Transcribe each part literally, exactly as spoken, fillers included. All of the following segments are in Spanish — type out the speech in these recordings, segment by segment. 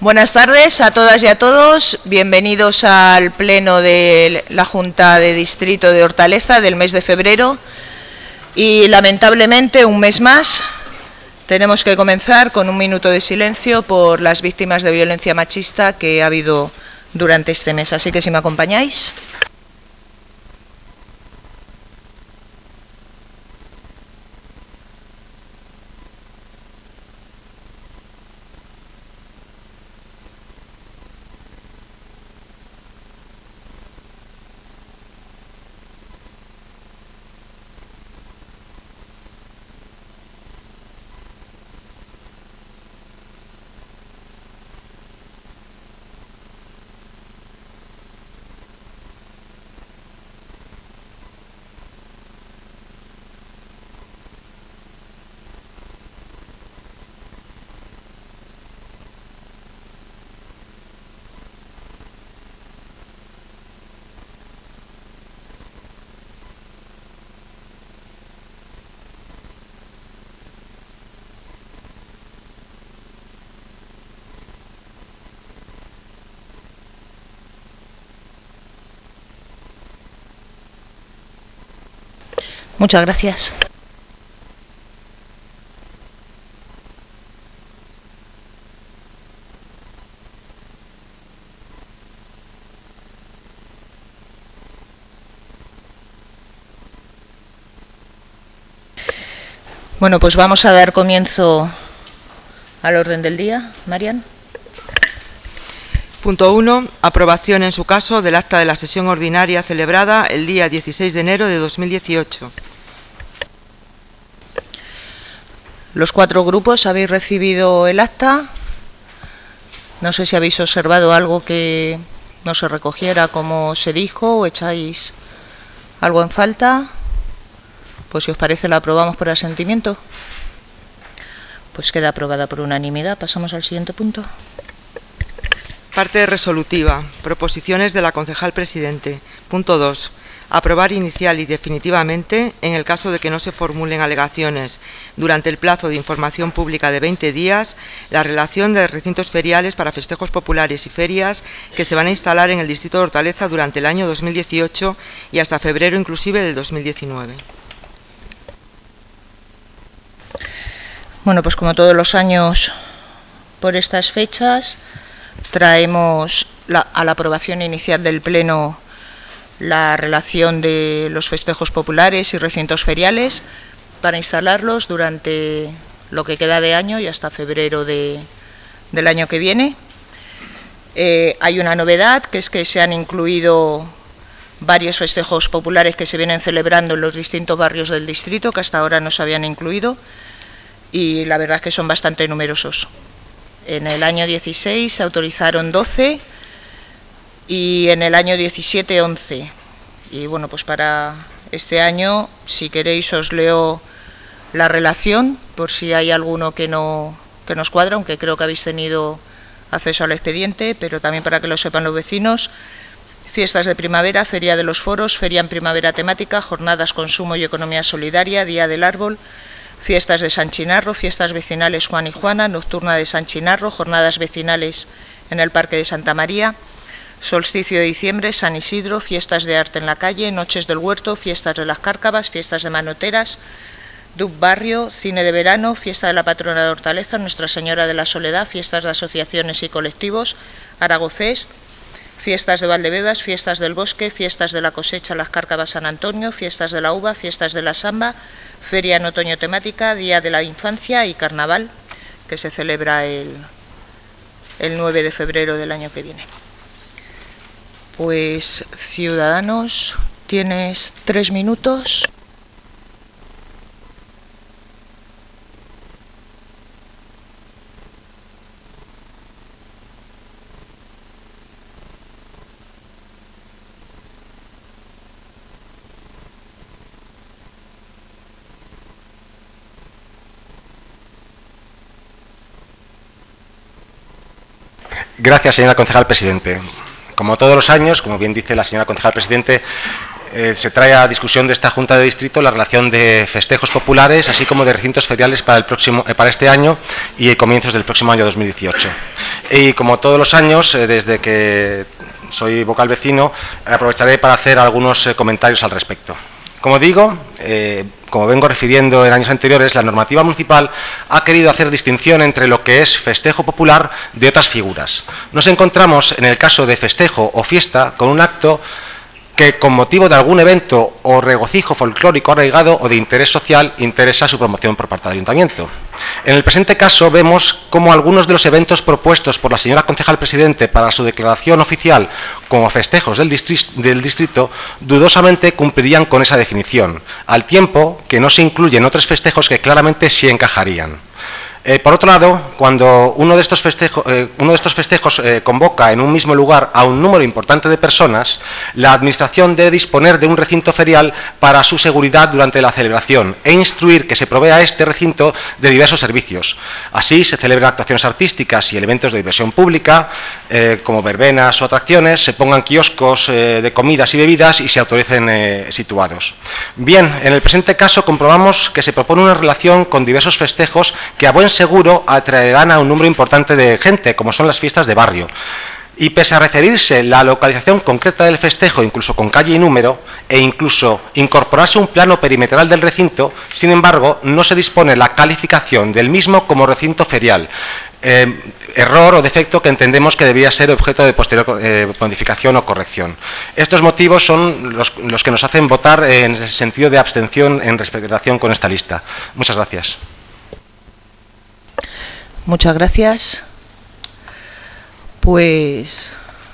Buenas tardes a todas y a todos. Bienvenidos al pleno de la Junta de Distrito de Hortaleza del mes de febrero. Y lamentablemente, un mes más, tenemos que comenzar con un minuto de silencio por las víctimas de violencia machista que ha habido durante este mes. Así que si me acompañáis. Muchas gracias. Bueno, pues vamos a dar comienzo al orden del día. Marian. Punto uno. Aprobación en su caso del acta de la sesión ordinaria celebrada el día dieciséis de enero de dos mil dieciocho. Los cuatro grupos habéis recibido el acta. No sé si habéis observado algo que no se recogiera como se dijo o echáis algo en falta. Pues si os parece la aprobamos por asentimiento. Pues queda aprobada por unanimidad. Pasamos al siguiente punto. Parte resolutiva. Proposiciones de la concejal presidente. Punto dos. Aprobar inicial y definitivamente, en el caso de que no se formulen alegaciones durante el plazo de información pública de veinte días, la relación de recintos feriales para festejos populares y ferias que se van a instalar en el distrito de Hortaleza durante el año dos mil dieciocho y hasta febrero inclusive del dos mil diecinueve. Bueno, pues como todos los años por estas fechas, traemos la, a la aprobación inicial del Pleno la relación de los festejos populares y recintos feriales para instalarlos durante lo que queda de año y hasta febrero de, del año que viene. Eh, hay una novedad, que es que se han incluido varios festejos populares que se vienen celebrando en los distintos barrios del distrito, que hasta ahora no se habían incluido, y la verdad es que son bastante numerosos. En el año dieciséis se autorizaron doce y en el año diecisiete once. Y bueno, pues para este año, si queréis, os leo la relación por si hay alguno que no que nos cuadra, aunque creo que habéis tenido acceso al expediente, pero también para que lo sepan los vecinos. Fiestas de primavera, Feria de los Foros, Feria en Primavera temática, Jornadas Consumo y Economía Solidaria, Día del Árbol, Fiestas de San Chinarro, Fiestas Vecinales Juan y Juana, Nocturna de San Chinarro, Jornadas Vecinales en el Parque de Santa María, Solsticio de Diciembre, San Isidro, Fiestas de Arte en la Calle, Noches del Huerto, Fiestas de las Cárcavas, Fiestas de Manoteras, Dub Barrio, Cine de Verano, Fiesta de la Patrona de Hortaleza, Nuestra Señora de la Soledad, Fiestas de asociaciones y colectivos, Aragofest, Fiestas de Valdebebas, Fiestas del Bosque, Fiestas de la Cosecha, Las Cárcavas San Antonio, Fiestas de la Uva, Fiestas de la Samba, Feria en Otoño temática, Día de la Infancia y Carnaval, que se celebra el, el nueve de febrero del año que viene. Pues, ciudadanos, tienes tres minutos. Gracias, señora concejal presidente. Como todos los años, como bien dice la señora concejal presidente, eh, se trae a discusión de esta Junta de Distrito la relación de festejos populares, así como de recintos feriales para, el próximo, eh, para este año y comienzos del próximo año dos mil dieciocho. Y como todos los años, eh, desde que soy vocal vecino, aprovecharé para hacer algunos eh, comentarios al respecto. Como digo, eh, como vengo refiriendo en años anteriores, la normativa municipal ha querido hacer distinción entre lo que es festejo popular de otras figuras. Nos encontramos en el caso de festejo o fiesta con un acto que con motivo de algún evento o regocijo folclórico arraigado o de interés social interesa su promoción por parte del Ayuntamiento. En el presente caso vemos cómo algunos de los eventos propuestos por la señora concejal presidente para su declaración oficial como festejos del distrito, del distrito dudosamente cumplirían con esa definición, al tiempo que no se incluyen otros festejos que claramente sí encajarían. Eh, por otro lado, cuando uno de estos, festejo, eh, uno de estos festejos eh, convoca en un mismo lugar a un número importante de personas, la Administración debe disponer de un recinto ferial para su seguridad durante la celebración e instruir que se provea este recinto de diversos servicios. Así se celebran actuaciones artísticas y elementos de diversión pública, eh, como verbenas o atracciones, se pongan kioscos eh, de comidas y bebidas y se autoricen eh, situados. Bien, en el presente caso comprobamos que se propone una relación con diversos festejos que a buen seguro atraerán a un número importante de gente, como son las fiestas de barrio. Y pese a referirse la localización concreta del festejo, incluso con calle y número, e incluso incorporarse un plano perimetral del recinto, sin embargo, no se dispone la calificación del mismo como recinto ferial. Eh, error o defecto que entendemos que debía ser objeto de posterior eh, modificación o corrección. Estos motivos son los, los que nos hacen votar en el sentido de abstención en relación con esta lista. Muchas gracias. Muchas gracias. Pues...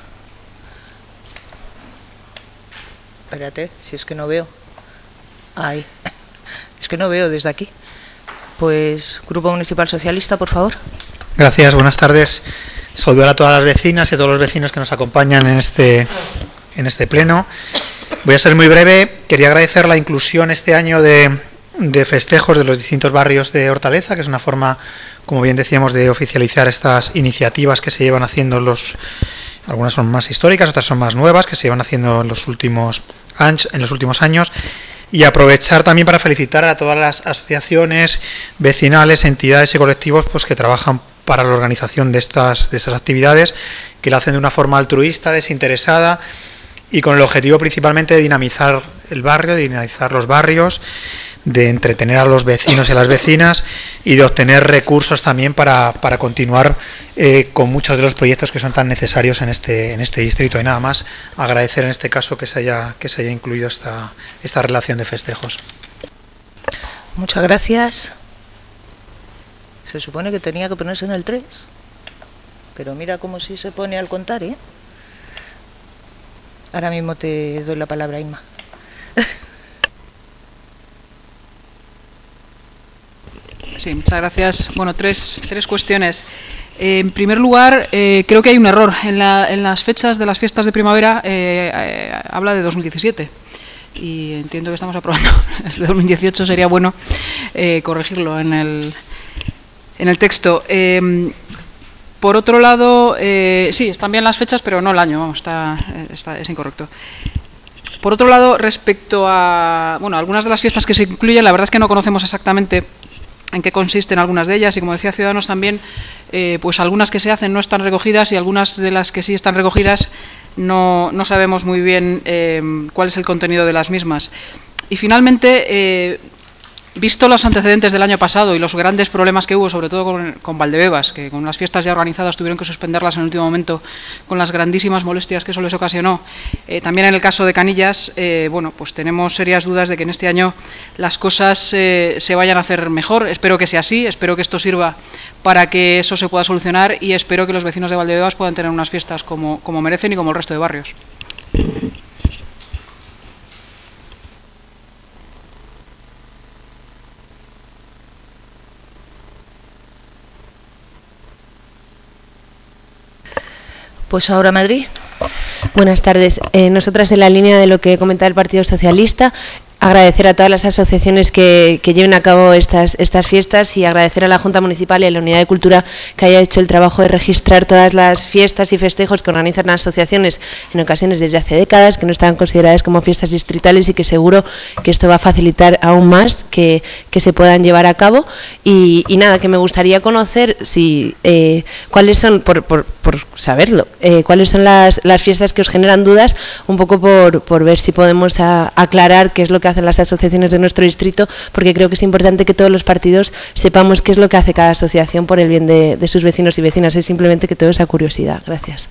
Espérate, si es que no veo. Ahí. Es que no veo desde aquí. Pues, Grupo Municipal Socialista, por favor. Gracias, buenas tardes. Saludar a todas las vecinas y a todos los vecinos que nos acompañan en este, en este pleno. Voy a ser muy breve. Quería agradecer la inclusión este año de, de festejos de los distintos barrios de Hortaleza, que es una forma, como bien decíamos, de oficializar estas iniciativas que se llevan haciendo los, algunas son más históricas, otras son más nuevas, que se llevan haciendo en los últimos años, en los últimos años, y aprovechar también para felicitar a todas las asociaciones vecinales, entidades y colectivos pues que trabajan para la organización de estas, de estas actividades, que lo hacen de una forma altruista, desinteresada y con el objetivo principalmente de dinamizar el barrio, de dinamizar los barrios, de entretener a los vecinos y a las vecinas y de obtener recursos también para, para continuar eh, con muchos de los proyectos que son tan necesarios en este, en este distrito. Y nada más agradecer en este caso que se haya, que se haya incluido esta, esta relación de festejos. Muchas gracias. Se supone que tenía que ponerse en el tres, pero mira cómo sí se pone al contar, ¿eh? Ahora mismo te doy la palabra, Inma. Sí, muchas gracias. Bueno, tres, tres cuestiones. Eh, en primer lugar, eh, creo que hay un error. En, la, en las fechas de las fiestas de primavera eh, eh, habla de dos mil diecisiete. Y entiendo que estamos aprobando desde dos mil dieciocho. Sería bueno eh, corregirlo en el, en el texto. Eh, por otro lado, eh, sí, están bien las fechas, pero no el año. Vamos, está, está, es incorrecto. Por otro lado, respecto a bueno, algunas de las fiestas que se incluyen, la verdad es que no conocemos exactamente en qué consisten algunas de ellas y, como decía Ciudadanos también, eh, pues algunas que se hacen no están recogidas y algunas de las que sí están recogidas no, no sabemos muy bien eh, cuál es el contenido de las mismas. Y finalmente, eh, visto los antecedentes del año pasado y los grandes problemas que hubo, sobre todo con, con Valdebebas, que con las fiestas ya organizadas tuvieron que suspenderlas en el último momento con las grandísimas molestias que eso les ocasionó, eh, también en el caso de Canillas, eh, bueno, pues tenemos serias dudas de que en este año las cosas eh, se vayan a hacer mejor. Espero que sea así, espero que esto sirva para que eso se pueda solucionar y espero que los vecinos de Valdebebas puedan tener unas fiestas como, como merecen y como el resto de barrios. Pues ahora Madrid. Buenas tardes. Eh, nosotras, en la línea de lo que comentaba el Partido Socialista, agradecer a todas las asociaciones que, que lleven a cabo estas, estas fiestas y agradecer a la Junta Municipal y a la Unidad de Cultura que haya hecho el trabajo de registrar todas las fiestas y festejos que organizan las asociaciones en ocasiones desde hace décadas, que no estaban consideradas como fiestas distritales y que seguro que esto va a facilitar aún más que, que se puedan llevar a cabo. Y, y nada, que me gustaría conocer si eh, cuáles son, por, por, por saberlo, eh, cuáles son las, las fiestas que os generan dudas, un poco por, por ver si podemos a, aclarar qué es lo que hacen las asociaciones de nuestro distrito, porque creo que es importante que todos los partidos sepamos qué es lo que hace cada asociación por el bien de, de sus vecinos y vecinas. Es simplemente que todo esa curiosidad. Gracias.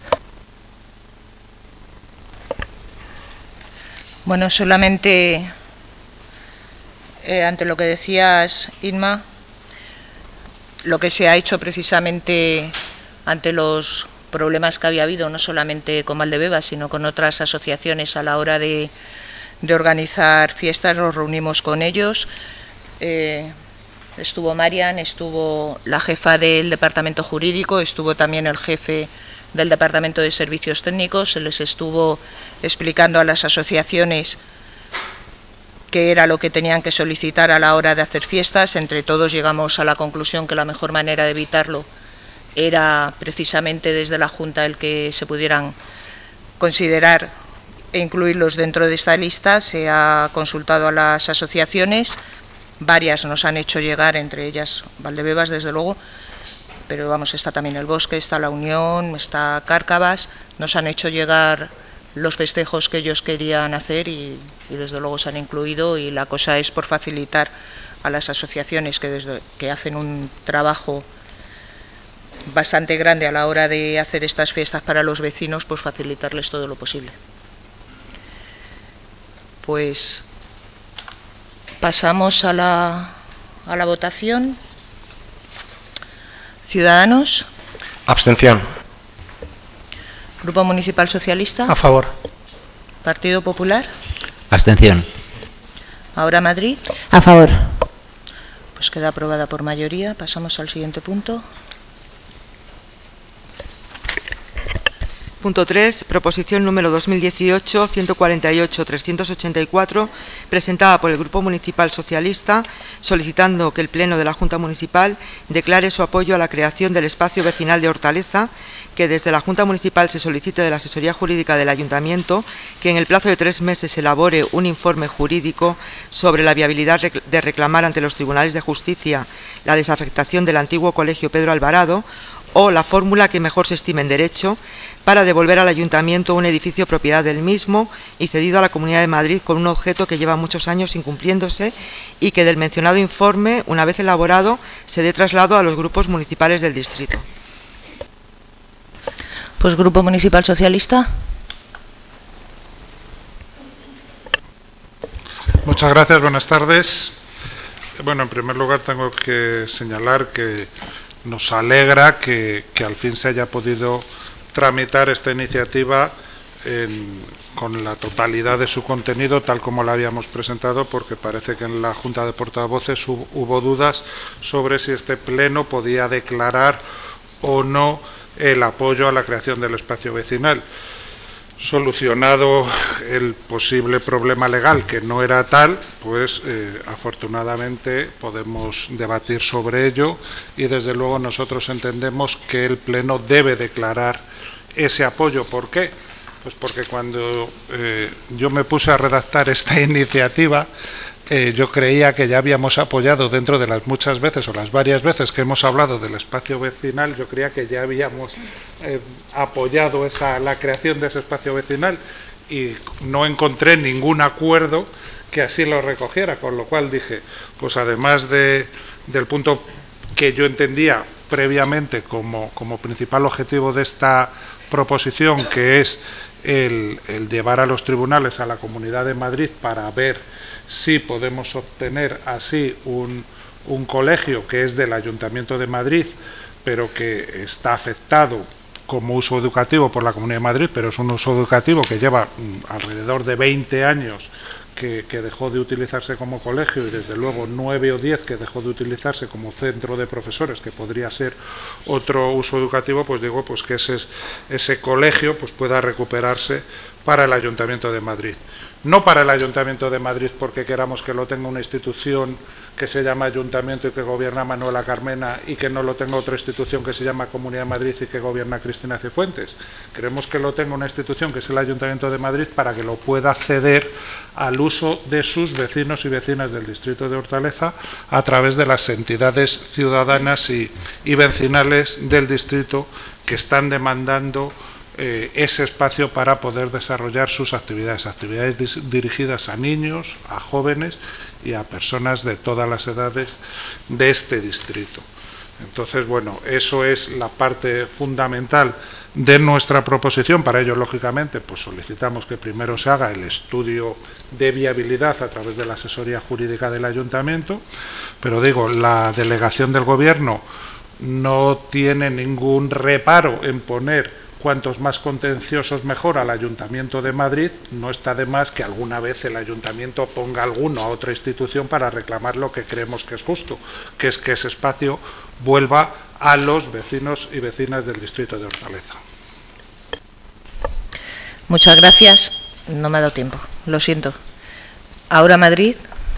Bueno, solamente eh, ante lo que decías, Inma, lo que se ha hecho precisamente ante los problemas que había habido, no solamente con Valdebebas, sino con otras asociaciones a la hora de de organizar fiestas, nos reunimos con ellos, eh, estuvo Marian, estuvo la jefa del departamento jurídico, estuvo también el jefe del departamento de servicios técnicos, se les estuvo explicando a las asociaciones qué era lo que tenían que solicitar a la hora de hacer fiestas. Entre todos llegamos a la conclusión que la mejor manera de evitarlo era precisamente desde la Junta el que se pudieran considerar e incluirlos dentro de esta lista. Se ha consultado a las asociaciones, varias nos han hecho llegar, entre ellas Valdebebas, desde luego, pero vamos, está también el Bosque, está la Unión, está Cárcavas, nos han hecho llegar los festejos que ellos querían hacer y, y desde luego se han incluido, y la cosa es por facilitar a las asociaciones que, desde, que hacen un trabajo bastante grande a la hora de hacer estas fiestas para los vecinos, pues facilitarles todo lo posible. Pues pasamos a la, a la votación. Ciudadanos. Abstención. Grupo Municipal Socialista. A favor. Partido Popular. Abstención. Ahora Madrid. A favor. Pues queda aprobada por mayoría. Pasamos al siguiente punto. Punto tres. Proposición número dos mil dieciocho ciento cuarenta y ocho trescientos ochenta y cuatro, presentada por el Grupo Municipal Socialista, solicitando que el Pleno de la Junta Municipal declare su apoyo a la creación del espacio vecinal de Hortaleza, que desde la Junta Municipal se solicite de la Asesoría Jurídica del Ayuntamiento que en el plazo de tres meses elabore un informe jurídico sobre la viabilidad de reclamar ante los tribunales de justicia la desafectación del antiguo Colegio Pedro Alvarado, o la fórmula que mejor se estime en derecho, para devolver al Ayuntamiento un edificio propiedad del mismo y cedido a la Comunidad de Madrid con un objeto que lleva muchos años incumpliéndose, y que del mencionado informe, una vez elaborado, se dé traslado a los grupos municipales del distrito. Pues Grupo Municipal Socialista. Muchas gracias, buenas tardes. Bueno, en primer lugar tengo que señalar que nos alegra que, que al fin se haya podido tramitar esta iniciativa en, con la totalidad de su contenido, tal como la habíamos presentado, porque parece que en la Junta de Portavoces hubo, hubo dudas sobre si este pleno podía declarar o no el apoyo a la creación del espacio vecinal. Solucionado el posible problema legal, que no era tal, pues eh, afortunadamente podemos debatir sobre ello, y desde luego nosotros entendemos que el Pleno debe declarar ese apoyo. ¿Por qué? Pues porque cuando eh, yo me puse a redactar esta iniciativa, Eh, yo creía que ya habíamos apoyado, dentro de las muchas veces o las varias veces que hemos hablado del espacio vecinal, yo creía que ya habíamos eh, apoyado esa, la creación de ese espacio vecinal, y no encontré ningún acuerdo que así lo recogiera, con lo cual dije, pues además de, del punto que yo entendía previamente como, como principal objetivo de esta proposición, que es el, el llevar a los tribunales a la Comunidad de Madrid para ver si podemos obtener así un, un colegio que es del Ayuntamiento de Madrid, pero que está afectado como uso educativo por la Comunidad de Madrid, pero es un uso educativo que lleva mm, alrededor de veinte años que, que dejó de utilizarse como colegio, y desde luego nueve o diez que dejó de utilizarse como centro de profesores, que podría ser otro uso educativo. Pues digo, pues que ese, ese colegio pues pueda recuperarse para el Ayuntamiento de Madrid. no para el Ayuntamiento de Madrid porque queramos que lo tenga una institución que se llama Ayuntamiento y que gobierna Manuela Carmena y que no lo tenga otra institución que se llama Comunidad de Madrid y que gobierna Cristina Cifuentes. Queremos que lo tenga una institución que es el Ayuntamiento de Madrid para que lo pueda ceder al uso de sus vecinos y vecinas del distrito de Hortaleza a través de las entidades ciudadanas y, y vecinales del distrito que están demandando eh, ese espacio para poder desarrollar sus actividades, actividades dirigidas a niños, a jóvenes y a personas de todas las edades de este distrito. Entonces, bueno, eso es la parte fundamental de nuestra proposición. Para ello, lógicamente, pues solicitamos que primero se haga el estudio de viabilidad a través de la asesoría jurídica del Ayuntamiento, pero digo, la delegación del Gobierno no tiene ningún reparo en poner cuantos más contenciosos mejor al Ayuntamiento de Madrid. No está de más que alguna vez el Ayuntamiento ponga alguno a otra institución para reclamar lo que creemos que es justo, que es que ese espacio vuelva a los vecinos y vecinas del distrito de Hortaleza. Muchas gracias. No me ha dado tiempo, lo siento. Ahora Madrid.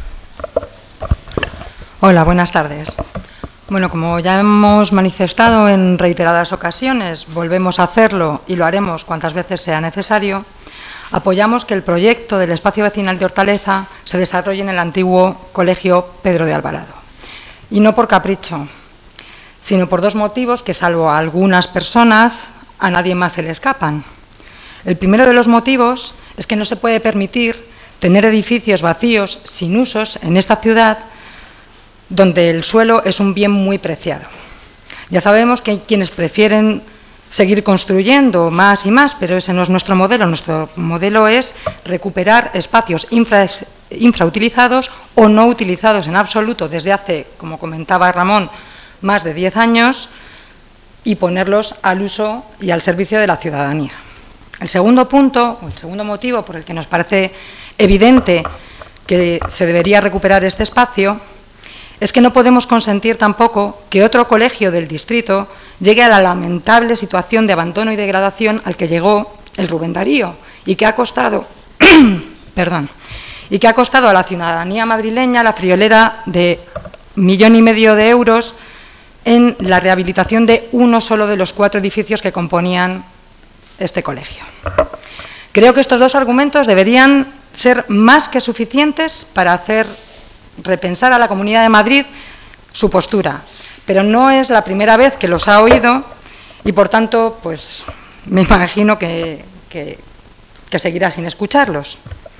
Hola, buenas tardes. Bueno, como ya hemos manifestado en reiteradas ocasiones, volvemos a hacerlo y lo haremos cuantas veces sea necesario, apoyamos que el proyecto del espacio vecinal de Hortaleza se desarrolle en el antiguo Colegio Pedro de Alvarado. Y no por capricho, sino por dos motivos que, salvo a algunas personas, a nadie más se le escapan. El primero de los motivos es que no se puede permitir tener edificios vacíos, sin usos, en esta ciudad, donde el suelo es un bien muy preciado. Ya sabemos que hay quienes prefieren seguir construyendo más y más, pero ese no es nuestro modelo. Nuestro modelo es recuperar espacios infra, infrautilizados o no utilizados en absoluto desde hace, como comentaba Ramón, más de diez años y ponerlos al uso y al servicio de la ciudadanía. El segundo punto, o el segundo motivo por el que nos parece evidente que se debería recuperar este espacio, es que no podemos consentir tampoco que otro colegio del distrito llegue a la lamentable situación de abandono y degradación al que llegó el Rubén Darío y que ha costado, perdón, y que ha costado a la ciudadanía madrileña la friolera de millón y medio de euros en la rehabilitación de uno solo de los cuatro edificios que componían este colegio. Creo que estos dos argumentos deberían ser más que suficientes para hacer repensar a la Comunidad de Madrid su postura, pero no es la primera vez que los ha oído y, por tanto, pues me imagino que, que, que seguirá sin escucharlos.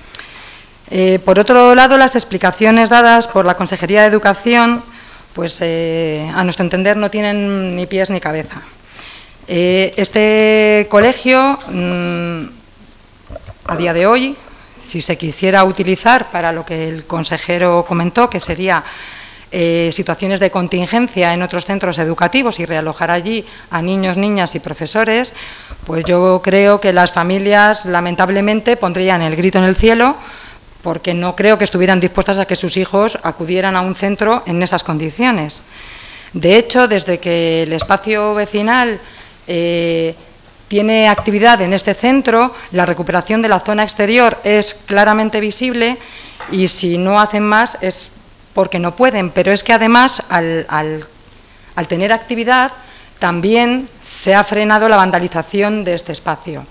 Eh, por otro lado, las explicaciones dadas por la Consejería de Educación, pues eh, a nuestro entender no tienen ni pies ni cabeza. Eh, este colegio, mmm, a día de hoy, si se quisiera utilizar para lo que el consejero comentó, que sería eh, situaciones de contingencia en otros centros educativos y realojar allí a niños, niñas y profesores, pues yo creo que las familias lamentablemente pondrían el grito en el cielo, porque no creo que estuvieran dispuestas a que sus hijos acudieran a un centro en esas condiciones. De hecho, desde que el espacio vecinal eh, tiene actividad en este centro, la recuperación de la zona exterior es claramente visible y si no hacen más es porque no pueden, pero es que además al, al, al tener actividad también se ha frenado la vandalización de este espacio.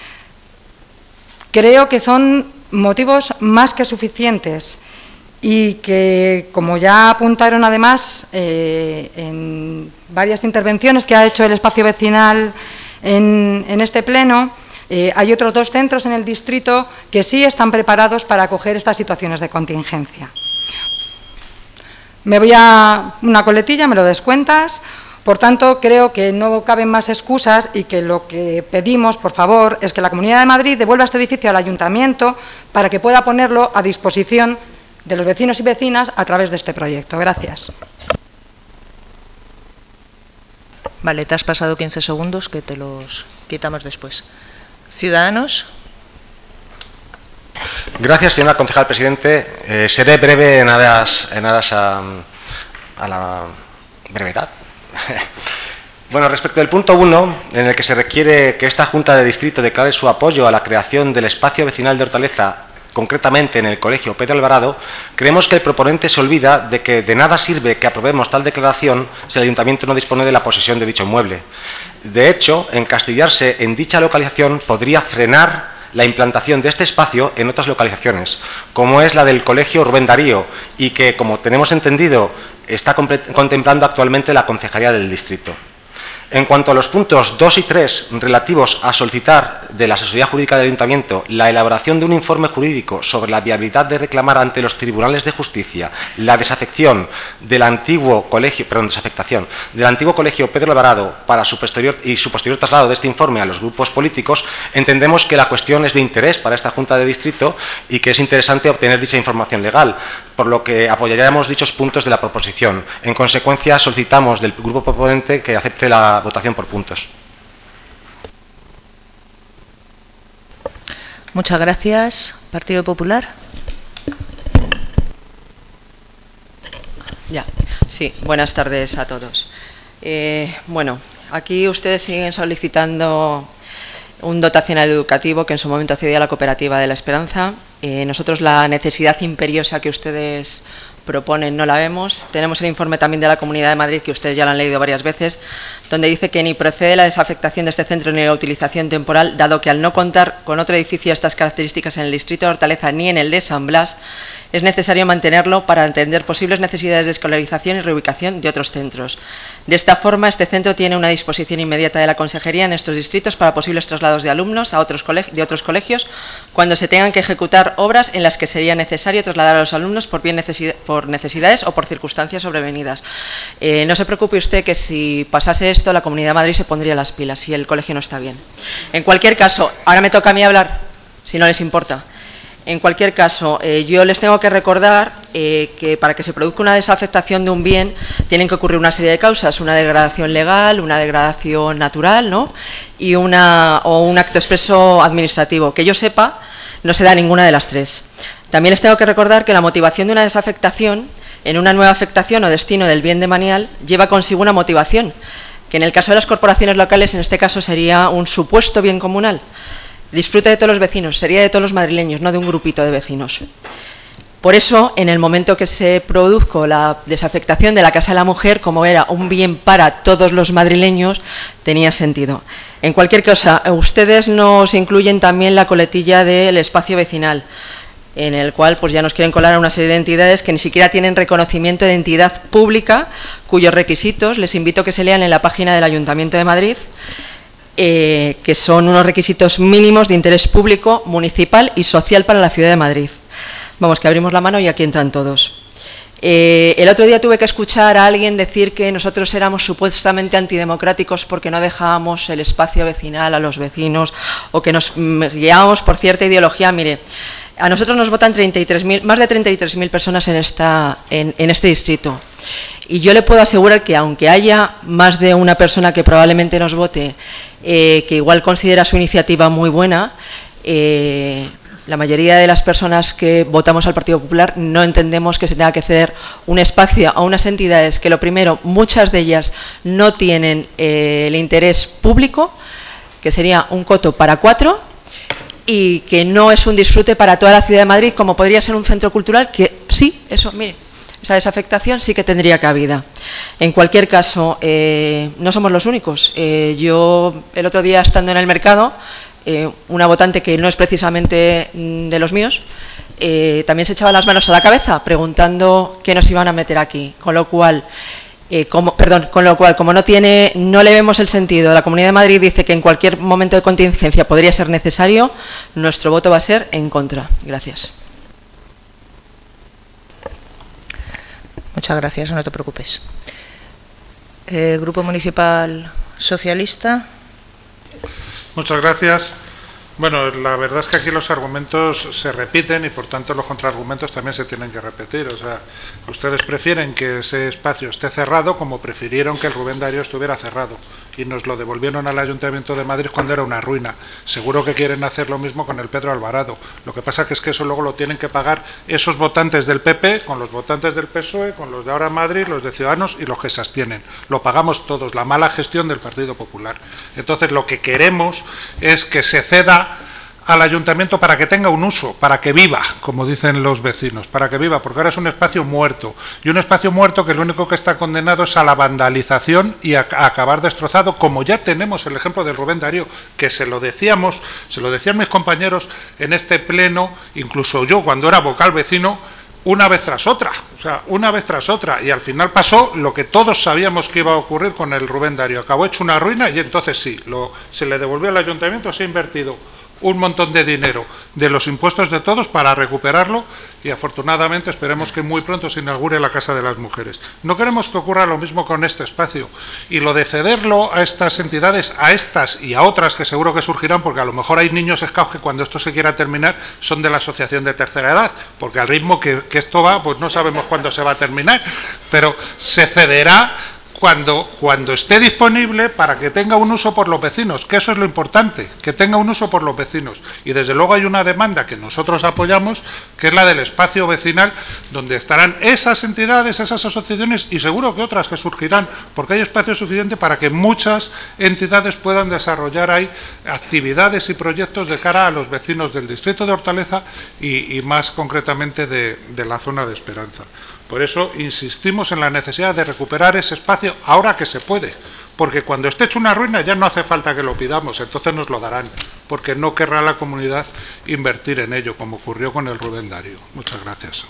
Creo que son motivos más que suficientes y que, como ya apuntaron además eh, en varias intervenciones que ha hecho el espacio vecinal En, en este pleno, eh, hay otros dos centros en el distrito que sí están preparados para acoger estas situaciones de contingencia. Me voy a una coletilla, me lo descuentas. Por tanto, creo que no caben más excusas y que lo que pedimos, por favor, es que la Comunidad de Madrid devuelva este edificio al Ayuntamiento para que pueda ponerlo a disposición de los vecinos y vecinas a través de este proyecto. Gracias. Vale, te has pasado quince segundos, que te los quitamos después. Ciudadanos. Gracias, señora concejal presidente. Eh, seré breve en aras, en aras a, a la brevedad. Bueno, respecto del punto uno, en el que se requiere que esta Junta de Distrito declare su apoyo a la creación del espacio vecinal de Hortaleza concretamente en el Colegio Pedro Alvarado, creemos que el proponente se olvida de que de nada sirve que aprobemos tal declaración si el Ayuntamiento no dispone de la posesión de dicho inmueble. De hecho, encastillarse en dicha localización podría frenar la implantación de este espacio en otras localizaciones, como es la del Colegio Rubén Darío, y que, como tenemos entendido, está contemplando actualmente la Concejalía del Distrito. En cuanto a los puntos dos y tres relativos a solicitar de la Asesoría Jurídica del Ayuntamiento la elaboración de un informe jurídico sobre la viabilidad de reclamar ante los tribunales de justicia la desafección del antiguo colegio, perdón, desafectación del antiguo colegio Pedro Alvarado para su posterior y su posterior traslado de este informe a los grupos políticos, entendemos que la cuestión es de interés para esta Junta de Distrito y que es interesante obtener dicha información legal, por lo que apoyaríamos dichos puntos de la proposición. En consecuencia, solicitamos del grupo proponente que acepte la votación por puntos. Muchas gracias. Partido Popular. Ya, sí, buenas tardes a todos. Eh, bueno, aquí ustedes siguen solicitando un dotacional educativo que en su momento accedía a la Cooperativa de la Esperanza. Eh, nosotros la necesidad imperiosa que ustedes proponen no la vemos. Tenemos el informe también de la Comunidad de Madrid, que ustedes ya lo han leído varias veces, donde dice que ni procede la desafectación de este centro ni la utilización temporal, dado que al no contar con otro edificio de estas características en el distrito de Hortaleza ni en el de San Blas, es necesario mantenerlo para atender posibles necesidades de escolarización y reubicación de otros centros. De esta forma, este centro tiene una disposición inmediata de la Consejería en estos distritos para posibles traslados de alumnos a otros de otros colegios cuando se tengan que ejecutar obras en las que sería necesario trasladar a los alumnos por, bien necesidad, por necesidades o por circunstancias sobrevenidas. Eh, no se preocupe usted que si pasase esto, la Comunidad de Madrid se pondría las pilas si el colegio no está bien. En cualquier caso, ahora me toca a mí hablar, si no les importa. En cualquier caso, eh, yo les tengo que recordar eh, que para que se produzca una desafectación de un bien tienen que ocurrir una serie de causas, una degradación legal, una degradación natural, ¿no? y una, o un acto expreso administrativo. Que yo sepa, no se da ninguna de las tres. También les tengo que recordar que la motivación de una desafectación en una nueva afectación o destino del bien demanial lleva consigo una motivación, que en el caso de las corporaciones locales, en este caso, sería un supuesto bien comunal. Disfrute de todos los vecinos, sería de todos los madrileños, no de un grupito de vecinos. Por eso, en el momento que se produjo la desafectación de la Casa de la Mujer, como era un bien para todos los madrileños, tenía sentido. En cualquier cosa, ustedes nos incluyen también la coletilla del espacio vecinal, en el cual pues ya nos quieren colar a una serie de entidades que ni siquiera tienen reconocimiento de entidad pública, cuyos requisitos les invito a que se lean en la página del Ayuntamiento de Madrid, Eh, que son unos requisitos mínimos de interés público, municipal y social para la ciudad de Madrid. Vamos, que abrimos la mano y aquí entran todos. Eh, el otro día tuve que escuchar a alguien decir que nosotros éramos supuestamente antidemocráticos porque no dejábamos el espacio vecinal a los vecinos o que nos guiábamos por cierta ideología. Mire, a nosotros nos votan treinta y tres mil, más de treinta y tres mil personas en, esta, en, en este distrito. Y yo le puedo asegurar que aunque haya más de una persona que probablemente nos vote, eh, que igual considera su iniciativa muy buena, eh, la mayoría de las personas que votamos al Partido Popular no entendemos que se tenga que ceder un espacio a unas entidades que, lo primero, muchas de ellas no tienen eh, el interés público, que sería un coto para cuatro, y que no es un disfrute para toda la ciudad de Madrid, como podría ser un centro cultural, que sí, eso, mire, esa desafectación sí que tendría cabida. En cualquier caso, eh, no somos los únicos. Eh, yo, el otro día, estando en el mercado, eh, una votante que no es precisamente de los míos, eh, también se echaba las manos a la cabeza preguntando qué nos iban a meter aquí. Con lo cual, eh, como, perdón, con lo cual, como no tiene, no le vemos el sentido, la Comunidad de Madrid dice que en cualquier momento de contingencia podría ser necesario, nuestro voto va a ser en contra. Gracias. Muchas gracias, no te preocupes. Eh, Grupo Municipal Socialista. Muchas gracias. Bueno, la verdad es que aquí los argumentos se repiten y, por tanto, los contraargumentos también se tienen que repetir. O sea, ustedes prefieren que ese espacio esté cerrado como prefirieron que el Rubén Darío estuviera cerrado y nos lo devolvieron al Ayuntamiento de Madrid cuando era una ruina. Seguro que quieren hacer lo mismo con el Pedro Alvarado. Lo que pasa que es que eso luego lo tienen que pagar esos votantes del P P con los votantes del P S O E, con los de Ahora Madrid, los de Ciudadanos y los que se abstienen. Lo pagamos todos, la mala gestión del Partido Popular. Entonces, lo que queremos es que se ceda al ayuntamiento para que tenga un uso, para que viva, como dicen los vecinos, para que viva, porque ahora es un espacio muerto, y un espacio muerto que lo único que está condenado es a la vandalización y a, a acabar destrozado, como ya tenemos el ejemplo del Rubén Darío, que se lo decíamos, se lo decían mis compañeros en este pleno, incluso yo cuando era vocal vecino, una vez tras otra, o sea, una vez tras otra, y al final pasó lo que todos sabíamos que iba a ocurrir con el Rubén Darío, acabó hecho una ruina y entonces sí, lo, se le devolvió al ayuntamiento, se ha invertido un montón de dinero de los impuestos de todos para recuperarlo y afortunadamente esperemos que muy pronto se inaugure la Casa de las Mujeres. No queremos que ocurra lo mismo con este espacio y lo de cederlo a estas entidades, a estas y a otras que seguro que surgirán, porque a lo mejor hay niños escasos que cuando esto se quiera terminar son de la asociación de tercera edad, porque al ritmo que, que esto va pues no sabemos cuándo se va a terminar, pero se cederá Cuando, cuando esté disponible para que tenga un uso por los vecinos, que eso es lo importante, que tenga un uso por los vecinos. Y desde luego hay una demanda que nosotros apoyamos, que es la del espacio vecinal, donde estarán esas entidades, esas asociaciones y seguro que otras que surgirán, porque hay espacio suficiente para que muchas entidades puedan desarrollar ahí actividades y proyectos de cara a los vecinos del distrito de Hortaleza y, y más concretamente de, de la zona de Esperanza. Por eso insistimos en la necesidad de recuperar ese espacio ahora que se puede, porque cuando esté hecho una ruina ya no hace falta que lo pidamos, entonces nos lo darán, porque no querrá la comunidad invertir en ello, como ocurrió con el Rubén Darío. Muchas gracias.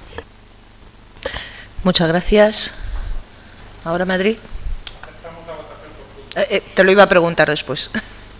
Muchas gracias. Ahora Madrid. Eh, eh, te lo iba a preguntar después.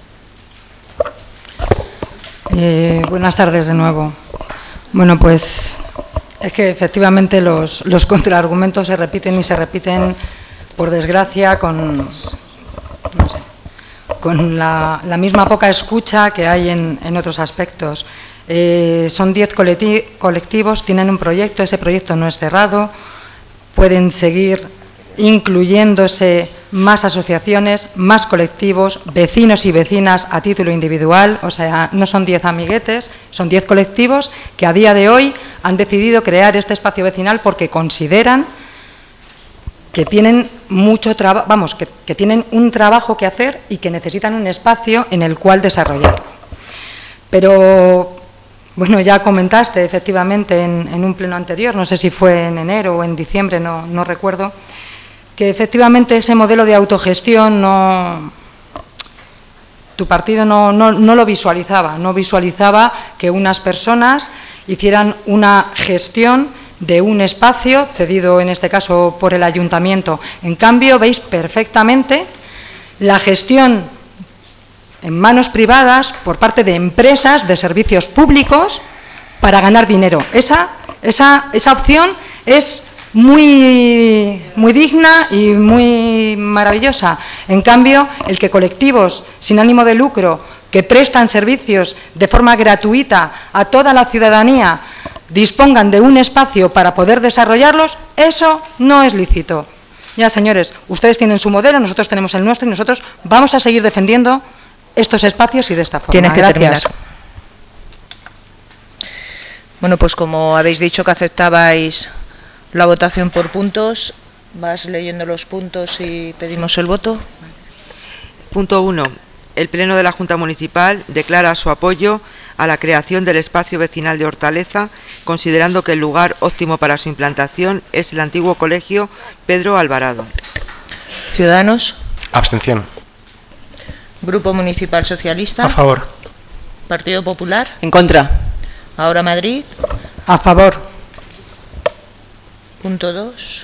Eh, buenas tardes de nuevo. Bueno, pues es que efectivamente los, los contraargumentos se repiten y se repiten, por desgracia, con, no sé, con la, la misma poca escucha que hay en, en otros aspectos. Eh, son diez colectivos, tienen un proyecto, ese proyecto no es cerrado, pueden seguir incluyéndose más asociaciones, más colectivos, vecinos y vecinas a título individual, o sea, no son diez amiguetes, son diez colectivos que a día de hoy han decidido crear este espacio vecinal porque consideran que tienen mucho trabajo, vamos, que, que tienen un trabajo que hacer y que necesitan un espacio en el cual desarrollarlo. Pero, bueno, ya comentaste efectivamente en, en un pleno anterior, no sé si fue en enero o en diciembre, no, no recuerdo, que efectivamente ese modelo de autogestión no, tu partido no, no, no lo visualizaba, no visualizaba que unas personas hicieran una gestión de un espacio cedido en este caso por el ayuntamiento. En cambio, veis perfectamente la gestión en manos privadas por parte de empresas de servicios públicos para ganar dinero. Esa, esa, esa opción es muy, muy digna y muy maravillosa. En cambio, el que colectivos sin ánimo de lucro que prestan servicios de forma gratuita a toda la ciudadanía dispongan de un espacio para poder desarrollarlos, eso no es lícito. Ya, señores, ustedes tienen su modelo, nosotros tenemos el nuestro y nosotros vamos a seguir defendiendo estos espacios y de esta forma. Tienes que Gracias. terminar. Bueno, pues como habéis dicho que aceptabais la votación por puntos, vas leyendo los puntos y pedimos el voto. Punto uno. El Pleno de la Junta Municipal declara su apoyo a la creación del espacio vecinal de Hortaleza, considerando que el lugar óptimo para su implantación es el antiguo colegio Pedro Alvarado. Ciudadanos. Abstención. Grupo Municipal Socialista. A favor. Partido Popular. En contra. Ahora Madrid. A favor. Punto dos.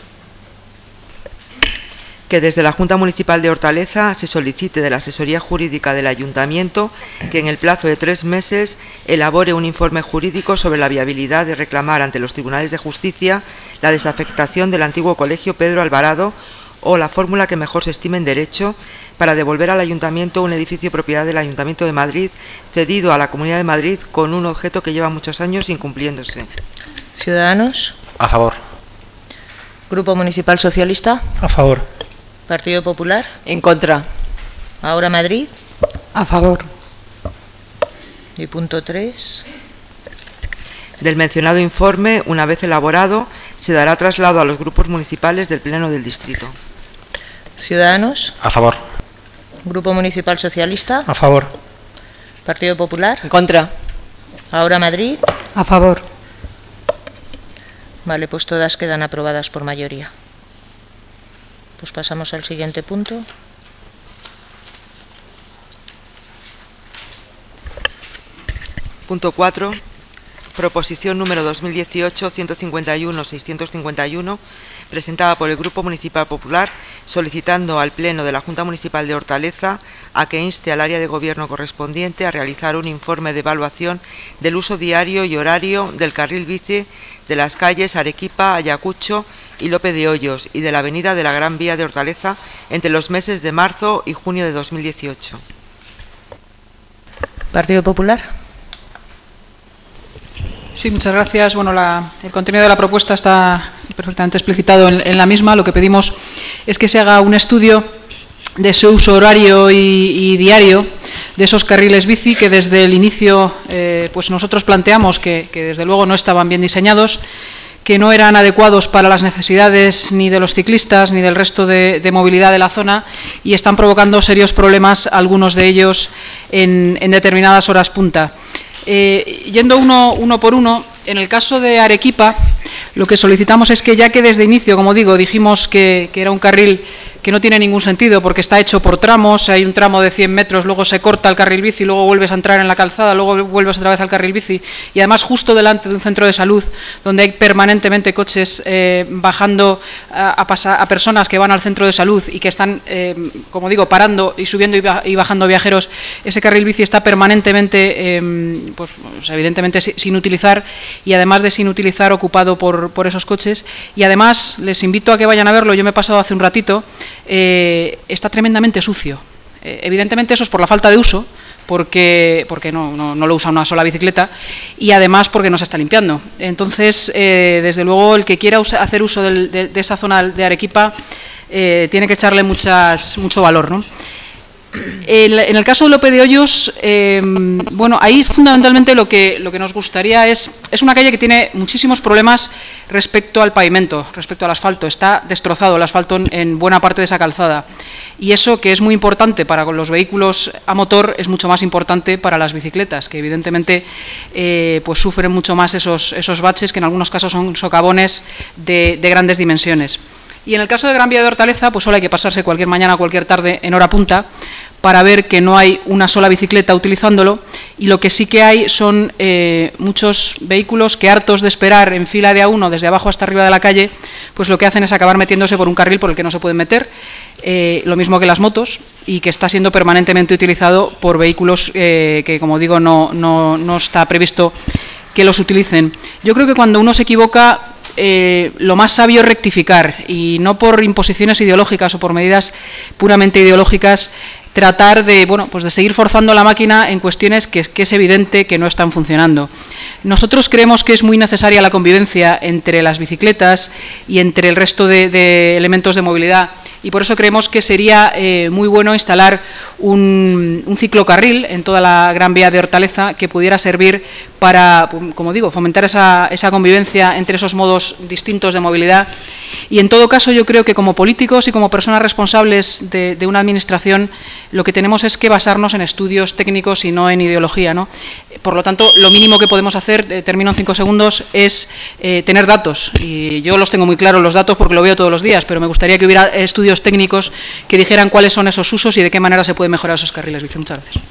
Que desde la Junta Municipal de Hortaleza se solicite de la Asesoría Jurídica del Ayuntamiento que en el plazo de tres meses elabore un informe jurídico sobre la viabilidad de reclamar ante los tribunales de justicia la desafectación del antiguo colegio Pedro Alvarado o la fórmula que mejor se estime en derecho para devolver al Ayuntamiento un edificio propiedad del Ayuntamiento de Madrid cedido a la Comunidad de Madrid con un objeto que lleva muchos años incumpliéndose. Ciudadanos. A favor. Grupo Municipal Socialista. A favor. Partido Popular. En contra. Ahora Madrid. A favor. Y punto tres. Del mencionado informe, una vez elaborado, se dará traslado a los grupos municipales del Pleno del Distrito. Ciudadanos. A favor. Grupo Municipal Socialista. A favor. Partido Popular. En contra. Ahora Madrid. A favor. Vale, pues todas quedan aprobadas por mayoría. Pues pasamos al siguiente punto. Punto cuatro. Proposición número dos mil dieciocho ciento cincuenta y uno seiscientos cincuenta y uno, presentada por el Grupo Municipal Popular, solicitando al Pleno de la Junta Municipal de Hortaleza a que inste al área de gobierno correspondiente a realizar un informe de evaluación del uso diario y horario del carril bici de las calles Arequipa, Ayacucho y López de Hoyos y de la avenida de la Gran Vía de Hortaleza entre los meses de marzo y junio de dos mil dieciocho. Partido Popular. Sí, muchas gracias. Bueno, la, el contenido de la propuesta está perfectamente explicitado en, en la misma. Lo que pedimos es que se haga un estudio de ese uso horario y, y diario de esos carriles bici que desde el inicio eh, pues nosotros planteamos que, que desde luego no estaban bien diseñados, que no eran adecuados para las necesidades ni de los ciclistas ni del resto de, de movilidad de la zona y están provocando serios problemas, algunos de ellos en, en determinadas horas punta. Eh, yendo uno, uno por uno, en el caso de Arequipa, lo que solicitamos es que, ya que desde inicio, como digo, dijimos que, que era un carril que no tiene ningún sentido porque está hecho por tramos, hay un tramo de cien metros, luego se corta el carril bici, luego vuelves a entrar en la calzada, luego vuelves otra vez al carril bici y además justo delante de un centro de salud donde hay permanentemente coches eh, bajando a, a, pasar, a personas que van al centro de salud y que están, eh, como digo, parando y subiendo y bajando viajeros. Ese carril bici está permanentemente, eh, pues, pues evidentemente sin utilizar y además de sin utilizar ocupado por, por esos coches y además les invito a que vayan a verlo, yo me he pasado hace un ratito. Eh, está tremendamente sucio. Eh, evidentemente eso es por la falta de uso, porque, porque no, no, no lo usa una sola bicicleta y además porque no se está limpiando. Entonces, eh, desde luego, el que quiera usa, hacer uso del, de, de esa zona de Arequipa eh, tiene que echarle muchas, mucho valor, ¿no? El, en el caso de López de Hoyos, eh, bueno, ahí fundamentalmente lo que, lo que nos gustaría es, es una calle que tiene muchísimos problemas respecto al pavimento, respecto al asfalto. Está destrozado el asfalto en, en buena parte de esa calzada. Y eso, que es muy importante para los vehículos a motor, es mucho más importante para las bicicletas, que evidentemente eh, pues sufren mucho más esos, esos baches, que en algunos casos son socavones de, de grandes dimensiones. Y en el caso de Gran Vía de Hortaleza, pues solo hay que pasarse cualquier mañana o cualquier tarde en hora punta para ver que no hay una sola bicicleta utilizándolo y lo que sí que hay son eh, muchos vehículos que, hartos de esperar en fila de a uno desde abajo hasta arriba de la calle, pues lo que hacen es acabar metiéndose por un carril por el que no se pueden meter, eh, lo mismo que las motos, y que está siendo permanentemente utilizado por vehículos eh, que, como digo, no, no, no está previsto que los utilicen. Yo creo que cuando uno se equivoca, Eh, lo más sabio es rectificar y no por imposiciones ideológicas o por medidas puramente ideológicas tratar de, bueno, pues de seguir forzando la máquina en cuestiones que, que es evidente que no están funcionando. Nosotros creemos que es muy necesaria la convivencia entre las bicicletas y entre el resto de, de elementos de movilidad y por eso creemos que sería eh, muy bueno instalar un, un ciclocarril en toda la Gran Vía de Hortaleza que pudiera servir para, como digo, fomentar esa, esa convivencia entre esos modos distintos de movilidad. Y en todo caso yo creo que como políticos y como personas responsables de, de una administración lo que tenemos es que basarnos en estudios técnicos y no en ideología, ¿no? Por lo tanto, lo mínimo que podemos hacer, eh, termino en cinco segundos, es eh, tener datos. Y yo los tengo muy claros los datos porque lo veo todos los días, pero me gustaría que hubiera estudios técnicos que dijeran cuáles son esos usos y de qué manera se pueden mejorar esos carriles bici. Muchas gracias.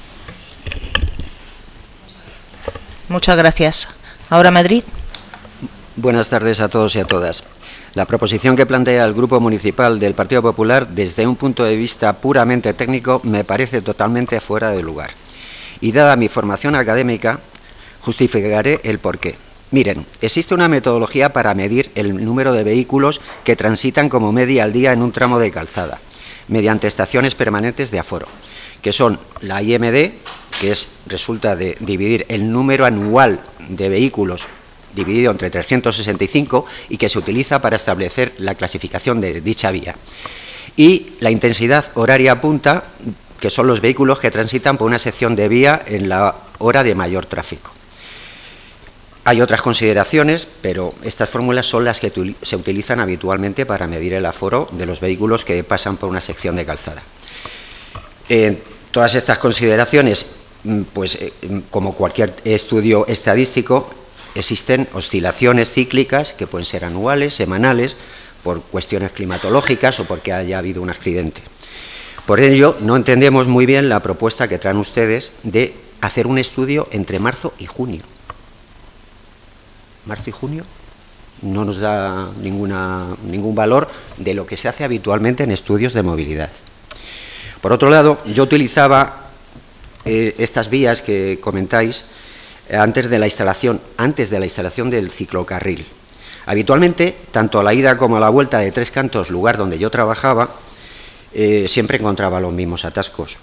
Muchas gracias. Ahora Madrid. Buenas tardes a todos y a todas. La proposición que plantea el Grupo Municipal del Partido Popular, desde un punto de vista puramente técnico, me parece totalmente fuera de lugar. Y dada mi formación académica, justificaré el porqué. Miren, existe una metodología para medir el número de vehículos que transitan como media al día en un tramo de calzada, mediante estaciones permanentes de aforo, que son la I M D, que es, resulta de dividir el número anual de vehículos dividido entre trescientos sesenta y cinco y que se utiliza para establecer la clasificación de dicha vía. Y la intensidad horaria punta, que son los vehículos que transitan por una sección de vía en la hora de mayor tráfico. Hay otras consideraciones, pero estas fórmulas son las que se utilizan habitualmente para medir el aforo de los vehículos que pasan por una sección de calzada. Eh, todas estas consideraciones pues como cualquier estudio estadístico, existen oscilaciones cíclicas que pueden ser anuales, semanales, por cuestiones climatológicas o porque haya habido un accidente. Por ello, no entendemos muy bien la propuesta que traen ustedes de hacer un estudio entre marzo y junio. Marzo y junio no nos da ninguna, ningún valor de lo que se hace habitualmente en estudios de movilidad. Por otro lado, yo utilizaba eh, estas vías que comentáis eh, antes de la instalación, antes de la instalación del ciclocarril. Habitualmente, tanto a la ida como a la vuelta de Tres Cantos, lugar donde yo trabajaba, eh, siempre encontraba los mismos atascos.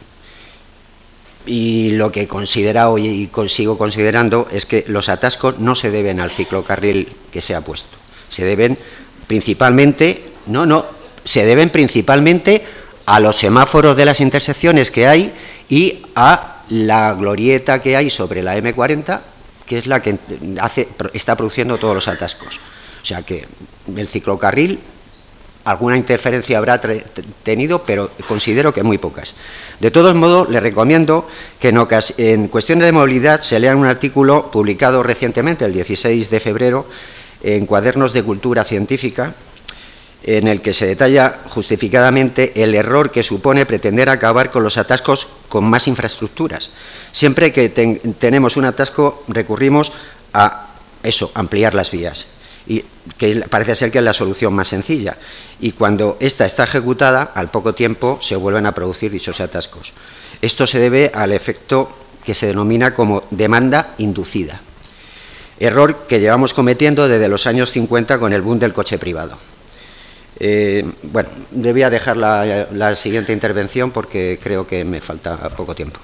Y lo que he considerado y consigo considerando es que los atascos no se deben al ciclocarril que se ha puesto. Se deben principalmente, no, no, se deben principalmente a los semáforos de las intersecciones que hay y a la glorieta que hay sobre la eme cuarenta, que es la que hace, está produciendo todos los atascos. O sea que el ciclocarril, alguna interferencia habrá tenido, pero considero que muy pocas. De todos modos, le recomiendo que en, en cuestiones de movilidad se lean un artículo publicado recientemente, el dieciséis de febrero, en Cuadernos de Cultura Científica, en el que se detalla justificadamente el error que supone pretender acabar con los atascos con más infraestructuras. Siempre que ten, tenemos un atasco, recurrimos a eso, ampliar las vías, y que parece ser que es la solución más sencilla. Y cuando esta está ejecutada, al poco tiempo se vuelven a producir dichos atascos. Esto se debe al efecto que se denomina como demanda inducida, error que llevamos cometiendo desde los años cincuenta con el boom del coche privado. Eh, bueno, debía dejar la, la siguiente intervención porque creo que me falta poco tiempo.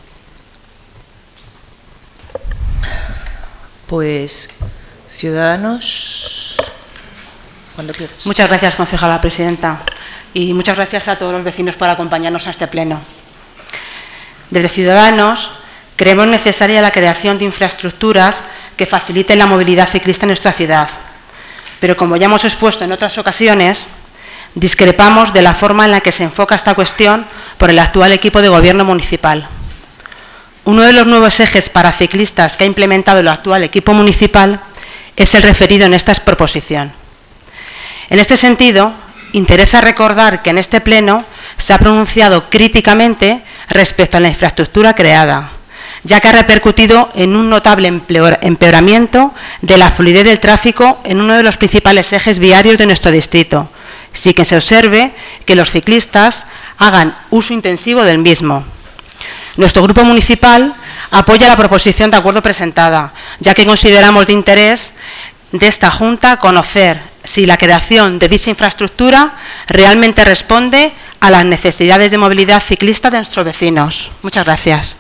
Pues, Ciudadanos, cuando quieras. Muchas gracias, concejala presidenta, y muchas gracias a todos los vecinos por acompañarnos a este pleno. Desde Ciudadanos creemos necesaria la creación de infraestructuras que faciliten la movilidad ciclista en nuestra ciudad. Pero como ya hemos expuesto en otras ocasiones, discrepamos de la forma en la que se enfoca esta cuestión por el actual equipo de gobierno municipal. Uno de los nuevos ejes para ciclistas que ha implementado el actual equipo municipal es el referido en esta proposición. En este sentido, interesa recordar que en este pleno se ha pronunciado críticamente respecto a la infraestructura creada, ya que ha repercutido en un notable empeoramiento de la fluidez del tráfico en uno de los principales ejes viarios de nuestro distrito, sin que se observe que los ciclistas hagan uso intensivo del mismo. Nuestro grupo municipal apoya la proposición de acuerdo presentada, ya que consideramos de interés de esta Junta conocer si la creación de dicha infraestructura realmente responde a las necesidades de movilidad ciclista de nuestros vecinos. Muchas gracias.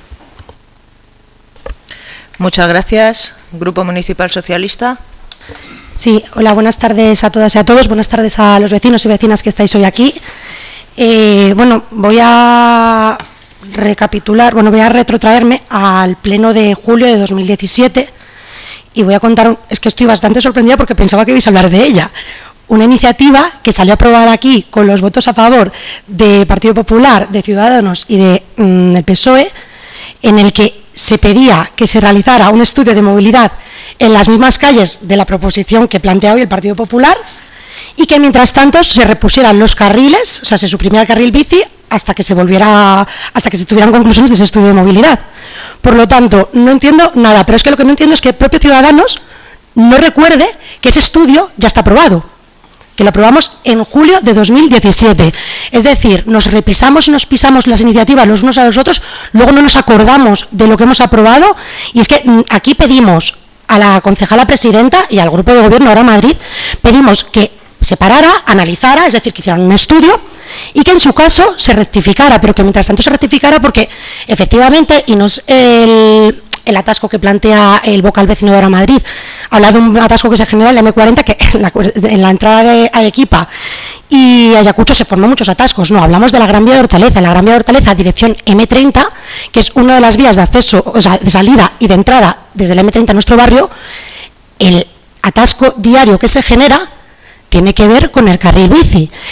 Muchas gracias. Grupo Municipal Socialista. Sí, hola, buenas tardes a todas y a todos. Buenas tardes a los vecinos y vecinas que estáis hoy aquí. Eh, bueno, voy a recapitular, bueno, voy a retrotraerme al pleno de julio de dos mil diecisiete y voy a contar, un, es que estoy bastante sorprendida porque pensaba que ibais a hablar de ella. Una iniciativa que salió aprobada aquí con los votos a favor de Partido Popular, de Ciudadanos y de mm, el P S O E, en el que se pedía que se realizara un estudio de movilidad en las mismas calles de la proposición que plantea hoy el Partido Popular y que mientras tanto se repusieran los carriles, o sea, se suprimiera el carril bici hasta que se volviera, hasta que se tuvieran conclusiones de ese estudio de movilidad. Por lo tanto, no entiendo nada, pero es que lo que no entiendo es que el propio Ciudadanos no recuerde que ese estudio ya está aprobado, que lo aprobamos en julio de dos mil diecisiete. Es decir, nos repisamos y nos pisamos las iniciativas los unos a los otros, luego no nos acordamos de lo que hemos aprobado, y es que aquí pedimos a la concejala presidenta y al grupo de gobierno ahora Madrid, pedimos que se parara, analizara, es decir, que hicieran un estudio y que en su caso se rectificara, pero que mientras tanto se rectificara porque efectivamente, y no es el... el atasco que plantea el vocal vecino de Ahora Madrid, habla de un atasco que se genera en la eme cuarenta, que en la, en la entrada de Arequipa y Ayacucho se forman muchos atascos. No, hablamos de la Gran Vía de Hortaleza, la Gran Vía de Hortaleza, dirección eme treinta, que es una de las vías de acceso, o sea, de salida y de entrada desde la eme treinta a nuestro barrio. El atasco diario que se genera tiene que ver con el carril bici.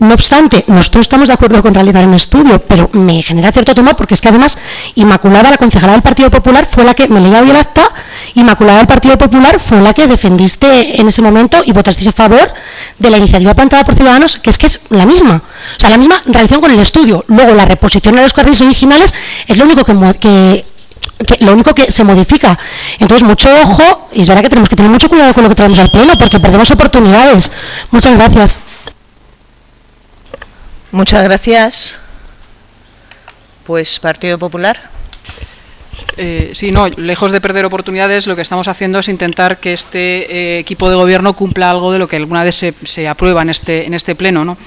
No obstante, nosotros estamos de acuerdo con realizar un estudio, pero me genera cierto temor porque es que además Inmaculada, la concejala del Partido Popular, fue la que, me leía hoy el acta, Inmaculada del Partido Popular fue la que defendiste en ese momento y votasteis a favor de la iniciativa planteada por Ciudadanos, que es que es la misma. O sea, la misma relación con el estudio. Luego, la reposición de los carriles originales es lo único que, que, que, lo único que se modifica. Entonces, mucho ojo, y es verdad que tenemos que tener mucho cuidado con lo que traemos al pleno, porque perdemos oportunidades. Muchas gracias. Muchas gracias. Pues, Partido Popular. Eh, sí, no, lejos de perder oportunidades, lo que estamos haciendo es intentar que este eh, equipo de gobierno cumpla algo de lo que alguna vez se, se aprueba en este, en este pleno, ¿no?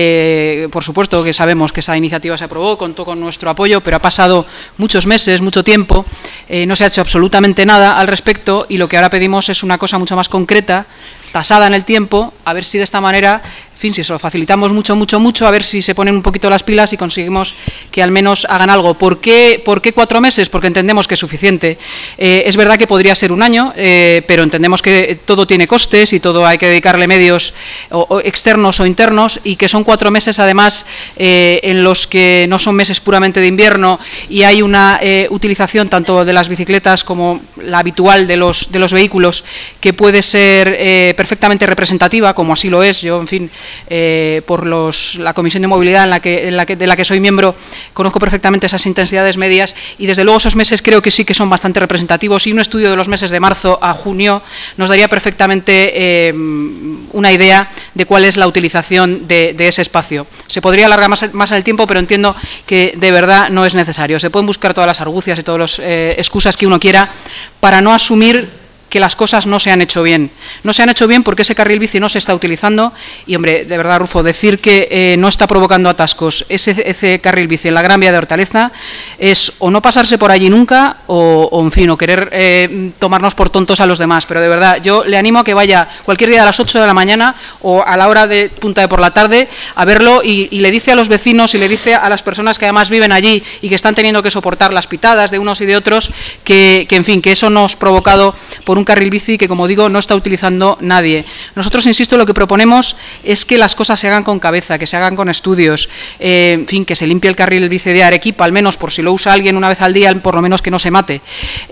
Eh, por supuesto que sabemos que esa iniciativa se aprobó, contó con nuestro apoyo, pero ha pasado muchos meses, mucho tiempo, eh, no se ha hecho absolutamente nada al respecto y lo que ahora pedimos es una cosa mucho más concreta, tasada en el tiempo, a ver si de esta manera, en fin, si se lo facilitamos mucho, mucho, mucho, a ver si se ponen un poquito las pilas y conseguimos que al menos hagan algo. ¿Por qué, por qué cuatro meses? Porque entendemos que es suficiente. Eh, es verdad que podría ser un año, eh, pero entendemos que todo tiene costes y todo hay que dedicarle medios o, o externos o internos y que son cuatro meses, además, eh, en los que no son meses puramente de invierno y hay una eh, utilización tanto de las bicicletas como la habitual de los, de los vehículos que puede ser eh, perfectamente representativa, como así lo es. Yo, en fin, Eh, por los, la Comisión de Movilidad en la que, en la que, de la que soy miembro, conozco perfectamente esas intensidades medias y desde luego esos meses creo que sí que son bastante representativos y un estudio de los meses de marzo a junio nos daría perfectamente eh, una idea de cuál es la utilización de, de ese espacio. Se podría alargar más, más el tiempo, pero entiendo que de verdad no es necesario. Se pueden buscar todas las argucias y todas las eh, excusas que uno quiera para no asumir que las cosas no se han hecho bien. No se han hecho bien porque ese carril bici no se está utilizando y, hombre, de verdad, Rufo, decir que eh, no está provocando atascos ese, ese carril bici en la Gran Vía de Hortaleza es o no pasarse por allí nunca o, o en fin, o querer eh, tomarnos por tontos a los demás. Pero, de verdad, yo le animo a que vaya cualquier día a las ocho de la mañana o a la hora de punta de por la tarde a verlo y, y le dice a los vecinos y le dice a las personas que además viven allí y que están teniendo que soportar las pitadas de unos y de otros que, que en fin, que eso nos ha provocado por un carril bici que, como digo, no está utilizando nadie. Nosotros, insisto, lo que proponemos es que las cosas se hagan con cabeza, que se hagan con estudios, eh, en fin, que se limpie el carril bici de Arequipa, al menos por si lo usa alguien una vez al día, por lo menos que no se mate.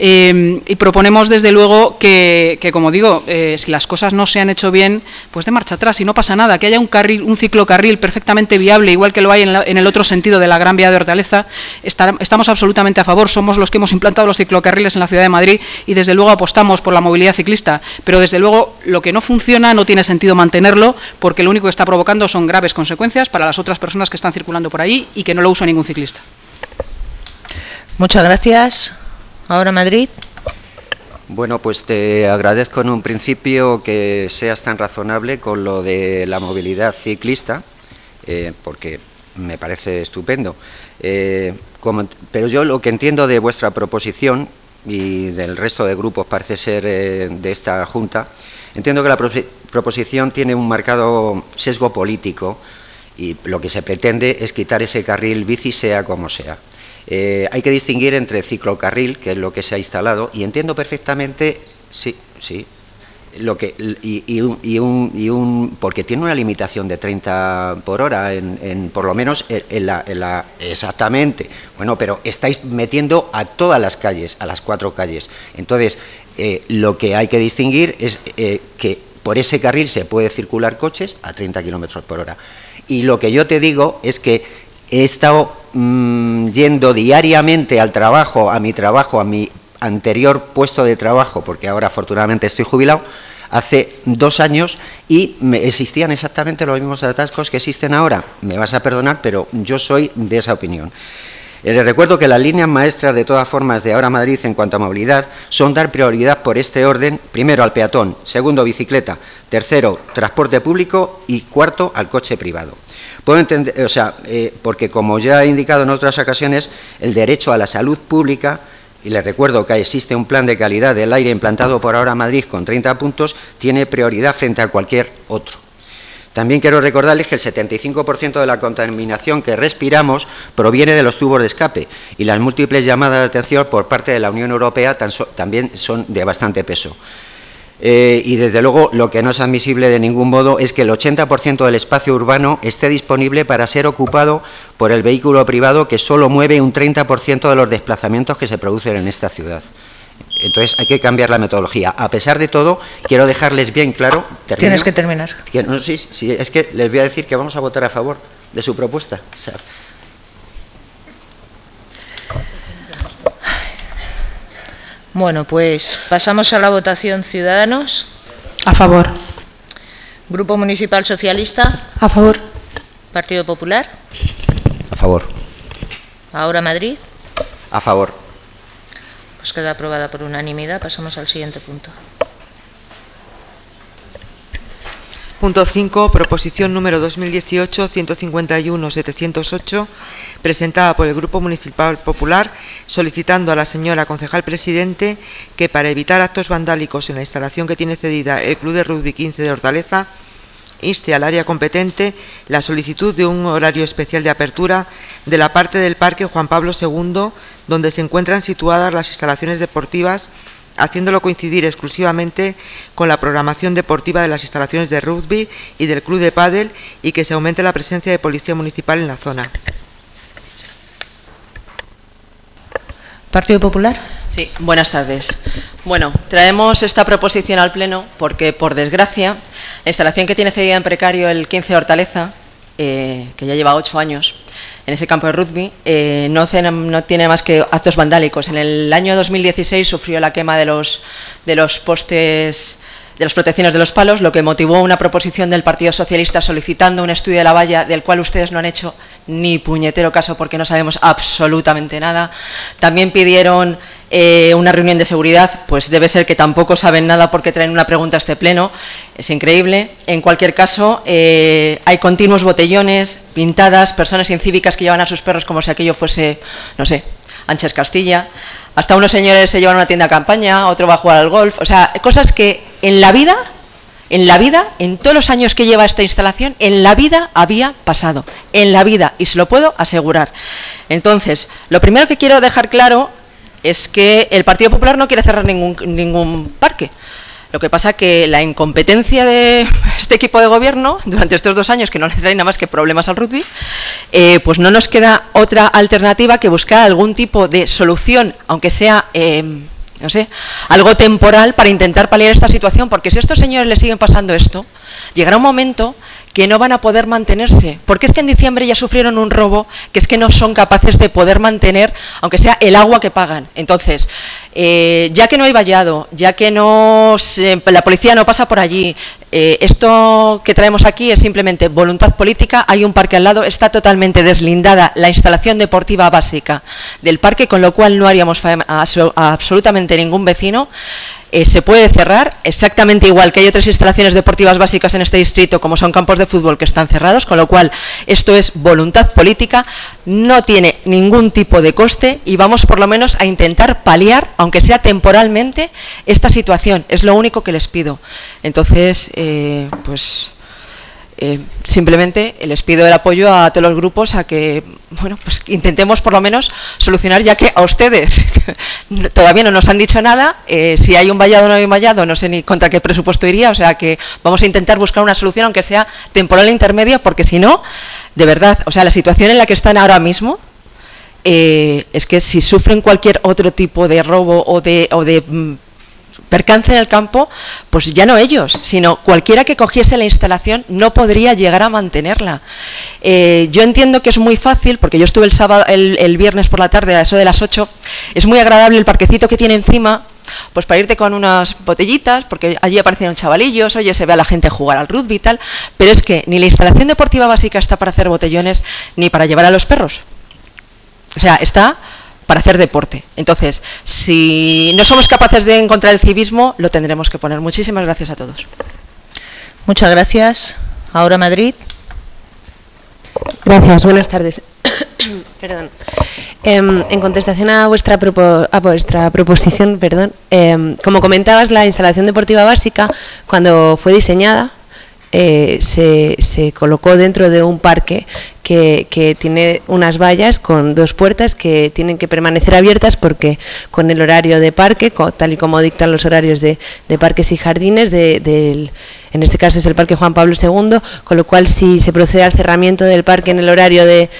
Eh, y proponemos, desde luego, que, que como digo, eh, si las cosas no se han hecho bien, pues de marcha atrás y no pasa nada, que haya un carril, un ciclocarril perfectamente viable, igual que lo hay en, la, en el otro sentido de la Gran Vía de Hortaleza. Estar, estamos absolutamente a favor, somos los que hemos implantado los ciclocarriles en la ciudad de Madrid y, desde luego, apostamos por la movilidad ciclista, pero desde luego lo que no funciona no tiene sentido mantenerlo porque lo único que está provocando son graves consecuencias para las otras personas que están circulando por ahí y que no lo usa ningún ciclista. Muchas gracias. Ahora Madrid. Bueno, pues te agradezco en un principio que seas tan razonable con lo de la movilidad ciclista, eh, porque me parece estupendo. Eh, como, pero yo lo que entiendo de vuestra proposición y del resto de grupos, parece ser, eh, de esta Junta, entiendo que la pro proposición tiene un marcado sesgo político y lo que se pretende es quitar ese carril bici sea como sea. Eh, hay que distinguir entre ciclocarril, que es lo que se ha instalado, y entiendo perfectamente, sí, sí, lo que y, y, un, y, un, y un porque tiene una limitación de treinta por hora en, en por lo menos en, en, la, en la exactamente. Bueno, pero estáis metiendo a todas las calles, a las cuatro calles. Entonces, eh, lo que hay que distinguir es eh, que por ese carril se puede circular coches a treinta kilómetros por hora. Y lo que yo te digo es que he estado mmm, yendo diariamente al trabajo, a mi trabajo, a mi anterior puesto de trabajo, porque ahora afortunadamente estoy jubilado, hace dos años y me existían exactamente los mismos atascos que existen ahora. Me vas a perdonar, pero yo soy de esa opinión. Eh, les recuerdo que las líneas maestras, de todas formas, de Ahora Madrid en cuanto a movilidad son dar prioridad por este orden, primero al peatón, segundo bicicleta, tercero transporte público y cuarto al coche privado. Puedo entender, o sea, eh, porque como ya he indicado en otras ocasiones, el derecho a la salud pública, y les recuerdo que existe un plan de calidad del aire implantado por Ahora Madrid con treinta puntos, tiene prioridad frente a cualquier otro. También quiero recordarles que el setenta y cinco por ciento de la contaminación que respiramos proviene de los tubos de escape y las múltiples llamadas de atención por parte de la Unión Europea tan so, también son de bastante peso. Eh, y desde luego lo que no es admisible de ningún modo es que el ochenta por ciento del espacio urbano esté disponible para ser ocupado por el vehículo privado, que solo mueve un treinta por ciento de los desplazamientos que se producen en esta ciudad. Entonces hay que cambiar la metodología. A pesar de todo, quiero dejarles bien claro... ¿termino? Tienes que terminar. Que, no, sí, sí, es que les voy a decir que vamos a votar a favor de su propuesta. O sea, Bueno, pues pasamos a la votación. Ciudadanos. A favor. Grupo Municipal Socialista. A favor. Partido Popular. a favor. Ahora Madrid. A favor. Pues queda aprobada por unanimidad. Pasamos al siguiente punto. Punto cinco. Proposición número dos mil dieciocho ciento cincuenta y uno setecientos ocho, presentada por el Grupo Municipal Popular, solicitando a la señora concejal presidente que, para evitar actos vandálicos en la instalación que tiene cedida el Club de Rugby quince de Hortaleza, inste al área competente la solicitud de un horario especial de apertura de la parte del Parque Juan Pablo segundo, donde se encuentran situadas las instalaciones deportivas, haciéndolo coincidir exclusivamente con la programación deportiva de las instalaciones de rugby y del club de pádel, y que se aumente la presencia de policía municipal en la zona. Partido Popular. Sí, buenas tardes. Bueno, traemos esta proposición al Pleno porque, por desgracia, la instalación que tiene cedida en precario el quince de Hortaleza, eh, que ya lleva ocho años en ese campo de rugby, eh, no, no tiene más que actos vandálicos. En el año dos mil dieciséis sufrió la quema de los, de los postes, de las protecciones de los palos, lo que motivó una proposición del Partido Socialista solicitando un estudio de la valla, del cual ustedes no han hecho ni puñetero caso porque no sabemos absolutamente nada. También pidieron eh, una reunión de seguridad, pues debe ser que tampoco saben nada porque traen una pregunta a este pleno. Es increíble. En cualquier caso, eh, hay continuos botellones, pintadas, personas incívicas que llevan a sus perros como si aquello fuese, no sé, Anches Castilla. Hasta unos señores se llevan a una tienda de campaña, otro va a jugar al golf. O sea, cosas que en la vida... En la vida, en todos los años que lleva esta instalación, en la vida había pasado, en la vida, y se lo puedo asegurar. Entonces, lo primero que quiero dejar claro es que el Partido Popular no quiere cerrar ningún, ningún parque. Lo que pasa que la incompetencia de este equipo de gobierno, durante estos dos años que no le trae nada más que problemas al rugby, eh, pues no nos queda otra alternativa que buscar algún tipo de solución, aunque sea... Eh, no sé, algo temporal para intentar paliar esta situación, porque si a estos señores les siguen pasando esto, llegará un momento que no van a poder mantenerse, porque es que en diciembre ya sufrieron un robo, que es que no son capaces de poder mantener, aunque sea el agua que pagan. Entonces, eh, ya que no hay vallado, ya que no se, la policía no pasa por allí, eh, esto que traemos aquí es simplemente voluntad política. Hay un parque al lado, está totalmente deslindada la instalación deportiva básica del parque, con lo cual no haríamos a, a, a absolutamente ningún vecino. Eh, se puede cerrar, exactamente igual que hay otras instalaciones deportivas básicas en este distrito, como son campos de fútbol, que están cerrados, con lo cual esto es voluntad política, no tiene ningún tipo de coste y vamos por lo menos a intentar paliar, aunque sea temporalmente, esta situación. Es lo único que les pido. Entonces, eh, pues... Eh, simplemente les pido el apoyo a todos los grupos a que, bueno, pues intentemos por lo menos solucionar, ya que a ustedes todavía no nos han dicho nada. Eh, si hay un vallado o no hay un vallado, no sé ni contra qué presupuesto iría, o sea que vamos a intentar buscar una solución, aunque sea temporal e intermedia, porque si no, de verdad, o sea, la situación en la que están ahora mismo, eh, es que si sufren cualquier otro tipo de robo o de... O de mm, percance en el campo, pues ya no ellos, sino cualquiera que cogiese la instalación no podría llegar a mantenerla. Eh, yo entiendo que es muy fácil, porque yo estuve el sábado, el, el viernes por la tarde a eso de las ocho, es muy agradable el parquecito que tiene encima, pues para irte con unas botellitas, porque allí aparecieron chavalillos, oye, se ve a la gente jugar al rugby y tal, pero es que ni la instalación deportiva básica está para hacer botellones, ni para llevar a los perros. O sea, está... para hacer deporte. Entonces, si no somos capaces de encontrar el civismo, lo tendremos que poner. Muchísimas gracias a todos. Muchas gracias. Ahora Madrid. Gracias, buenas tardes. Perdón. Eh, en contestación a vuestra, propo a vuestra proposición, perdón, eh, como comentabas, la instalación deportiva básica, cuando fue diseñada, eh, se, se colocó dentro de un parque que, que tiene unas vallas con dos puertas que tienen que permanecer abiertas porque con el horario de parque, tal y como dictan los horarios de, de parques y jardines, de, de, en este caso es el Parque Juan Pablo segundo, con lo cual si se procede al cerramiento del parque en el horario de...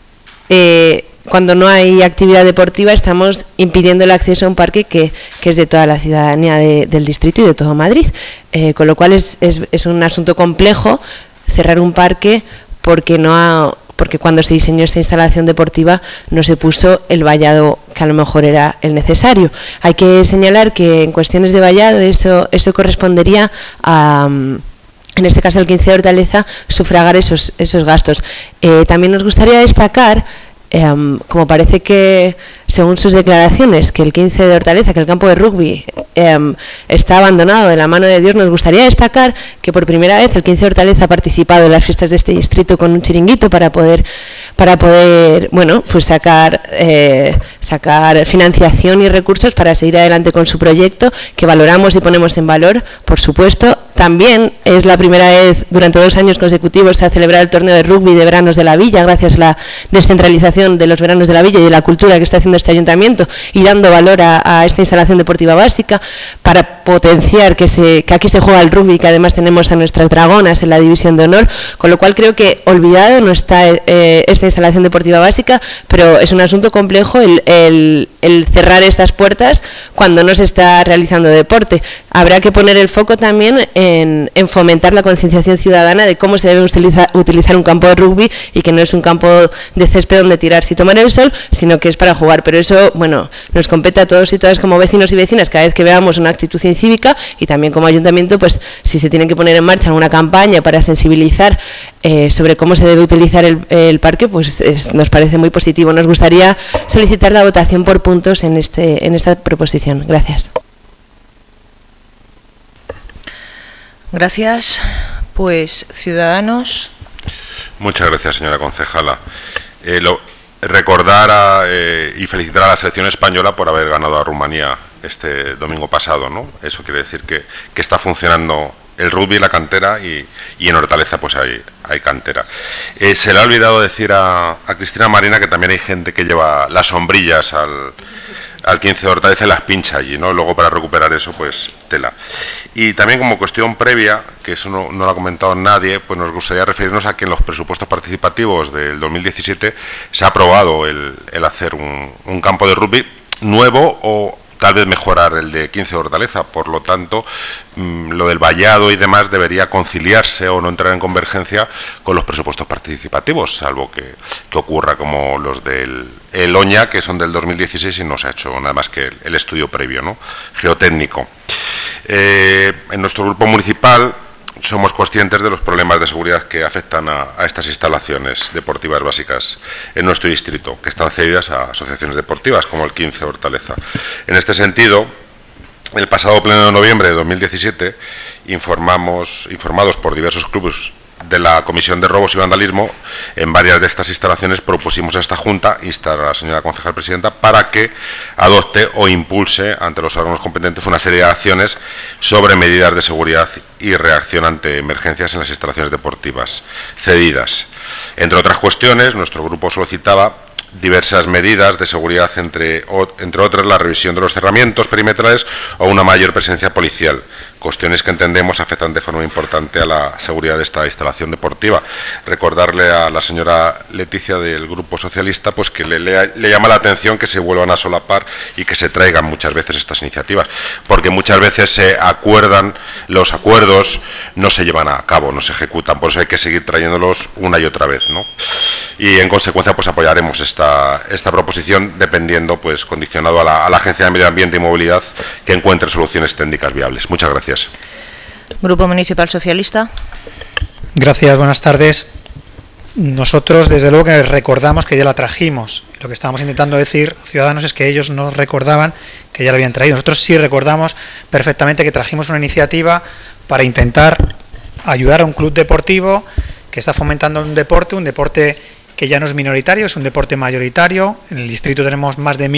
Eh, cuando no hay actividad deportiva estamos impidiendo el acceso a un parque que, que es de toda la ciudadanía de, del distrito y de todo Madrid, eh, con lo cual es, es, es un asunto complejo cerrar un parque porque no ha, porque cuando se diseñó esta instalación deportiva no se puso el vallado que a lo mejor era el necesario. Hay que señalar que en cuestiones de vallado eso, eso correspondería a... en este caso el quince de Hortaleza, sufragar esos, esos gastos. Eh, también nos gustaría destacar, eh, como parece que, según sus declaraciones, que el quince de Hortaleza, que el campo de rugby eh, está abandonado de la mano de Dios, nos gustaría destacar que por primera vez el quince de Hortaleza ha participado en las fiestas de este distrito con un chiringuito para poder, para poder bueno, pues sacar, eh, sacar financiación y recursos para seguir adelante con su proyecto, que valoramos y ponemos en valor, por supuesto. También es la primera vez durante dos años consecutivos se ha celebrado el torneo de rugby de veranos de la Villa, gracias a la descentralización de los veranos de la Villa y de la cultura que está haciendo este ayuntamiento y dando valor a, a esta instalación deportiva básica para potenciar que, se, que aquí se juega el rugby, que además tenemos a nuestras dragonas en la división de honor, con lo cual creo que olvidado no está eh, esta instalación deportiva básica, pero es un asunto complejo el, el, el cerrar estas puertas cuando no se está realizando deporte. Habrá que poner el foco también en, en fomentar la concienciación ciudadana de cómo se debe utiliza, utilizar un campo de rugby y que no es un campo de césped donde tirarse y tomar el sol, sino que es para jugar. Pero eso, bueno, nos compete a todos y todas como vecinos y vecinas cada vez que veamos una actitud incívica, y también como ayuntamiento, pues si se tiene que poner en marcha alguna campaña para sensibilizar eh, sobre cómo se debe utilizar el, el parque, pues es, nos parece muy positivo. Nos gustaría solicitar la votación por puntos en, este, en esta proposición. Gracias. Gracias. Pues, Ciudadanos. Muchas gracias, señora concejala. Eh, lo, recordar a, eh, y felicitar a la selección española por haber ganado a Rumanía este domingo pasado, ¿no? Eso quiere decir que, que está funcionando el rugby, la cantera, y, y en Hortaleza pues hay, hay cantera. Eh, se le ha olvidado decir a, a Cristina Marina que también hay gente que lleva las sombrillas al... al quince de Hortaleza y las pincha allí, ¿no? Luego para recuperar eso, pues tela. Y también como cuestión previa, que eso no, no lo ha comentado nadie, pues nos gustaría referirnos a que en los presupuestos participativos del dos mil diecisiete se ha aprobado el, el hacer un, un campo de rugby nuevo o tal vez mejorar el de quince de Hortaleza. Por lo tanto, mmm, lo del vallado y demás debería conciliarse o no entrar en convergencia con los presupuestos participativos, salvo que, que ocurra como los del el Oña, que son del dos mil dieciséis y no se ha hecho nada más que el, el estudio previo, ¿no? Geotécnico. Eh, en nuestro grupo municipal somos conscientes de los problemas de seguridad que afectan a, a estas instalaciones deportivas básicas en nuestro distrito, que están cedidas a asociaciones deportivas como el quince de Hortaleza. En este sentido, el pasado pleno de noviembre de dos mil diecisiete, informamos, informados por diversos clubes de la Comisión de Robos y Vandalismo, en varias de estas instalaciones propusimos a esta Junta instar a la señora concejal presidenta para que adopte o impulse ante los órganos competentes una serie de acciones sobre medidas de seguridad y reacción ante emergencias en las instalaciones deportivas cedidas. Entre otras cuestiones, nuestro grupo solicitaba diversas medidas de seguridad, entre, entre otras la revisión de los cerramientos perimetrales o una mayor presencia policial, cuestiones que entendemos afectan de forma importante a la seguridad de esta instalación deportiva. Recordarle a la señora Leticia del Grupo Socialista pues que le, le, le llama la atención que se vuelvan a solapar y que se traigan muchas veces estas iniciativas, porque muchas veces se acuerdan, los acuerdos no se llevan a cabo, no se ejecutan, por eso hay que seguir trayéndolos una y otra vez, ¿no? Y en consecuencia pues apoyaremos esta, esta proposición, dependiendo, pues condicionado a la, a la Agencia de Medio Ambiente y Movilidad que encuentre soluciones técnicas viables. Muchas gracias. Grupo Municipal Socialista. Gracias, buenas tardes. Nosotros, desde luego, que recordamos que ya la trajimos. Lo que estábamos intentando decir, Ciudadanos, es que ellos no recordaban que ya la habían traído. Nosotros sí recordamos perfectamente que trajimos una iniciativa para intentar ayudar a un club deportivo que está fomentando un deporte, un deporte que ya no es minoritario, es un deporte mayoritario. En el distrito tenemos más de mil,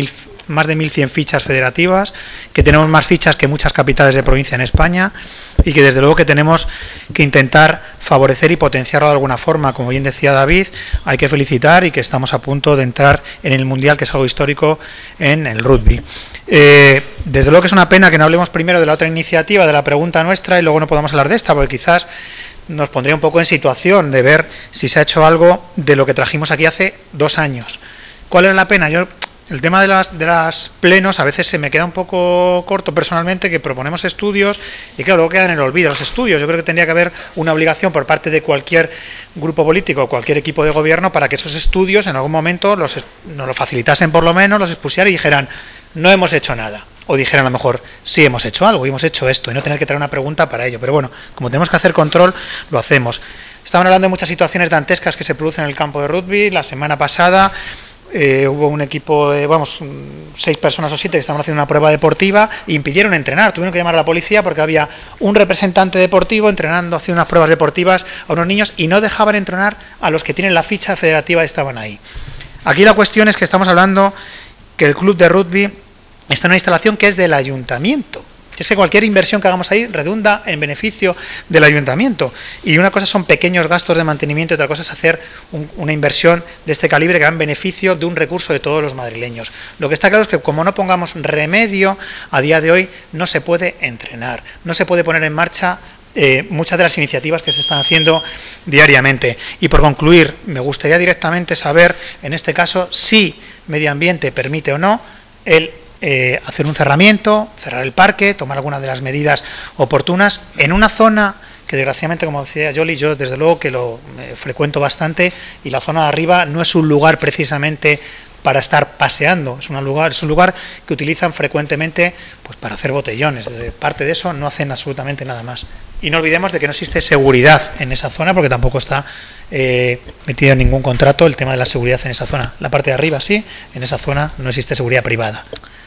más de mil cien fichas federativas, que tenemos más fichas que muchas capitales de provincia en España y que desde luego que tenemos que intentar favorecer y potenciarlo de alguna forma. Como bien decía David, hay que felicitar y que estamos a punto de entrar en el Mundial, que es algo histórico en el rugby. Eh, desde luego que es una pena que no hablemos primero de la otra iniciativa, de la pregunta nuestra, y luego no podamos hablar de esta, porque quizás nos pondría un poco en situación de ver si se ha hecho algo de lo que trajimos aquí hace dos años. ¿Cuál es la pena? Yo El tema de las, de las plenos a veces se me queda un poco corto personalmente, que proponemos estudios y claro, luego quedan en el olvido los estudios. Yo creo que tendría que haber una obligación por parte de cualquier grupo político o cualquier equipo de gobierno para que esos estudios en algún momento los, nos lo facilitasen por lo menos, los expusieran y dijeran, no hemos hecho nada. O dijeran a lo mejor, sí hemos hecho algo y hemos hecho esto, y no tener que traer una pregunta para ello. Pero bueno, como tenemos que hacer control, lo hacemos. Estaban hablando de muchas situaciones dantescas que se producen en el campo de rugby. La semana pasada Eh, hubo un equipo de, vamos, seis personas o siete que estaban haciendo una prueba deportiva e impidieron entrenar. Tuvieron que llamar a la policía porque había un representante deportivo entrenando, haciendo unas pruebas deportivas a unos niños y no dejaban entrenar a los que tienen la ficha federativa y estaban ahí. Aquí la cuestión es que estamos hablando que el club de rugby está en una instalación que es del ayuntamiento. Es que cualquier inversión que hagamos ahí redunda en beneficio del ayuntamiento. Y una cosa son pequeños gastos de mantenimiento y otra cosa es hacer un, una inversión de este calibre que va en beneficio de un recurso de todos los madrileños. Lo que está claro es que como no pongamos remedio, a día de hoy no se puede entrenar, no se puede poner en marcha eh, muchas de las iniciativas que se están haciendo diariamente. Y por concluir, me gustaría directamente saber, en este caso, si Medio Ambiente permite o no el Eh, hacer un cerramiento, cerrar el parque, tomar algunas de las medidas oportunas en una zona que desgraciadamente, como decía Yoli, yo desde luego que lo eh, frecuento bastante, y la zona de arriba no es un lugar precisamente para estar paseando, es un lugar, es un lugar que utilizan frecuentemente pues para hacer botellones. Desde parte de eso no hacen absolutamente nada más. Y no olvidemos de que no existe seguridad en esa zona porque tampoco está eh, metido en ningún contrato el tema de la seguridad en esa zona. La parte de arriba sí, en esa zona no existe seguridad privada.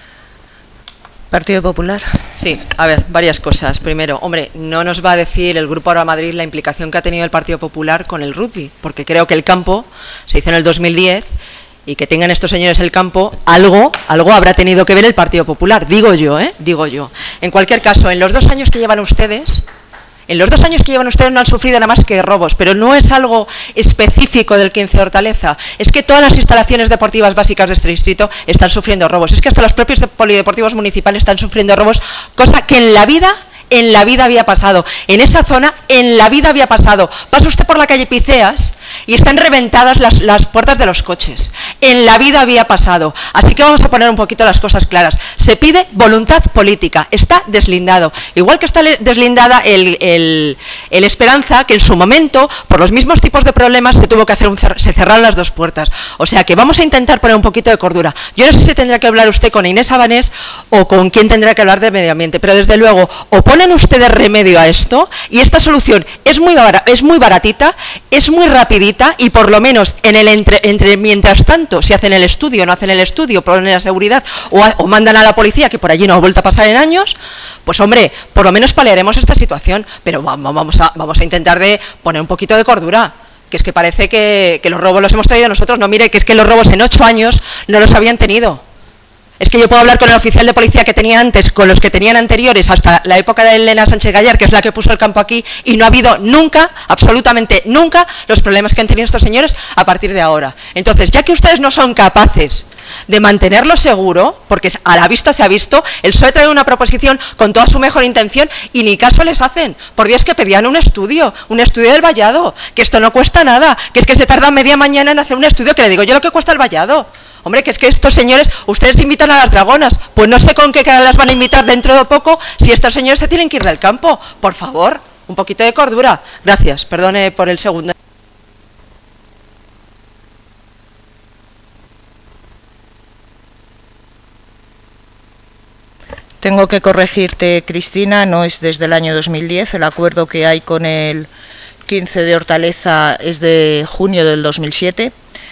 Partido Popular. Sí, a ver, varias cosas. Primero, hombre, no nos va a decir el Grupo Ahora Madrid la implicación que ha tenido el Partido Popular con el rugby, porque creo que el campo se hizo en el dos mil diez y que tengan estos señores el campo, algo, algo habrá tenido que ver el Partido Popular, digo yo, ¿eh? Digo yo. En cualquier caso, en los dos años que llevan ustedes... En los dos años que llevan ustedes no han sufrido nada más que robos, pero no es algo específico del quince de Hortaleza. Es que todas las instalaciones deportivas básicas de este distrito están sufriendo robos. Es que hasta los propios polideportivos municipales están sufriendo robos, cosa que en la vida... en la vida había pasado, en esa zona en la vida había pasado. Pasa usted por la calle Piceas y están reventadas las, las puertas de los coches, en la vida había pasado. Así que vamos a poner un poquito las cosas claras. Se pide voluntad política, está deslindado, igual que está deslindada el, el, el Esperanza, que en su momento, por los mismos tipos de problemas, se tuvo que hacer un cer se cerraron las dos puertas. O sea que vamos a intentar poner un poquito de cordura. Yo no sé si tendrá que hablar usted con Inés Abanés o con quién tendrá que hablar de medio ambiente, pero desde luego, o ponen ustedes remedio a esto, y esta solución es muy, es muy baratita, es muy rapidita, y por lo menos en el entre, entre mientras tanto, si hacen el estudio, no hacen el estudio, ponen la seguridad, o, a, o mandan a la policía, que por allí no ha vuelto a pasar en años, pues hombre, por lo menos paliaremos esta situación, pero vamos, vamos, a, vamos a intentar de poner un poquito de cordura, que es que parece que, que los robos los hemos traído nosotros. No, mire, que es que los robos en ocho años no los habían tenido. Es que yo puedo hablar con el oficial de policía que tenía antes, con los que tenían anteriores, hasta la época de Elena Sánchez Gallar, que es la que puso el campo aquí, y no ha habido nunca, absolutamente nunca, los problemas que han tenido estos señores a partir de ahora. Entonces, ya que ustedes no son capaces de mantenerlo seguro, porque a la vista se ha visto, el P S O E trae una proposición con toda su mejor intención y ni caso les hacen. Por Dios, que pedían un estudio, un estudio del vallado, que esto no cuesta nada, que es que se tarda media mañana en hacer un estudio, que le digo yo lo que cuesta el vallado. Hombre, que es que estos señores, ustedes invitan a las dragonas, pues no sé con qué cara las van a invitar dentro de poco si estos señores se tienen que ir del campo. Por favor, un poquito de cordura. Gracias, perdone por el segundo. Tengo que corregirte, Cristina, no es desde el año dos mil diez, el acuerdo que hay con el quince de Hortaleza es de junio del dos mil siete.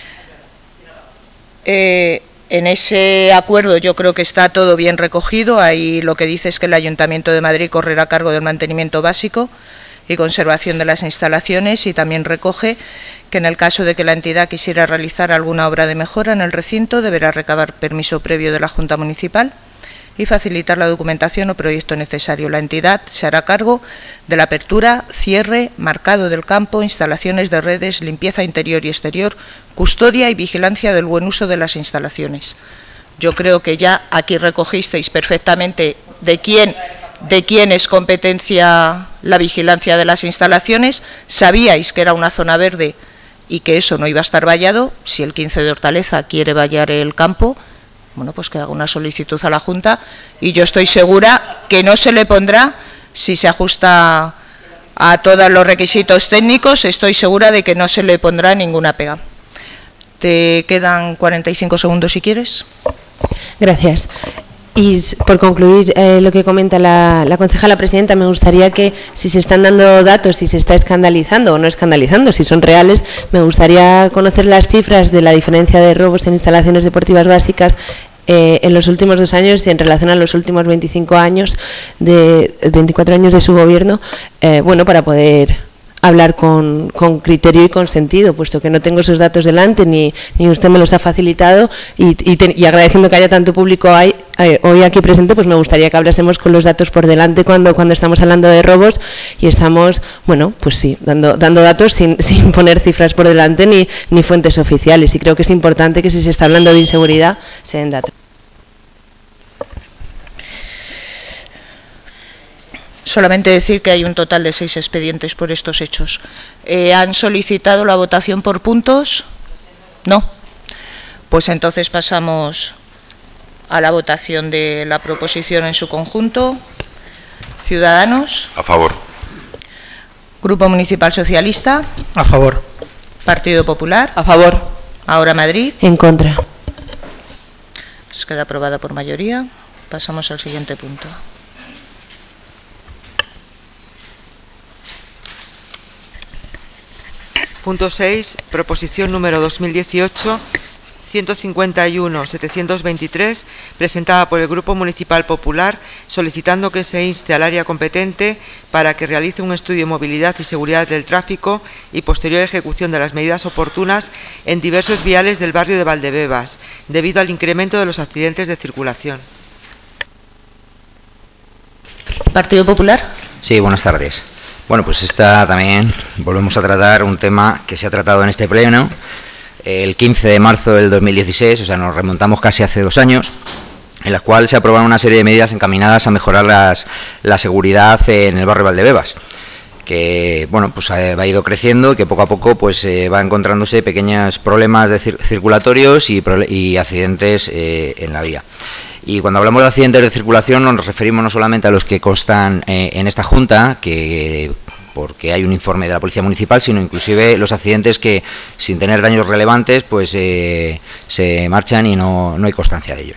Eh, en ese acuerdo yo creo que está todo bien recogido. Ahí lo que dice es que el Ayuntamiento de Madrid correrá a cargo del mantenimiento básico y conservación de las instalaciones, y también recoge que en el caso de que la entidad quisiera realizar alguna obra de mejora en el recinto, deberá recabar permiso previo de la Junta Municipal y facilitar la documentación o proyecto necesario. La entidad se hará cargo de la apertura, cierre, marcado del campo, instalaciones de redes, limpieza interior y exterior, custodia y vigilancia del buen uso de las instalaciones. Yo creo que ya aquí recogisteis perfectamente de quién, de quién es competencia la vigilancia de las instalaciones, sabíais que era una zona verde y que eso no iba a estar vallado. Si el quince de Hortaleza quiere vallar el campo, bueno, pues que haga una solicitud a la Junta, y yo estoy segura que no se le pondrá, si se ajusta a todos los requisitos técnicos, estoy segura de que no se le pondrá ninguna pega. Te quedan cuarenta y cinco segundos si quieres. Gracias. Y por concluir eh, lo que comenta la, la concejala presidenta, me gustaría que, si se están dando datos, si se está escandalizando o no escandalizando, si son reales, me gustaría conocer las cifras de la diferencia de robos en instalaciones deportivas básicas eh, en los últimos dos años y en relación a los últimos veinticinco años, de veinticuatro años de su gobierno, eh, bueno, para poder hablar con, con criterio y con sentido, puesto que no tengo esos datos delante, ni, ni usted me los ha facilitado, y, y, te, y agradeciendo que haya tanto público hay, eh, hoy aquí presente, pues me gustaría que hablásemos con los datos por delante cuando, cuando estamos hablando de robos, y estamos, bueno, pues sí, dando, dando datos sin, sin poner cifras por delante ni, ni fuentes oficiales, y creo que es importante que, si se está hablando de inseguridad, se den datos. Solamente decir que hay un total de seis expedientes por estos hechos. Eh, ¿Han solicitado la votación por puntos? No. Pues entonces pasamos a la votación de la proposición en su conjunto. Ciudadanos. A favor. Grupo Municipal Socialista. A favor. Partido Popular. A favor. Ahora Madrid. En contra. Pues queda aprobada por mayoría. Pasamos al siguiente punto. Punto seis. Proposición número dos mil dieciocho ciento cincuenta y uno setecientos veintitrés, presentada por el Grupo Municipal Popular, solicitando que se inste al área competente para que realice un estudio de movilidad y seguridad del tráfico y posterior ejecución de las medidas oportunas en diversos viales del barrio de Valdebebas, debido al incremento de los accidentes de circulación. Partido Popular. Sí, buenas tardes. Bueno, pues esta también volvemos a tratar un tema que se ha tratado en este pleno el quince de marzo del dos mil dieciséis, o sea, nos remontamos casi hace dos años, en la cual se aprobaron una serie de medidas encaminadas a mejorar las, la seguridad en el barrio Valdebebas, que bueno, pues ha ido creciendo y que poco a poco pues eh, va encontrándose pequeños problemas de cir circulatorios y, y accidentes eh, en la vía. Y cuando hablamos de accidentes de circulación nos referimos no solamente a los que constan eh, en esta Junta, que porque hay un informe de la Policía Municipal, sino inclusive los accidentes que, sin tener daños relevantes, pues eh, se marchan y no, no hay constancia de ellos.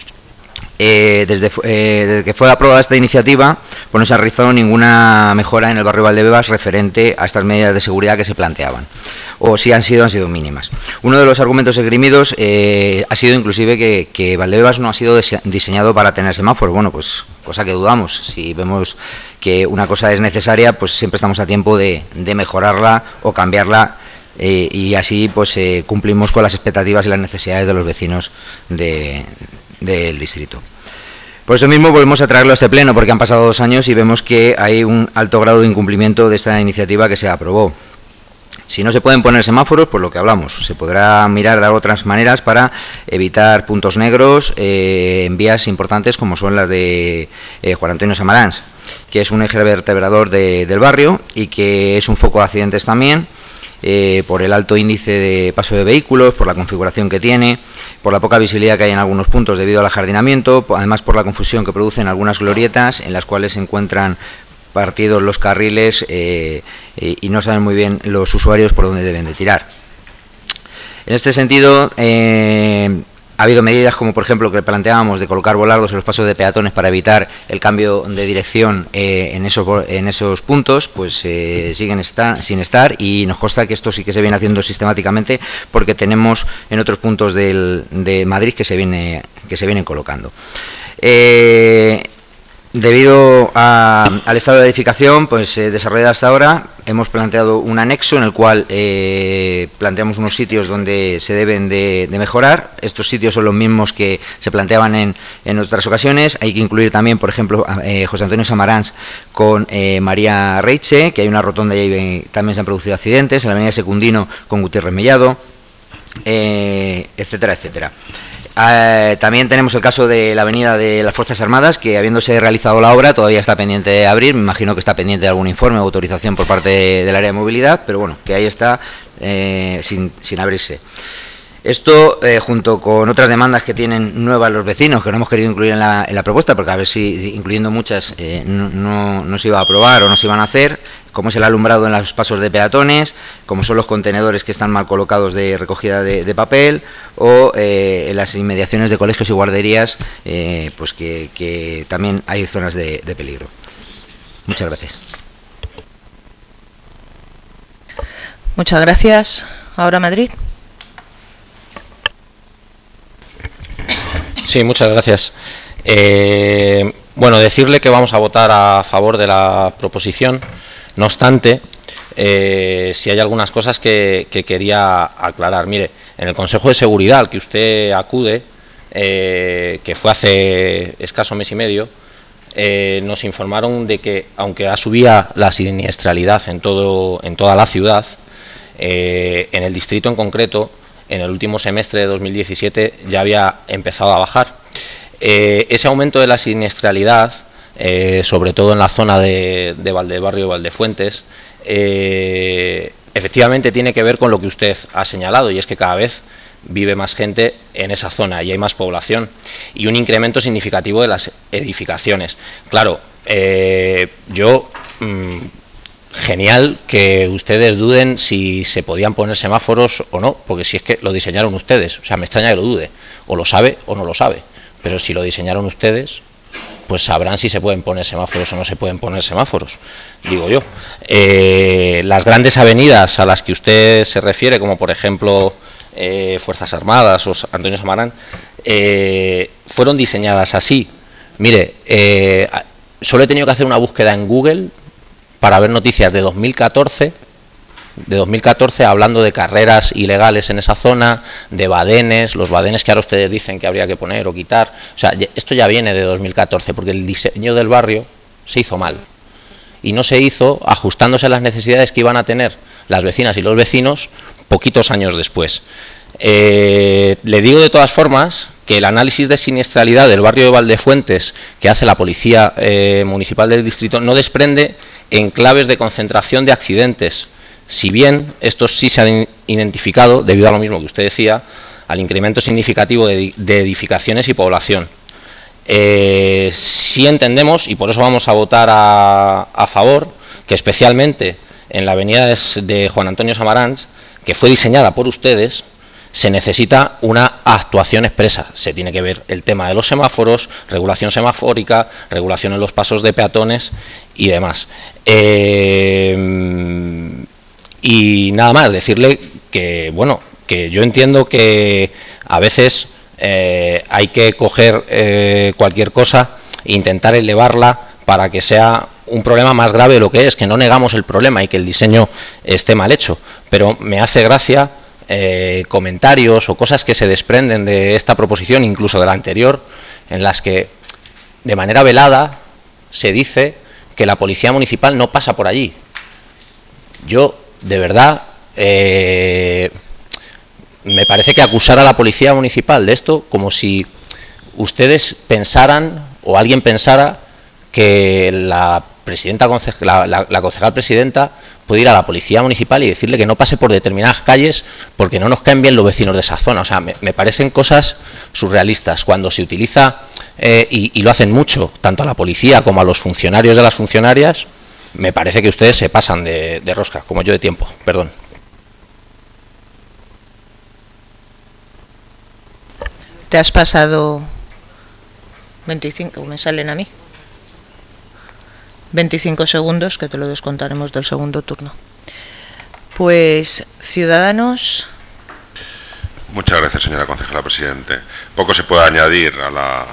Eh, desde, eh, desde que fue aprobada esta iniciativa, pues no se ha realizado ninguna mejora en el barrio Valdebebas referente a estas medidas de seguridad que se planteaban, o si han sido, han sido mínimas. Uno de los argumentos esgrimidos eh, ha sido inclusive que, que Valdebebas no ha sido diseñado para tener semáforos. Bueno, pues cosa que dudamos. Si vemos que una cosa es necesaria, pues siempre estamos a tiempo de, de mejorarla o cambiarla, eh, y así pues eh, cumplimos con las expectativas y las necesidades de los vecinos de del distrito. Por eso mismo volvemos a traerlo a este pleno, porque han pasado dos años y vemos que hay un alto grado de incumplimiento de esta iniciativa que se aprobó. Si no se pueden poner semáforos, pues lo que hablamos, se podrá mirar de otras maneras para evitar puntos negros eh, en vías importantes como son las de eh, Juan Antonio Samaranch, que es un eje vertebrador de, del barrio y que es un foco de accidentes también. Eh, por el alto índice de paso de vehículos, por la configuración que tiene, por la poca visibilidad que hay en algunos puntos debido al ajardinamiento, además por la confusión que producen algunas glorietas en las cuales se encuentran partidos los carriles eh, eh, y no saben muy bien los usuarios por dónde deben de tirar. En este sentido, eh, ha habido medidas como por ejemplo que planteábamos de colocar volardos en los pasos de peatones para evitar el cambio de dirección eh, en, esos, en esos puntos, pues eh, siguen está, sin estar, y nos consta que esto sí que se viene haciendo sistemáticamente porque tenemos en otros puntos del, de Madrid que se, viene, que se vienen colocando. Eh, debido a, al estado de edificación pues eh, desarrollado hasta ahora, hemos planteado un anexo en el cual eh, planteamos unos sitios donde se deben de, de mejorar. Estos sitios son los mismos que se planteaban en, en otras ocasiones. Hay que incluir también, por ejemplo, a eh, José Antonio Samaranch con eh, María Reiche, que hay una rotonda y ahí también se han producido accidentes, en la avenida Secundino con Gutiérrez Mellado, eh, etcétera, etcétera. Eh, también tenemos el caso de la avenida de las Fuerzas Armadas, que habiéndose realizado la obra todavía está pendiente de abrir. Me imagino que está pendiente de algún informe o autorización por parte de, del área de movilidad, pero bueno, que ahí está eh, sin, sin abrirse. Esto, eh, junto con otras demandas que tienen nuevas los vecinos, que no hemos querido incluir en la, en la propuesta, porque a ver si, incluyendo muchas, eh, no, no, no se iba a aprobar o no se iban a hacer, como es el alumbrado en los pasos de peatones, como son los contenedores que están mal colocados de recogida de, de papel, o eh, en las inmediaciones de colegios y guarderías, eh, pues que, que también hay zonas de, de peligro. Muchas gracias. Muchas gracias. Ahora Madrid. Sí, muchas gracias. Eh, bueno, decirle que vamos a votar a favor de la proposición. No obstante, eh, si hay algunas cosas que, que quería aclarar. Mire, en el Consejo de Seguridad al que usted acude, eh, que fue hace escaso mes y medio, eh, nos informaron de que, aunque ha subido la siniestralidad en, todo, en toda la ciudad, eh, en el distrito en concreto, en el último semestre de dos mil diecisiete ya había empezado a bajar. Eh, ese aumento de la siniestralidad, eh, sobre todo en la zona de, de Valdebarrio y Valdefuentes, eh, efectivamente tiene que ver con lo que usted ha señalado, y es que cada vez vive más gente en esa zona y hay más población y un incremento significativo de las edificaciones. Claro, eh, yo... Mmm, genial que ustedes duden si se podían poner semáforos o no, porque si es que lo diseñaron ustedes, o sea, me extraña que lo dude, o lo sabe o no lo sabe, pero si lo diseñaron ustedes, pues sabrán si se pueden poner semáforos o no se pueden poner semáforos, digo yo. Eh, las grandes avenidas a las que usted se refiere, como por ejemplo eh, Fuerzas Armadas o Antonio Samaranch, eh, fueron diseñadas así. Mire, eh, solo he tenido que hacer una búsqueda en Google para ver noticias de dos mil catorce, de dos mil catorce hablando de carreras ilegales en esa zona, de badenes, los badenes que ahora ustedes dicen que habría que poner o quitar. O sea, esto ya viene de dos mil catorce, porque el diseño del barrio se hizo mal. Y no se hizo ajustándose a las necesidades que iban a tener las vecinas y los vecinos poquitos años después. Eh, le digo de todas formas que el análisis de siniestralidad del barrio de Valdefuentes que hace la Policía eh, Municipal del Distrito no desprende enclaves de concentración de accidentes, si bien estos sí se han identificado, debido a lo mismo que usted decía, al incremento significativo de, de edificaciones y población. Eh, sí entendemos, y por eso vamos a votar a, a favor, que especialmente en la avenida de, de Juan Antonio Samaranch, que fue diseñada por ustedes, se necesita una actuación expresa. Se tiene que ver el tema de los semáforos, regulación semafórica, regulación en los pasos de peatones y demás. Eh, y nada más, decirle que, bueno, que yo entiendo que a veces eh, hay que coger eh, cualquier cosa e intentar elevarla para que sea un problema más grave de lo que es, que no negamos el problema y que el diseño esté mal hecho, pero me hace gracia Eh, comentarios o cosas que se desprenden de esta proposición, incluso de la anterior, en las que de manera velada se dice que la policía municipal no pasa por allí. Yo, de verdad, eh, me parece que acusar a la policía municipal de esto como si ustedes pensaran o alguien pensara que la presidenta, la, la, la concejal presidenta puede ir a la policía municipal y decirle que no pase por determinadas calles porque no nos caen bien los vecinos de esa zona. O sea, me, me parecen cosas surrealistas. Cuando se utiliza, eh, y, y lo hacen mucho, tanto a la policía como a los funcionarios de las funcionarias, me parece que ustedes se pasan de, de rosca, como yo de tiempo. Perdón. Te has pasado veinticinco, me salen a mí. veinticinco segundos, que te lo descontaremos del segundo turno. Pues, Ciudadanos. Muchas gracias, señora concejala presidente. Poco se puede añadir a la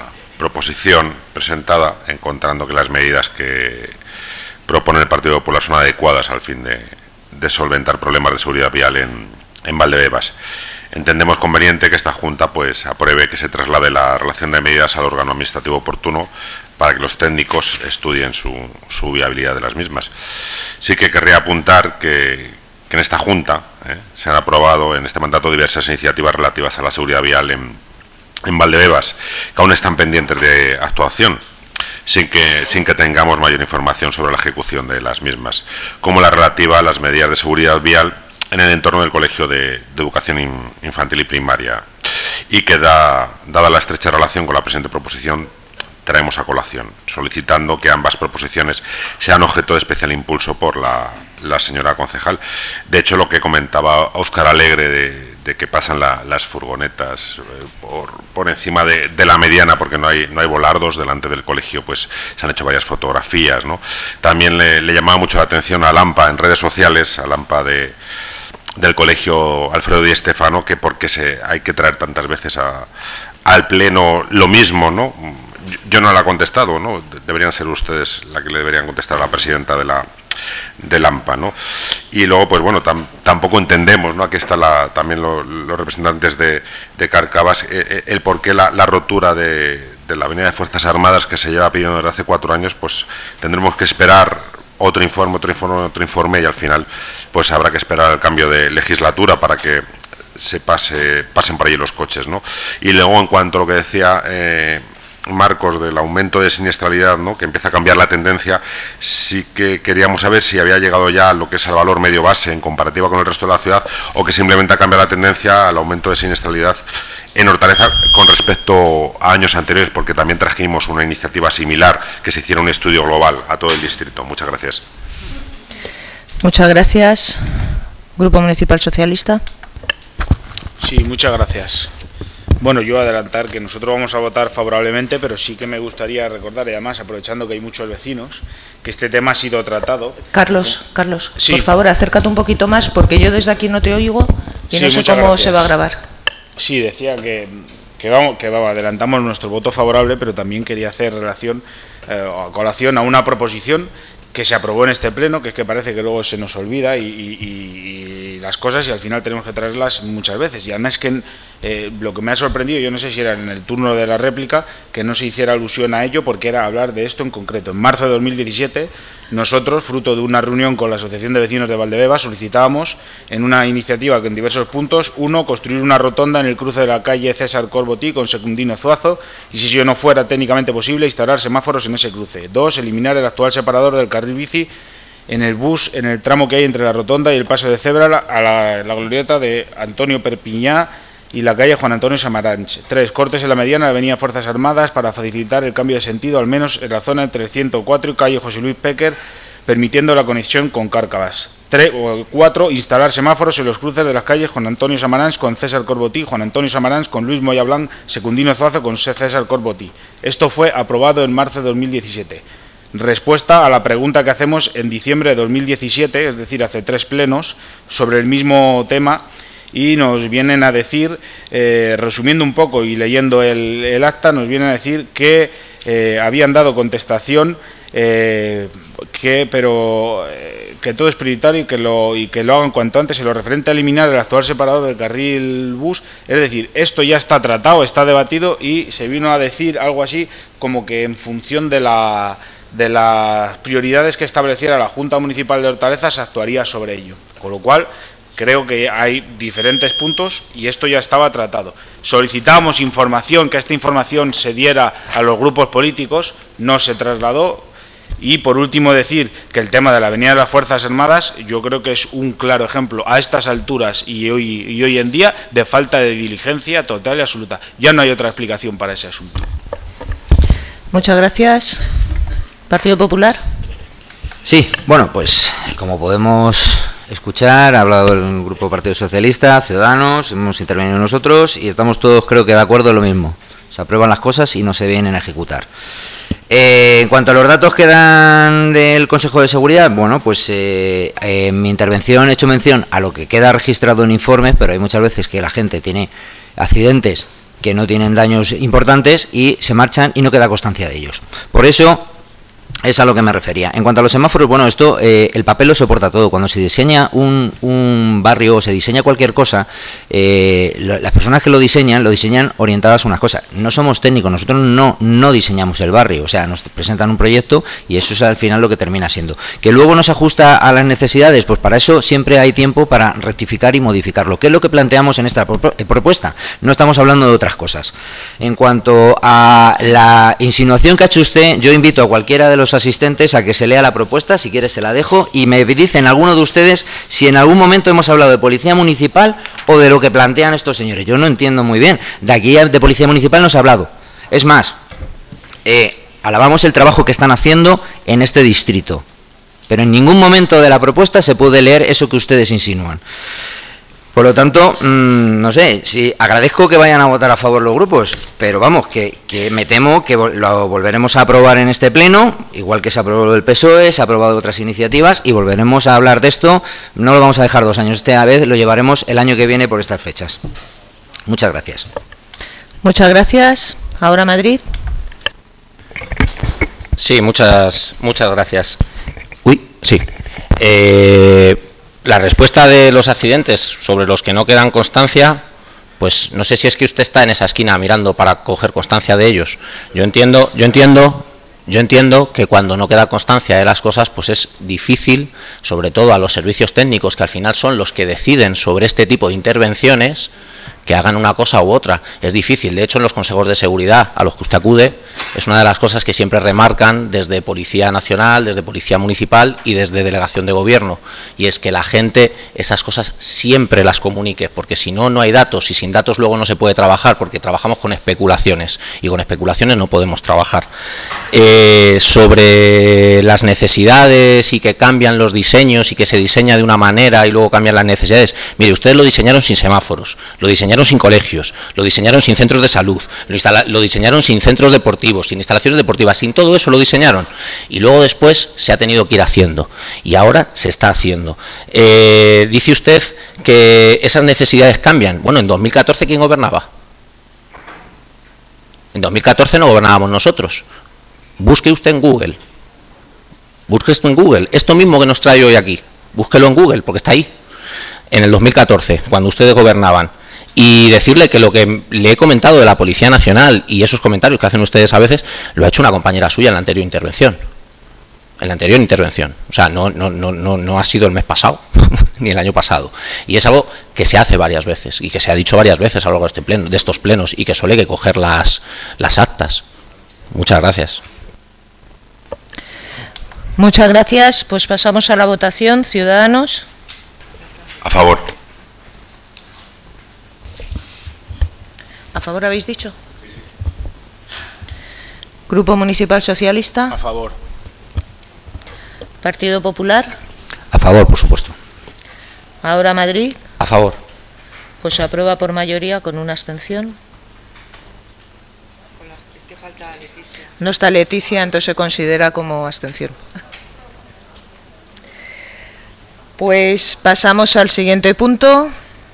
proposición presentada, encontrando que las medidas que propone el Partido Popular son adecuadas al fin de, de solventar problemas de seguridad vial en, en Valdebebas. Entendemos conveniente que esta Junta pues apruebe que se traslade la relación de medidas al órgano administrativo oportuno para que los técnicos estudien su, su viabilidad de las mismas. Sí que querría apuntar que, que en esta Junta eh, se han aprobado en este mandato diversas iniciativas relativas a la seguridad vial en, en Valdebebas, que aún están pendientes de actuación, sin que, sin que tengamos mayor información sobre la ejecución de las mismas, como la relativa a las medidas de seguridad vial en el entorno del Colegio de, de Educación Infantil y Primaria, y que, da, dada la estrecha relación con la presente proposición, traemos a colación, solicitando que ambas proposiciones sean objeto de especial impulso por la, la señora concejal. De hecho, lo que comentaba Óscar Alegre de, de que pasan la, las furgonetas eh, por, por encima de, de la mediana, porque no hay, no hay volardos delante del colegio, pues se han hecho varias fotografías, ¿no? También le, le llamaba mucho la atención a Lampa en redes sociales, a Lampa de... del colegio Alfredo Di Stéfano, que por qué se hay que traer tantas veces a, al pleno lo mismo, ¿no? Yo no la he contestado, ¿no? Deberían ser ustedes la que le deberían contestar a la presidenta de la de Lampa, ¿no? Y luego, pues bueno, tam, tampoco entendemos, ¿no? Aquí están la, también lo, los representantes de, de Cárcavas, eh, el por qué la, la rotura de, de la Avenida de Fuerzas Armadas, que se lleva pidiendo desde hace cuatro años, pues tendremos que esperar otro informe, otro informe, otro informe, y al final pues habrá que esperar el cambio de legislatura para que se pase, pasen por allí los coches, ¿no? Y luego, en cuanto a lo que decía eh, Marcos del aumento de siniestralidad, ¿no?, que empieza a cambiar la tendencia, sí que queríamos saber si había llegado ya a lo que es el valor medio base en comparativa con el resto de la ciudad, o que simplemente ha cambiado la tendencia al aumento de siniestralidad en Hortaleza con respecto a años anteriores, porque también trajimos una iniciativa similar, que se hiciera un estudio global a todo el distrito. Muchas gracias. Muchas gracias. Grupo Municipal Socialista. Sí, muchas gracias. Bueno, yo adelantar que nosotros vamos a votar favorablemente, pero sí que me gustaría recordar, y además aprovechando que hay muchos vecinos, que este tema ha sido tratado. Carlos, Carlos, sí. Por favor, acércate un poquito más, porque yo desde aquí no te oigo y sí, no sé cómo gracias. Se va a grabar. Sí, decía que, que, vamos, que vamos, adelantamos nuestro voto favorable, pero también quería hacer relación eh, a colación a una proposición que se aprobó en este pleno, que es que parece que luego se nos olvida y, y, y las cosas, y al final tenemos que traerlas muchas veces. Y además que eh, lo que me ha sorprendido, yo no sé si era en el turno de la réplica, que no se hiciera alusión a ello, porque era hablar de esto en concreto. En marzo de dos mil diecisiete, nosotros, fruto de una reunión con la Asociación de Vecinos de Valdebebas, solicitábamos en una iniciativa que en diversos puntos, uno, construir una rotonda en el cruce de la calle César Corbotí con Secundino Zuazo, y si ello no fuera técnicamente posible, instalar semáforos en ese cruce. Dos, eliminar el actual separador del carril bici en el bus, en el tramo que hay entre la rotonda y el paso de cebra a la, la glorieta de Antonio Perpiñá y la calle Juan Antonio Samaranch. Tres, cortes en la mediana de la avenida Fuerzas Armadas para facilitar el cambio de sentido, al menos en la zona entre ciento cuatro y calle José Luis Péquer, permitiendo la conexión con Cárcavas. Tres, cuatro, instalar semáforos en los cruces de las calles Juan Antonio Samaranch con César Corbotí, Juan Antonio Samaranch con Luis Moya Blanc, Secundino Zuazo con César Corbotí. Esto fue aprobado en marzo de dos mil diecisiete. Respuesta a la pregunta que hacemos en diciembre de dos mil diecisiete, es decir, hace tres plenos, sobre el mismo tema, y nos vienen a decir, eh, resumiendo un poco y leyendo el, el acta, nos vienen a decir que eh, habían dado contestación, eh, que pero eh, que todo es prioritario y que, lo, y que lo hagan cuanto antes en lo referente a eliminar el actual separador del carril bus. Es decir, esto ya está tratado, está debatido, y se vino a decir algo así como que en función de la... de las prioridades que estableciera la Junta Municipal de Hortaleza se actuaría sobre ello. Con lo cual, creo que hay diferentes puntos y esto ya estaba tratado. Solicitábamos información, que esta información se diera a los grupos políticos, no se trasladó. Y por último decir que el tema de la Avenida de las Fuerzas Armadas, yo creo que es un claro ejemplo a estas alturas y hoy, y hoy en día de falta de diligencia total y absoluta. Ya no hay otra explicación para ese asunto. Muchas gracias. Partido Popular. Sí, bueno, pues como podemos escuchar, ha hablado el Grupo Partido Socialista, Ciudadanos, hemos intervenido nosotros y estamos todos, creo que de acuerdo en lo mismo. Se aprueban las cosas y no se vienen a ejecutar. Eh, en cuanto a los datos que dan del Consejo de Seguridad, bueno, pues eh, en mi intervención he hecho mención a lo que queda registrado en informes, pero hay muchas veces que la gente tiene accidentes que no tienen daños importantes y se marchan y no queda constancia de ellos. Por eso es a lo que me refería. En cuanto a los semáforos, bueno, esto, eh, el papel lo soporta todo. Cuando se diseña un, un barrio o se diseña cualquier cosa, eh, lo, las personas que lo diseñan, lo diseñan orientadas a unas cosas. No somos técnicos, nosotros no, no diseñamos el barrio, o sea, nos presentan un proyecto y eso es al final lo que termina siendo. Que luego no se ajusta a las necesidades, pues para eso siempre hay tiempo para rectificar y modificarlo. ¿Qué es lo que planteamos en esta propuesta? No estamos hablando de otras cosas. En cuanto a la insinuación que ha hecho usted, yo invito a cualquiera de los asistentes a que se lea la propuesta, si quiere se la dejo, y me dicen alguno de ustedes si en algún momento hemos hablado de policía municipal o de lo que plantean estos señores. Yo no entiendo muy bien. De aquí de policía municipal no se ha hablado. Es más, eh, alabamos el trabajo que están haciendo en este distrito, pero en ningún momento de la propuesta se puede leer eso que ustedes insinúan. Por lo tanto, mmm, no sé, si agradezco que vayan a votar a favor los grupos, pero vamos, que, que me temo que lo volveremos a aprobar en este pleno, igual que se aprobó del P S O E, se ha aprobado otras iniciativas y volveremos a hablar de esto. No lo vamos a dejar dos años, esta vez lo llevaremos el año que viene por estas fechas. Muchas gracias. Muchas gracias. Ahora Madrid. Sí, muchas, muchas gracias. Uy, sí. Eh... La respuesta de los accidentes sobre los que no quedan constancia, pues no sé si es que usted está en esa esquina mirando para coger constancia de ellos. Yo entiendo, yo entiendo, yo entiendo que cuando no queda constancia de las cosas, pues es difícil, sobre todo a los servicios técnicos, que al final son los que deciden sobre este tipo de intervenciones, que hagan una cosa u otra. Es difícil. De hecho, en los consejos de seguridad a los que usted acude, es una de las cosas que siempre remarcan desde Policía Nacional, desde Policía Municipal y desde Delegación de Gobierno. Y es que la gente esas cosas siempre las comunique, porque si no, no hay datos, y sin datos luego no se puede trabajar, porque trabajamos con especulaciones, y con especulaciones no podemos trabajar. Eh, sobre las necesidades y que cambian los diseños y que se diseña de una manera y luego cambian las necesidades. Mire, ustedes lo diseñaron sin semáforos, lo diseñaron sin colegios, lo diseñaron sin centros de salud, lo, lo diseñaron sin centros deportivos, sin instalaciones deportivas, sin todo eso lo diseñaron. Y luego después se ha tenido que ir haciendo. Y ahora se está haciendo. Eh, dice usted que esas necesidades cambian. Bueno, en dos mil catorce, ¿quién gobernaba? En dos mil catorce no gobernábamos nosotros. Busque usted en Google. Busque esto en Google. Esto mismo que nos trae hoy aquí. Búsquelo en Google, porque está ahí. En el dos mil catorce, cuando ustedes gobernaban. Y decirle que lo que le he comentado de la Policía Nacional y esos comentarios que hacen ustedes a veces, lo ha hecho una compañera suya en la anterior intervención. En la anterior intervención. O sea, no, no, no, no, no ha sido el mes pasado, ni el año pasado. Y es algo que se hace varias veces y que se ha dicho varias veces a lo largo de, este pleno, de estos plenos, y que suele que coger las, las actas. Muchas gracias. Muchas gracias. Pues pasamos a la votación. Ciudadanos. A favor. ¿A favor habéis dicho? Grupo Municipal Socialista. A favor. Partido Popular. A favor, por supuesto. Ahora Madrid. A favor. Pues se aprueba por mayoría con una abstención. No está Leticia, entonces se considera como abstención. Pues pasamos al siguiente punto.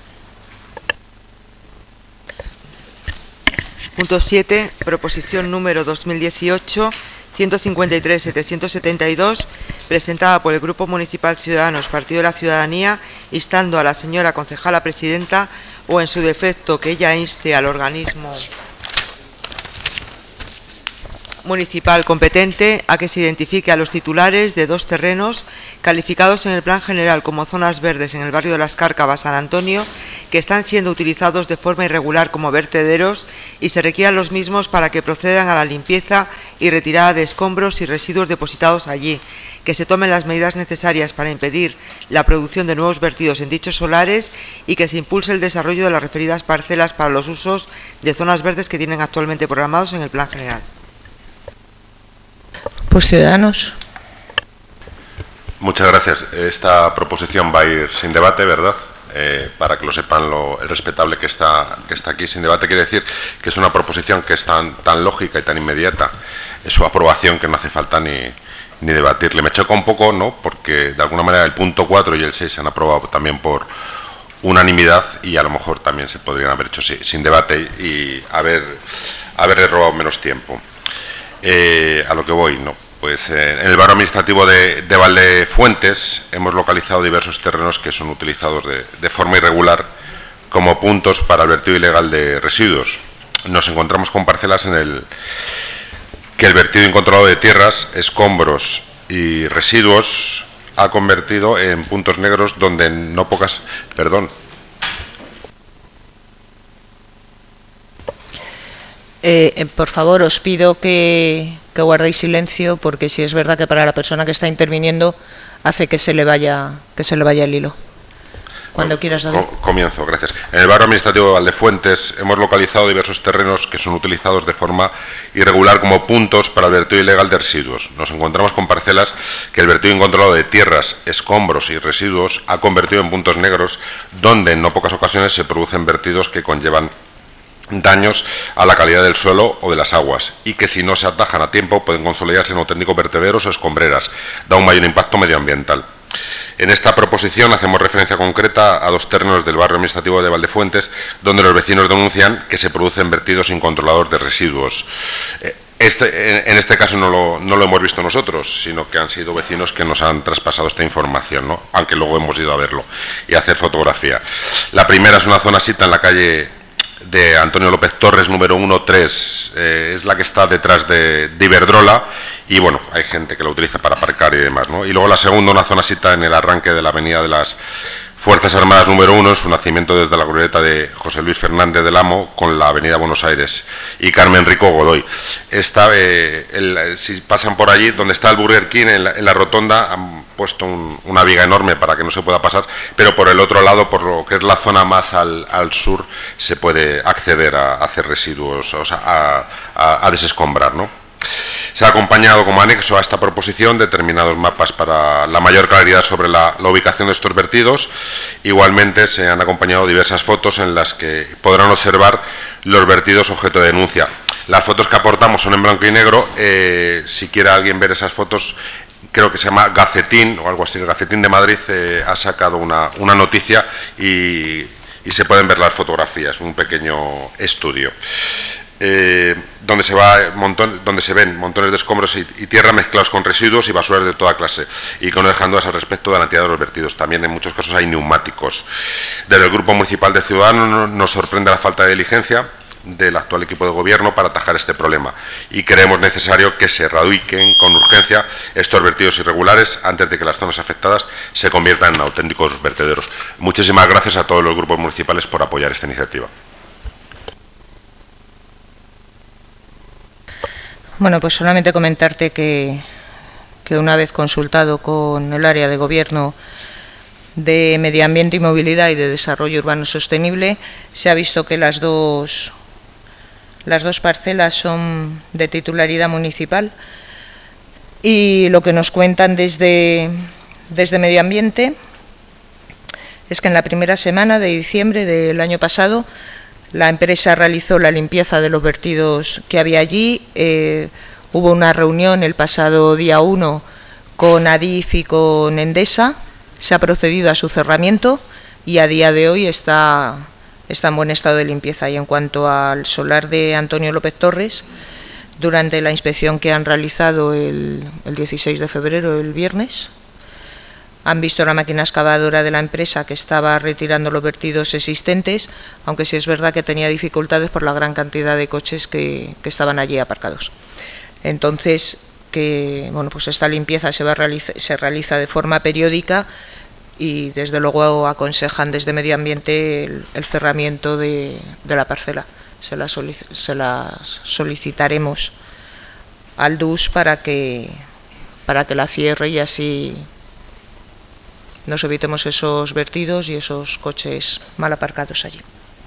Punto siete, proposición número dos mil dieciocho ciento cincuenta y tres setecientos setenta y dos, presentada por el Grupo Municipal Ciudadanos, Partido de la Ciudadanía, instando a la señora concejala presidenta, o en su defecto que ella inste al organismo municipal competente a que se identifique a los titulares de dos terrenos calificados en el Plan General como zonas verdes en el barrio de Las Cárcavas, San Antonio, que están siendo utilizados de forma irregular como vertederos y se requieran los mismos para que procedan a la limpieza y retirada de escombros y residuos depositados allí, que se tomen las medidas necesarias para impedir la producción de nuevos vertidos en dichos solares y que se impulse el desarrollo de las referidas parcelas para los usos de zonas verdes que tienen actualmente programados en el Plan General. Pues Ciudadanos. Muchas gracias. Esta proposición va a ir sin debate, ¿verdad? Eh, para que lo sepan lo el respetable que está, que está aquí sin debate. Quiere decir que es una proposición que es tan, tan lógica y tan inmediata, es su aprobación, que no hace falta ni, ni debatirle. Me choca un poco, ¿no?, porque de alguna manera el punto cuatro y el seis se han aprobado también por, unanimidad y a lo mejor también se podrían haber hecho sí, sin debate y haber, haberle robado menos tiempo. Eh, a lo que voy, ¿no? Pues eh, en el barrio administrativo de, de Valdefuentes hemos localizado diversos terrenos que son utilizados de, de forma irregular como puntos para el vertido ilegal de residuos. Nos encontramos con parcelas en el que el vertido incontrolado de tierras, escombros y residuos ha convertido en puntos negros donde en no pocas... Perdón. Eh, eh, por favor, os pido que, que guardéis silencio, porque si es verdad que para la persona que está interviniendo hace que se le vaya, que se le vaya el hilo. Cuando bueno, quieras, David. Comienzo, gracias. En el barrio administrativo de Valdefuentes hemos localizado diversos terrenos que son utilizados de forma irregular como puntos para el vertido ilegal de residuos. Nos encontramos con parcelas que el vertido incontrolado de tierras, escombros y residuos ha convertido en puntos negros, donde en no pocas ocasiones se producen vertidos que conllevan daños a la calidad del suelo o de las aguas y que si no se atajan a tiempo pueden consolidarse en auténticos vertederos o escombreras, da un mayor impacto medioambiental. En esta proposición hacemos referencia concreta a dos terrenos del barrio administrativo de Valdefuentes, donde los vecinos denuncian que se producen vertidos incontrolados de residuos. Este, en este caso no lo, no lo hemos visto nosotros, sino que han sido vecinos que nos han traspasado esta información, ¿no? Aunque luego hemos ido a verlo y a hacer fotografía. La primera es una zona sita en la calle de Antonio López Torres, número uno tres, eh, es la que está detrás de, de Iberdrola, y bueno, hay gente que la utiliza para aparcar y demás, ¿no? Y luego la segunda, una zona sita en el arranque de la avenida de las Fuerzas Armadas número uno, su nacimiento desde la glorieta de José Luis Fernández del Amo con la avenida Buenos Aires y Carmen Rico Godoy. Está, eh, el, si pasan por allí, donde está el Burger King, en la, en la rotonda, han puesto un, una viga enorme para que no se pueda pasar, pero por el otro lado, por lo que es la zona más al, al sur, se puede acceder a, a hacer residuos, o sea, a, a, a desescombrar, ¿no? Se ha acompañado como anexo a esta proposición determinados mapas para la mayor claridad sobre la, la ubicación de estos vertidos. Igualmente se han acompañado diversas fotos en las que podrán observar los vertidos objeto de denuncia. Las fotos que aportamos son en blanco y negro. Eh, si quiere alguien ver esas fotos, creo que se llama Gacetín o algo así, el Gacetín de Madrid eh, ha sacado una, una noticia y, y se pueden ver las fotografías, un pequeño estudio. Eh, donde se va montón, donde se ven montones de escombros y, y tierra mezclados con residuos y basuras de toda clase, y que no dejan dudas al respecto de la entidad de los vertidos. También en muchos casos hay neumáticos. Desde el Grupo Municipal de Ciudadanos nos sorprende la falta de diligencia del actual equipo de gobierno para atajar este problema, y creemos necesario que se erradiquen con urgencia estos vertidos irregulares antes de que las zonas afectadas se conviertan en auténticos vertederos. Muchísimas gracias a todos los grupos municipales por apoyar esta iniciativa. Bueno, pues solamente comentarte que, que una vez consultado con el área de gobierno de Medio Ambiente y Movilidad y de Desarrollo Urbano Sostenible, se ha visto que las dos, las dos parcelas son de titularidad municipal, y lo que nos cuentan desde, desde Medio Ambiente es que en la primera semana de diciembre del año pasado la empresa realizó la limpieza de los vertidos que había allí. Eh, hubo una reunión el pasado día uno con Adif y con Endesa. Se ha procedido a su cerramiento y a día de hoy está, está en buen estado de limpieza. Y en cuanto al solar de Antonio López Torres, durante la inspección que han realizado el, el dieciséis de febrero, el viernes, han visto la máquina excavadora de la empresa que estaba retirando los vertidos existentes, aunque sí es verdad que tenía dificultades por la gran cantidad de coches que, que estaban allí aparcados. Entonces, que bueno, pues esta limpieza se, va a realiza, se realiza de forma periódica, y desde luego aconsejan desde Medio Ambiente el, el cerramiento de, de la parcela. Se la, solic, se la solicitaremos al D U S para que, para que la cierre, y así nos evitemos esos vertidos y esos coches mal aparcados allí.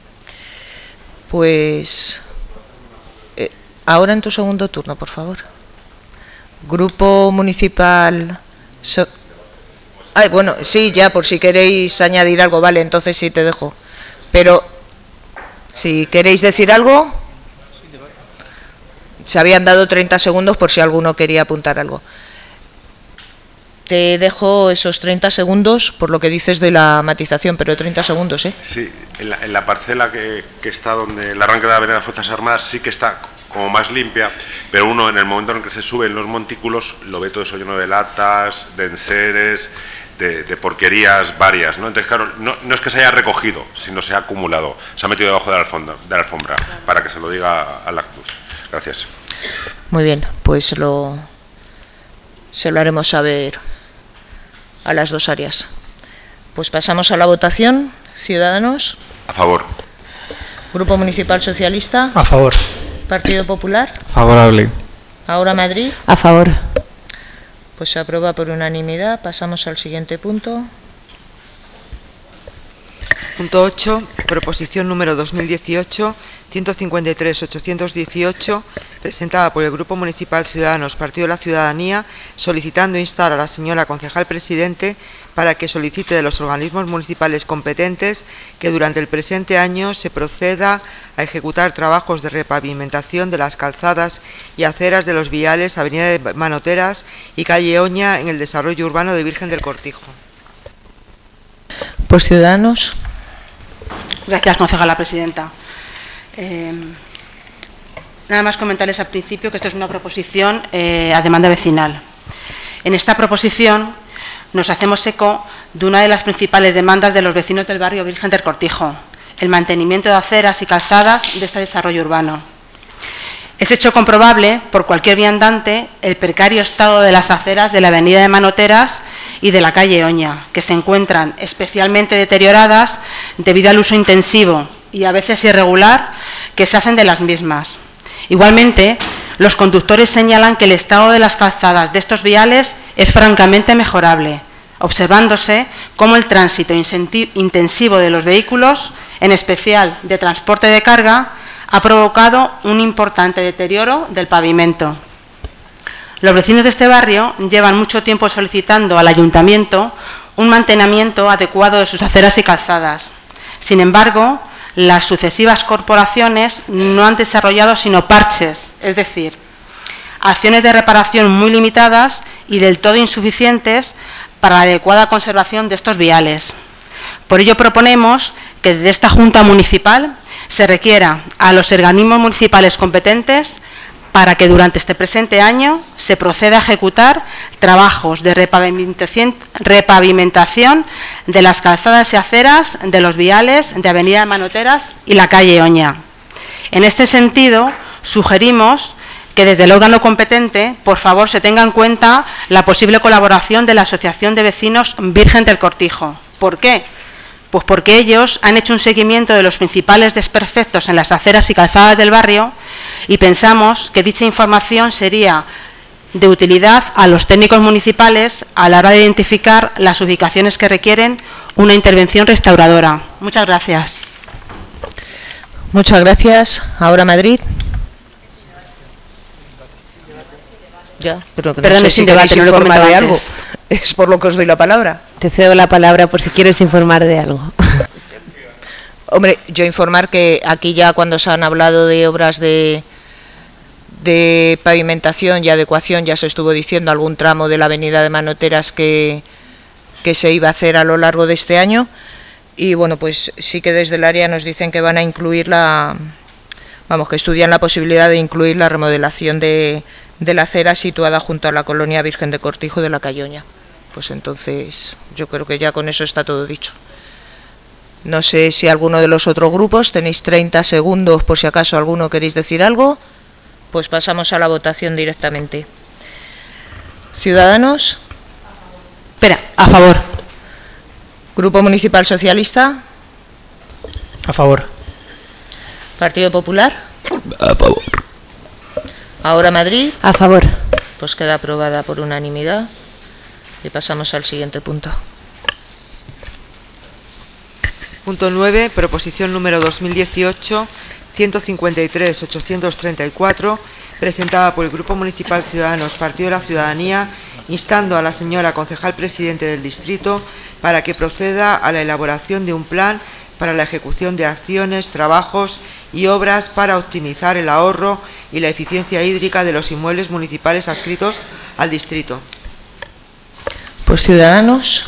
Pues eh, ahora en tu segundo turno, por favor. Grupo Municipal... So Ay, bueno, sí, ya, por si queréis añadir algo, vale, entonces sí te dejo. Pero, si queréis decir algo, se habían dado treinta segundos por si alguno quería apuntar algo. te dejo esos treinta segundos por lo que dices de la matización, pero treinta segundos, ¿eh? Sí, en la, en la parcela que, que está donde el arranque de la avenida de las Fuerzas Armadas sí que está como más limpia, pero uno en el momento en el que se suben los montículos lo ve todo eso lleno de latas, de enseres, de, de porquerías varias, ¿no? Entonces, claro, no, no es que se haya recogido, sino se ha acumulado, se ha metido debajo de la alfombra, de la alfombra para que se lo diga al Actus. Gracias. Muy bien, pues lo, se lo haremos saber a las dos áreas. Pues pasamos a la votación. Ciudadanos. A favor. Grupo Municipal Socialista. A favor. Partido Popular. Favorable. Ahora Madrid. A favor. Pues se aprueba por unanimidad. Pasamos al siguiente punto. Punto ocho. Proposición número dos mil dieciocho, ciento cincuenta y tres, ochocientos dieciocho, presentada por el Grupo Municipal Ciudadanos, Partido de la Ciudadanía, solicitando instar a la señora concejal presidente para que solicite de los organismos municipales competentes que durante el presente año se proceda a ejecutar trabajos de repavimentación de las calzadas y aceras de los viales Avenida de Manoteras y Calle Oña en el desarrollo urbano de Virgen del Cortijo. Pues Ciudadanos. Gracias, concejala presidenta. Eh, nada más comentarles al principio que esto es una proposición eh, a demanda vecinal. En esta proposición nos hacemos eco de una de las principales demandas de los vecinos del barrio Virgen del Cortijo, el mantenimiento de aceras y calzadas de este desarrollo urbano. Es hecho comprobable por cualquier viandante el precario estado de las aceras de la avenida de Manoteras y de la calle Oña, que se encuentran especialmente deterioradas debido al uso intensivo y a veces irregular que se hacen de las mismas. Igualmente, los conductores señalan que el estado de las calzadas de estos viales es francamente mejorable, observándose cómo el tránsito intensivo de los vehículos, en especial de transporte de carga, ha provocado un importante deterioro del pavimento. Los vecinos de este barrio llevan mucho tiempo solicitando al ayuntamiento un mantenimiento adecuado de sus aceras y calzadas. Sin embargo, las sucesivas corporaciones no han desarrollado sino parches, es decir, acciones de reparación muy limitadas y del todo insuficientes para la adecuada conservación de estos viales. Por ello proponemos que desde esta Junta Municipal se requiera a los organismos municipales competentes para que durante este presente año se proceda a ejecutar trabajos de repavimentación, repavimentación de las calzadas y aceras de los viales de Avenida de Manoteras y la calle Oña. En este sentido, sugerimos que desde el órgano competente, por favor, se tenga en cuenta la posible colaboración de la Asociación de Vecinos Virgen del Cortijo. ¿Por qué? Pues porque ellos han hecho un seguimiento de los principales desperfectos en las aceras y calzadas del barrio y pensamos que dicha información sería de utilidad a los técnicos municipales a la hora de identificar las ubicaciones que requieren una intervención restauradora. Muchas gracias. Muchas gracias. Ahora Madrid. Ya, pero que no Perdón, sé es si sin debate, queréis no lo he informar de comentado algo. antes. Es por lo que os doy la palabra. Te cedo la palabra por si quieres informar de algo. Hombre, yo informar que aquí ya cuando se han hablado de obras de, de pavimentación y adecuación, ya se estuvo diciendo algún tramo de la avenida de Manoteras que, que se iba a hacer a lo largo de este año. Y bueno, pues sí que desde el área nos dicen que van a incluir la, vamos, que estudian la posibilidad de incluir la remodelación de, de la acera situada junto a la colonia Virgen de Cortijo de la calle Oña. Pues entonces yo creo que ya con eso está todo dicho. No sé si alguno de los otros grupos, tenéis treinta segundos por si acaso alguno queréis decir algo, pues pasamos a la votación directamente. Ciudadanos. Espera, a favor. Grupo Municipal Socialista. A favor. Partido Popular. A favor. Ahora Madrid. A favor. Pues queda aprobada por unanimidad. Y pasamos al siguiente punto. Punto nueve. Proposición número dos mil dieciocho, ciento cincuenta y tres, ochocientos treinta y cuatro, presentada por el Grupo Municipal Ciudadanos, Partido de la Ciudadanía, instando a la señora concejal presidente del distrito para que proceda a la elaboración de un plan para la ejecución de acciones, trabajos y obras para optimizar el ahorro y la eficiencia hídrica de los inmuebles municipales adscritos al distrito. Pues Ciudadanos.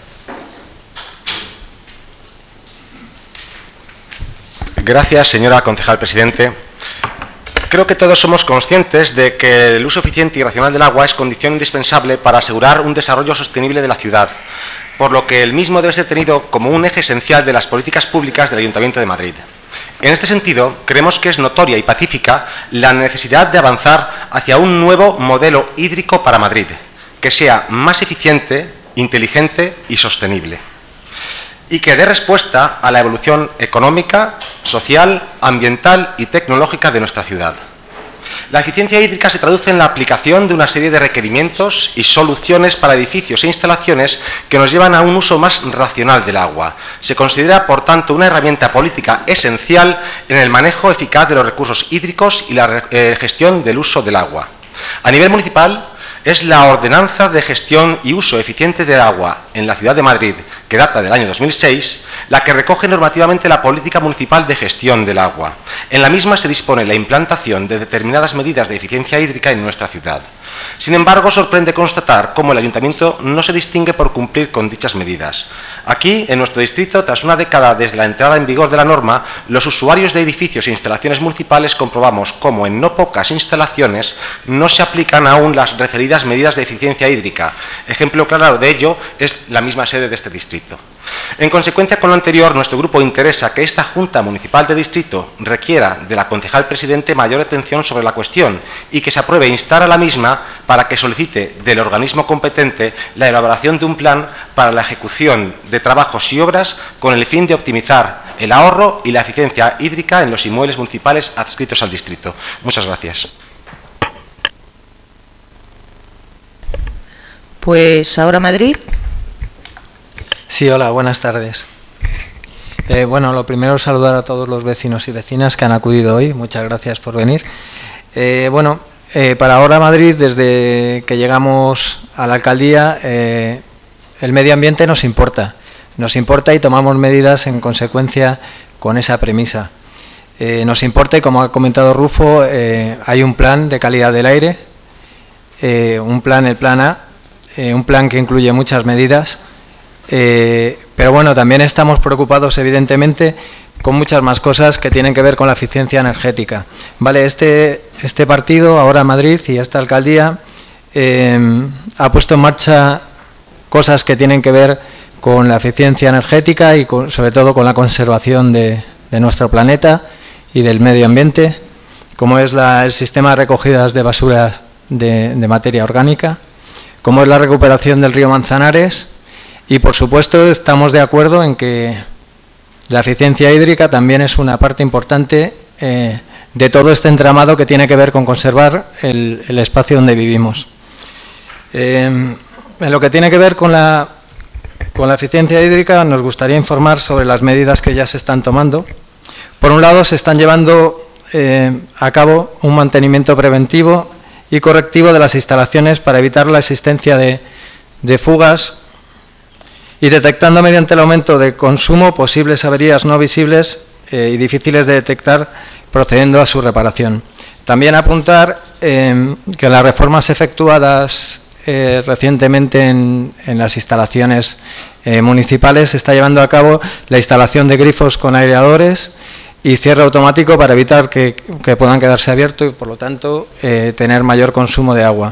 Gracias, señora concejal presidente. Creo que todos somos conscientes de que el uso eficiente y racional del agua es condición indispensable para asegurar un desarrollo sostenible de la ciudad, por lo que el mismo debe ser tenido como un eje esencial de las políticas públicas del Ayuntamiento de Madrid. En este sentido, creemos que es notoria y pacífica la necesidad de avanzar hacia un nuevo modelo hídrico para Madrid, que sea más eficiente, inteligente y sostenible, y que dé respuesta a la evolución económica, social, ambiental y tecnológica de nuestra ciudad. La eficiencia hídrica se traduce en la aplicación de una serie de requerimientos y soluciones para edificios e instalaciones que nos llevan a un uso más racional del agua. Se considera, por tanto, una herramienta política esencial en el manejo eficaz de los recursos hídricos y la eh, gestión del uso del agua. A nivel municipal, es la Ordenanza de Gestión y Uso Eficiente del Agua en la Ciudad de Madrid, que data del año dos mil seis, la que recoge normativamente la política municipal de gestión del agua. En la misma se dispone la implantación de determinadas medidas de eficiencia hídrica en nuestra ciudad. Sin embargo, sorprende constatar cómo el Ayuntamiento no se distingue por cumplir con dichas medidas. Aquí, en nuestro distrito, tras una década desde la entrada en vigor de la norma, los usuarios de edificios e instalaciones municipales comprobamos cómo en no pocas instalaciones no se aplican aún las referidas medidas de eficiencia hídrica. Ejemplo claro de ello es la misma sede de este distrito. En consecuencia con lo anterior, nuestro grupo interesa que esta Junta Municipal de Distrito requiera de la concejal presidente mayor atención sobre la cuestión y que se apruebe instar a la misma para que solicite del organismo competente la elaboración de un plan para la ejecución de trabajos y obras con el fin de optimizar el ahorro y la eficiencia hídrica en los inmuebles municipales adscritos al distrito. Muchas gracias. Pues ahora Madrid. Sí, hola, buenas tardes. Eh, bueno, lo primero, saludar a todos los vecinos y vecinas que han acudido hoy. Muchas gracias por venir. Eh, bueno, eh, para ahora Madrid, desde que llegamos a la alcaldía, eh, el medio ambiente nos importa. Nos importa y tomamos medidas en consecuencia con esa premisa. Eh, nos importa y, como ha comentado Rufo, eh, hay un plan de calidad del aire, eh, un plan, el plan A, eh, un plan que incluye muchas medidas. Eh, pero bueno, también estamos preocupados, evidentemente, con muchas más cosas que tienen que ver con la eficiencia energética. Vale, este, este partido, ahora Madrid, y esta alcaldía, eh, ha puesto en marcha cosas que tienen que ver con la eficiencia energética y con, sobre todo con la conservación de, de nuestro planeta y del medio ambiente, como es la, el sistema de recogidas de basura de, de materia orgánica, como es la recuperación del río Manzanares. Y, por supuesto, estamos de acuerdo en que la eficiencia hídrica también es una parte importante eh, de todo este entramado que tiene que ver con conservar el, el espacio donde vivimos. Eh, en lo que tiene que ver con la, con la eficiencia hídrica, nos gustaría informar sobre las medidas que ya se están tomando. Por un lado, se están llevando eh, a cabo un mantenimiento preventivo y correctivo de las instalaciones para evitar la existencia de, de fugas y detectando mediante el aumento de consumo posibles averías no visibles eh, y difíciles de detectar, procediendo a su reparación. También apuntar eh, que las reformas efectuadas eh, recientemente en, en las instalaciones eh, municipales se está llevando a cabo la instalación de grifos con aireadores y cierre automático para evitar que, que puedan quedarse abiertos y, por lo tanto, eh, tener mayor consumo de agua.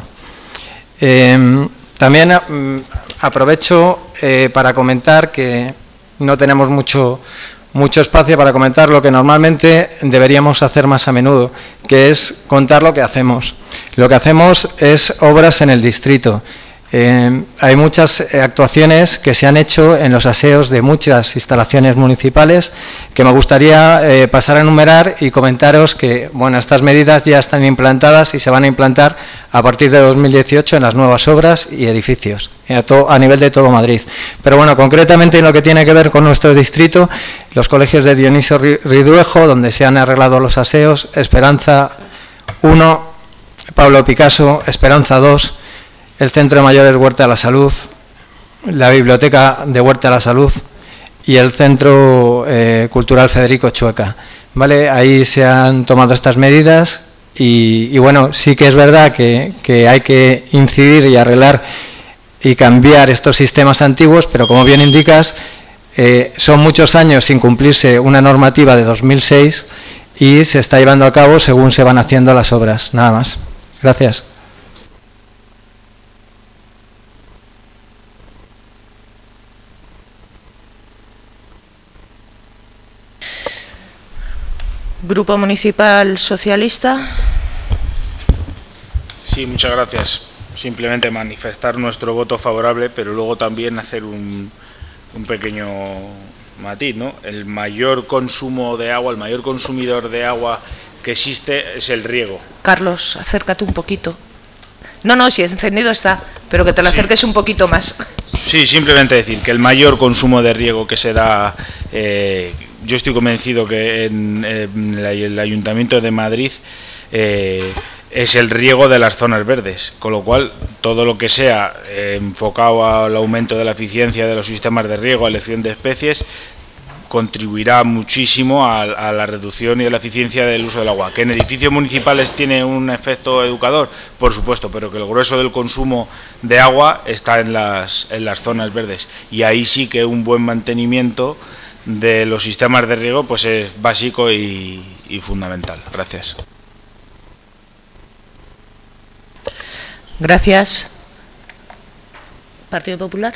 Eh, también mm, aprovecho eh, para comentar que no tenemos mucho, mucho espacio para comentar lo que normalmente deberíamos hacer más a menudo, que es contar lo que hacemos. Lo que hacemos es obras en el distrito. Eh, hay muchas actuaciones que se han hecho en los aseos de muchas instalaciones municipales que me gustaría eh, pasar a enumerar y comentaros que, bueno, estas medidas ya están implantadas y se van a implantar a partir de dos mil dieciocho en las nuevas obras y edificios, a, todo, a nivel de todo Madrid. Pero bueno, concretamente en lo que tiene que ver con nuestro distrito, los colegios de Dionisio Riduejo, donde se han arreglado los aseos, Esperanza uno, Pablo Picasso, Esperanza dos, el Centro de Mayores Huerta de la Salud, la Biblioteca de Huerta de la Salud y el Centro eh, Cultural Federico Chueca. ¿Vale? Ahí se han tomado estas medidas y, y bueno, sí que es verdad que, que hay que incidir y arreglar y cambiar estos sistemas antiguos, pero como bien indicas, eh, son muchos años sin cumplirse una normativa de dos mil seis y se está llevando a cabo según se van haciendo las obras. Nada más. Gracias. Grupo Municipal Socialista. Sí, muchas gracias. Simplemente manifestar nuestro voto favorable, pero luego también hacer un, un pequeño matiz, ¿no? El mayor consumo de agua, el mayor consumidor de agua que existe es el riego. Carlos, acércate un poquito. No, no, si es encendido está, pero que te lo Sí. acerques un poquito más. Sí, simplemente decir que el mayor consumo de riego que se da, eh, yo estoy convencido que en, en la- el Ayuntamiento de Madrid eh, es el riego de las zonas verdes, con lo cual todo lo que sea eh, enfocado al aumento de la eficiencia de los sistemas de riego, a elección de especies, contribuirá muchísimo a, a la reducción y a la eficiencia del uso del agua. ¿Que en edificios municipales tiene un efecto educador? Por supuesto, pero que el grueso del consumo de agua está en las, en las zonas verdes. Y ahí sí que un buen mantenimiento de los sistemas de riego pues es básico y, y fundamental. Gracias. Gracias. Partido Popular.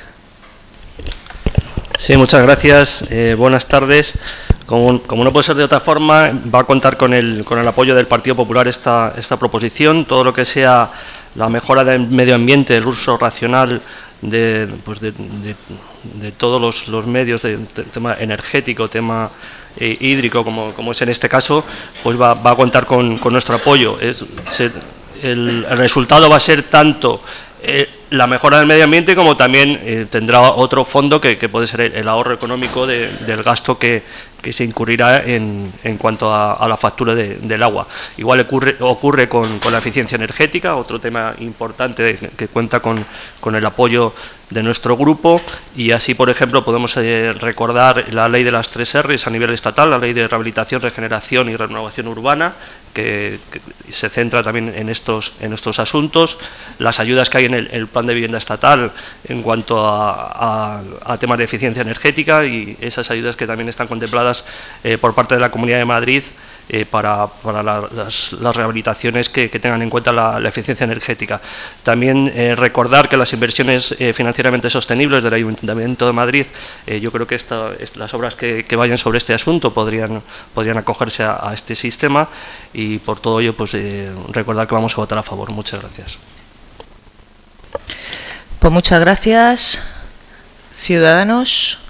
Sí, muchas gracias. Eh, buenas tardes. Como, como no puede ser de otra forma, va a contar con el, con el apoyo del Partido Popular esta, esta proposición. Todo lo que sea la mejora del medio ambiente, el uso racional de, pues de, de, de todos los, los medios, de, de tema energético, tema eh, hídrico, como, como es en este caso, pues va, va a contar con, con nuestro apoyo. Es, se, el, el resultado va a ser tanto eh, la mejora del medio ambiente como también eh, tendrá otro fondo que, que puede ser el, el ahorro económico de, del gasto que, que se incurrirá en, en cuanto a, a la factura de, del agua. Igual ocurre, ocurre con, con la eficiencia energética, otro tema importante que, que cuenta con, con el apoyo de nuestro grupo, y así, por ejemplo, podemos eh, recordar la ley de las tres R's a nivel estatal, la ley de rehabilitación, regeneración y renovación urbana, que, que se centra también en estos, en estos asuntos, las ayudas que hay en el, el plan de vivienda estatal en cuanto a, a, a temas de eficiencia energética, y esas ayudas que también están contempladas eh, por parte de la Comunidad de Madrid eh, para, para la, las, las rehabilitaciones que, que tengan en cuenta la, la eficiencia energética. También eh, recordar que las inversiones eh, financieramente sostenibles del Ayuntamiento de Madrid, eh, yo creo que esta, es, las obras que, que vayan sobre este asunto podrían, podrían acogerse a, a este sistema, y por todo ello pues eh, recordar que vamos a votar a favor. Muchas gracias. Pues muchas gracias. Ciudadanos.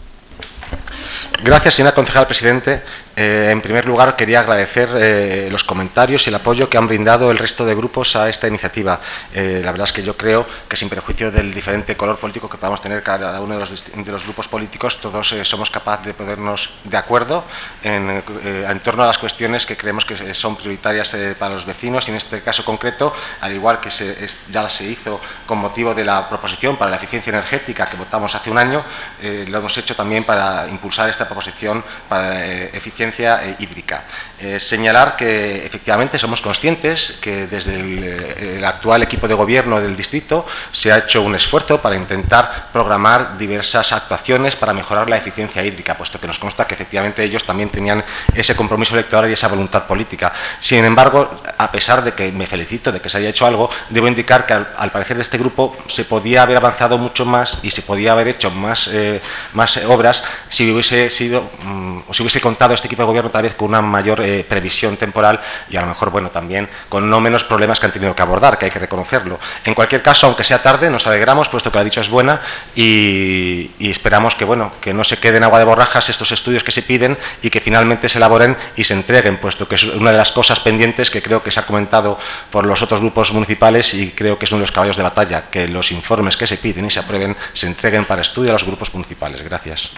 Gracias, señora concejal presidente. Eh, en primer lugar, quería agradecer eh, los comentarios y el apoyo que han brindado el resto de grupos a esta iniciativa. Eh, la verdad es que yo creo que, sin perjuicio del diferente color político que podamos tener cada uno de los, de los grupos políticos, todos eh, somos capaces de ponernos de acuerdo en, eh, en torno a las cuestiones que creemos que son prioritarias eh, para los vecinos, y en este caso concreto, al igual que se, es, ya se hizo con motivo de la proposición para la eficiencia energética que votamos hace un año, eh, lo hemos hecho también para impulsar esta proposición para eh, eficiencia Eh, hídrica. Eh, señalar que efectivamente somos conscientes que desde el, el actual equipo de gobierno del distrito se ha hecho un esfuerzo para intentar programar diversas actuaciones para mejorar la eficiencia hídrica, puesto que nos consta que efectivamente ellos también tenían ese compromiso electoral y esa voluntad política. Sin embargo, a pesar de que me felicito de que se haya hecho algo, debo indicar que al, al parecer de este grupo se podía haber avanzado mucho más y se podía haber hecho más, eh, más obras si hubiese sido mm, o si hubiese contado este equipo de gobierno tal vez con una mayor eh, previsión temporal, y a lo mejor, bueno, también con no menos problemas que han tenido que abordar, que hay que reconocerlo. En cualquier caso, aunque sea tarde, nos alegramos, puesto que la dicha es buena, y, y esperamos que, bueno, que no se queden agua de borrajas estos estudios que se piden y que finalmente se elaboren y se entreguen, puesto que es una de las cosas pendientes que creo que se ha comentado por los otros grupos municipales, y creo que es uno de los caballos de batalla, que los informes que se piden y se aprueben se entreguen para estudio a los grupos municipales. Gracias.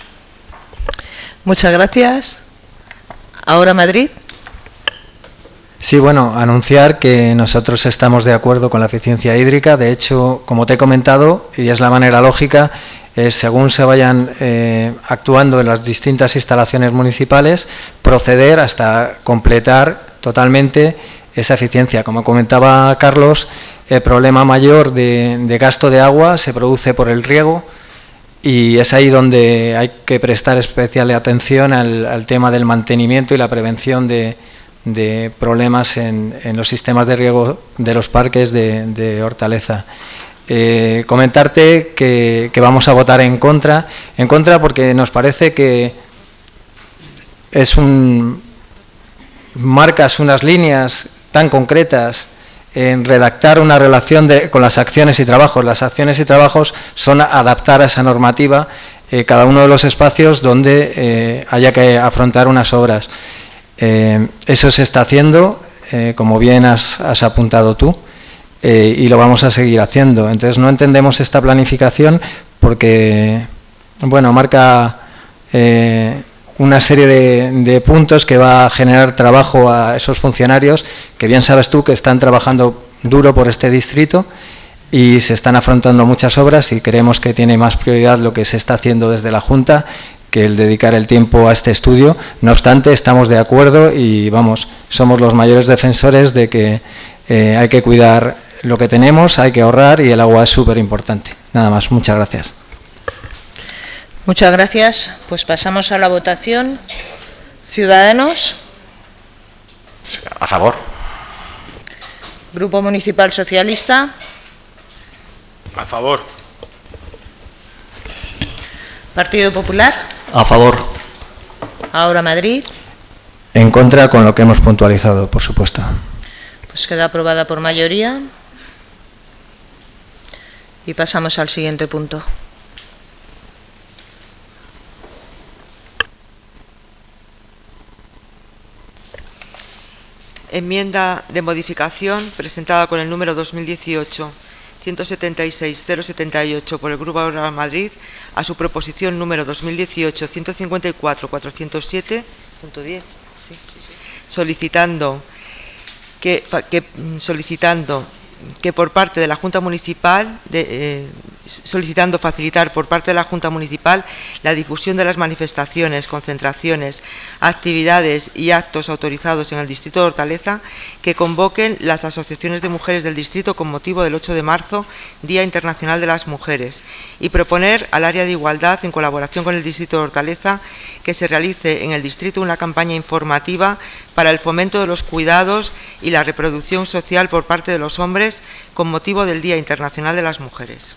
Muchas gracias. Ahora Madrid. Sí, bueno, anunciar que nosotros estamos de acuerdo con la eficiencia hídrica. De hecho, como te he comentado, y es la manera lógica, es según se vayan eh, actuando en las distintas instalaciones municipales, proceder hasta completar totalmente esa eficiencia. Como comentaba Carlos, el problema mayor de, de gasto de agua se produce por el riego, y es ahí donde hay que prestar especial atención al, al tema del mantenimiento y la prevención de, de problemas en, en los sistemas de riego de los parques de, de Hortaleza. Eh, comentarte que, que vamos a votar en contra, en contra porque nos parece que es un, marcas unas líneas tan concretas en redactar una relación de, con las acciones y trabajos. Las acciones y trabajos son adaptar a esa normativa eh, cada uno de los espacios donde eh, haya que afrontar unas obras. Eh, eso se está haciendo, eh, como bien has, has apuntado tú, eh, y lo vamos a seguir haciendo. Entonces no entendemos esta planificación porque, bueno, marca eh, una serie de, de puntos que va a generar trabajo a esos funcionarios que bien sabes tú que están trabajando duro por este distrito y se están afrontando muchas obras, y creemos que tiene más prioridad lo que se está haciendo desde la Junta que el dedicar el tiempo a este estudio. No obstante, estamos de acuerdo y vamos, somos los mayores defensores de que eh, hay que cuidar lo que tenemos, hay que ahorrar, y el agua es súper importante. Nada más, muchas gracias. Muchas gracias. Pues pasamos a la votación. Ciudadanos. A favor. Grupo Municipal Socialista. A favor. Partido Popular. A favor. Ahora Madrid. En contra, con lo que hemos puntualizado, por supuesto. Pues queda aprobada por mayoría. Y pasamos al siguiente punto. Enmienda de modificación presentada con el número dos mil dieciocho ciento setenta y seis cero setenta y ocho por el Grupo Ahora Madrid a su proposición número dos mil dieciocho ciento cincuenta y cuatro cuatrocientos siete punto diez, sí, sí, sí. solicitando que, que solicitando que por parte de la Junta Municipal de, eh, solicitando facilitar por parte de la Junta Municipal la difusión de las manifestaciones, concentraciones, actividades y actos autorizados en el Distrito de Hortaleza que convoquen las asociaciones de mujeres del Distrito con motivo del ocho de marzo, Día Internacional de las Mujeres, y proponer al área de igualdad, en colaboración con el Distrito de Hortaleza, que se realice en el Distrito una campaña informativa para el fomento de los cuidados y la reproducción social por parte de los hombres con motivo del Día Internacional de las Mujeres.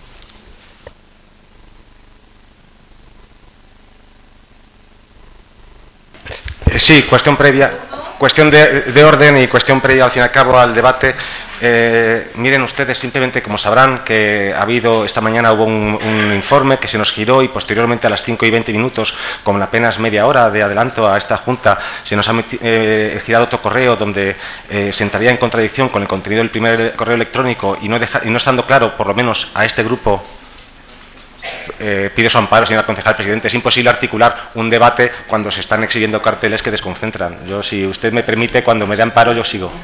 Sí, cuestión previa, cuestión de, de orden y cuestión previa al fin y al cabo al debate. Eh, miren ustedes, simplemente como sabrán que ha habido, esta mañana hubo un, un informe que se nos giró y posteriormente a las cinco y veinte minutos, con apenas media hora de adelanto a esta Junta, se nos ha meti, eh, girado otro correo donde eh, se entraría en contradicción con el contenido del primer correo electrónico y no, deja, y no estando claro, por lo menos a este grupo. Eh, pido su amparo, señora concejal presidente. Es imposible articular un debate cuando se están exhibiendo carteles que desconcentran. Yo, si usted me permite, cuando me dé amparo, yo sigo.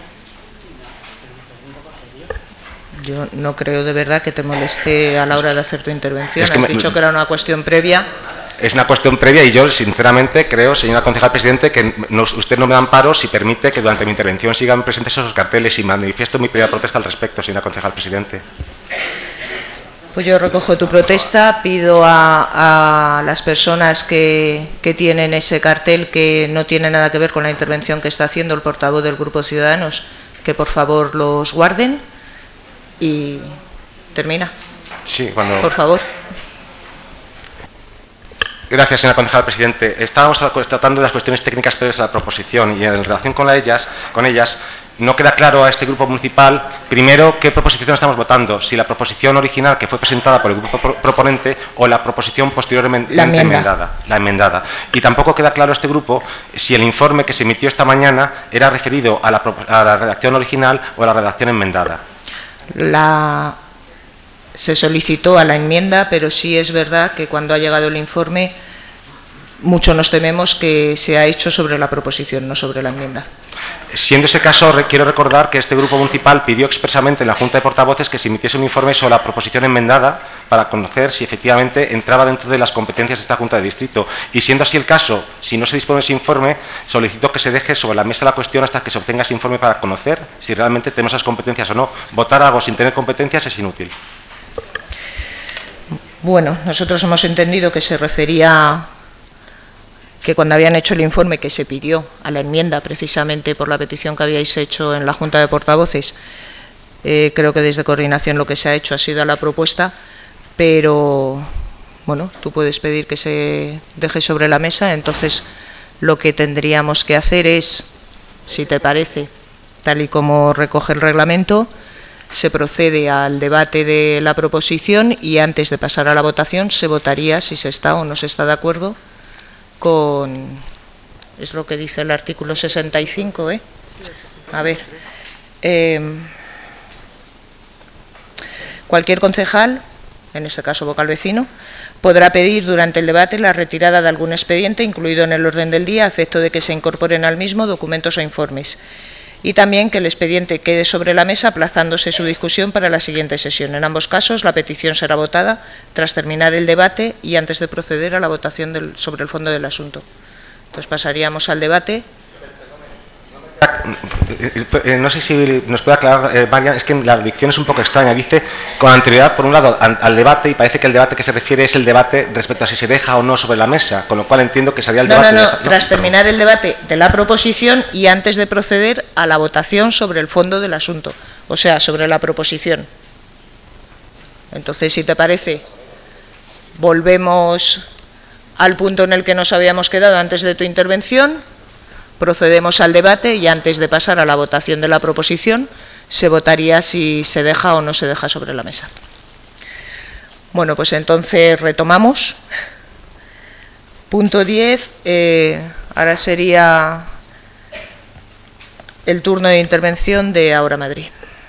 Yo no creo de verdad que te moleste a la hora de hacer tu intervención. Es que Has me, dicho que era una cuestión previa. Es una cuestión previa y yo, sinceramente, creo, señora concejal presidente, que no, usted no me da amparo si permite que durante mi intervención sigan presentes esos carteles, y manifiesto mi previa protesta al respecto, señora concejal presidente. Pues yo recojo tu protesta, pido a, a las personas que, que tienen ese cartel que no tiene nada que ver con la intervención que está haciendo el portavoz del Grupo Ciudadanos, que por favor los guarden y termina. Sí, cuando... Por favor. Gracias, señora concejal presidente. Estábamos tratando de las cuestiones técnicas previas a la proposición y en relación con, la ellas, con ellas no queda claro a este grupo municipal, primero, qué proposición estamos votando, si la proposición original que fue presentada por el grupo pro proponente o la proposición posteriormente la enmendada, la enmendada. Y tampoco queda claro a este grupo si el informe que se emitió esta mañana era referido a la, a la redacción original o a la redacción enmendada. La... Se solicitó a la enmienda, pero sí es verdad que cuando ha llegado el informe, mucho nos tememos que se ha hecho sobre la proposición, no sobre la enmienda. Siendo ese caso, quiero recordar que este grupo municipal pidió expresamente en la Junta de Portavoces que se emitiese un informe sobre la proposición enmendada para conocer si efectivamente entraba dentro de las competencias de esta Junta de Distrito. Y siendo así el caso, si no se dispone de ese informe, solicito que se deje sobre la mesa la cuestión hasta que se obtenga ese informe para conocer si realmente tenemos esas competencias o no. Votar algo sin tener competencias es inútil. Bueno, nosotros hemos entendido que se refería que cuando habían hecho el informe que se pidió a la enmienda, precisamente por la petición que habíais hecho en la Junta de Portavoces, eh, creo que desde coordinación lo que se ha hecho ha sido a la propuesta, pero bueno, tú puedes pedir que se deje sobre la mesa, entonces lo que tendríamos que hacer es, si te parece, tal y como recoge el reglamento, se procede al debate de la proposición y antes de pasar a la votación se votaría si se está o no se está de acuerdo con, es lo que dice el artículo sesenta y cinco, ¿eh? A ver, eh, cualquier concejal, en este caso vocal vecino, podrá pedir durante el debate la retirada de algún expediente incluido en el orden del día a efecto de que se incorporen al mismo documentos o informes. Y también que el expediente quede sobre la mesa aplazándose su discusión para la siguiente sesión. En ambos casos, la petición será votada tras terminar el debate y antes de proceder a la votación del, sobre el fondo del asunto. Entonces pasaríamos al debate. No sé si nos puede aclarar, eh, María, es que la dicción es un poco extraña. Dice con anterioridad, por un lado, an, al debate, y parece que el debate que se refiere es el debate respecto a si se deja o no sobre la mesa, con lo cual entiendo que sería el no, debate... No, no, de, no, tras no, terminar el debate de la proposición y antes de proceder a la votación sobre el fondo del asunto, o sea, sobre la proposición. Entonces, si te parece, volvemos al punto en el que nos habíamos quedado antes de tu intervención. Procedemos al debate y antes de pasar a la votación de la proposición se votaría si se deja o no se deja sobre la mesa. Bueno, pues entonces retomamos. Punto diez, eh, ahora sería el turno de intervención de Ahora Madrid.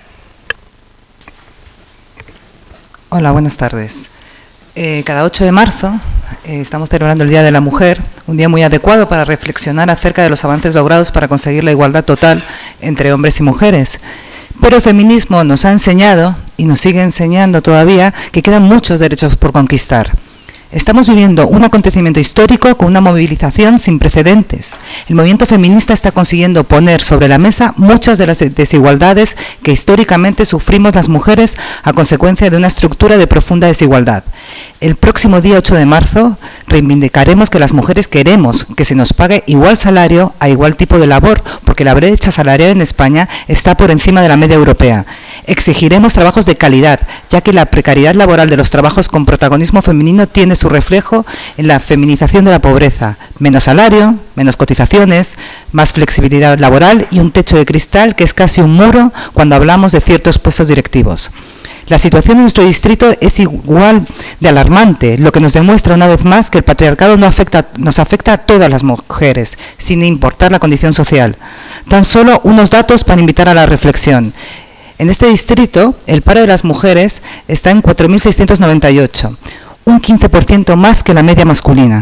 Hola, buenas tardes. Eh, cada ocho de marzo eh, estamos celebrando el Día de la Mujer, un día muy adecuado para reflexionar acerca de los avances logrados para conseguir la igualdad total entre hombres y mujeres. Pero el feminismo nos ha enseñado, y nos sigue enseñando todavía, que quedan muchos derechos por conquistar. Estamos viviendo un acontecimiento histórico con una movilización sin precedentes. El movimiento feminista está consiguiendo poner sobre la mesa muchas de las desigualdades que históricamente sufrimos las mujeres a consecuencia de una estructura de profunda desigualdad. El próximo día ocho de marzo reivindicaremos que las mujeres queremos que se nos pague igual salario a igual tipo de labor, porque la brecha salarial en España está por encima de la media europea. Exigiremos trabajos de calidad, ya que la precariedad laboral de los trabajos con protagonismo femenino tiene su reflejo en la feminización de la pobreza. Menos salario, menos cotizaciones, más flexibilidad laboral y un techo de cristal que es casi un muro cuando hablamos de ciertos puestos directivos. La situación en nuestro distrito es igual de alarmante, lo que nos demuestra una vez más que el patriarcado no afecta, nos afecta a todas las mujeres, sin importar la condición social. Tan solo unos datos para invitar a la reflexión. En este distrito, el paro de las mujeres está en cuatro mil seiscientos noventa y ocho, un quince por ciento más que la media masculina.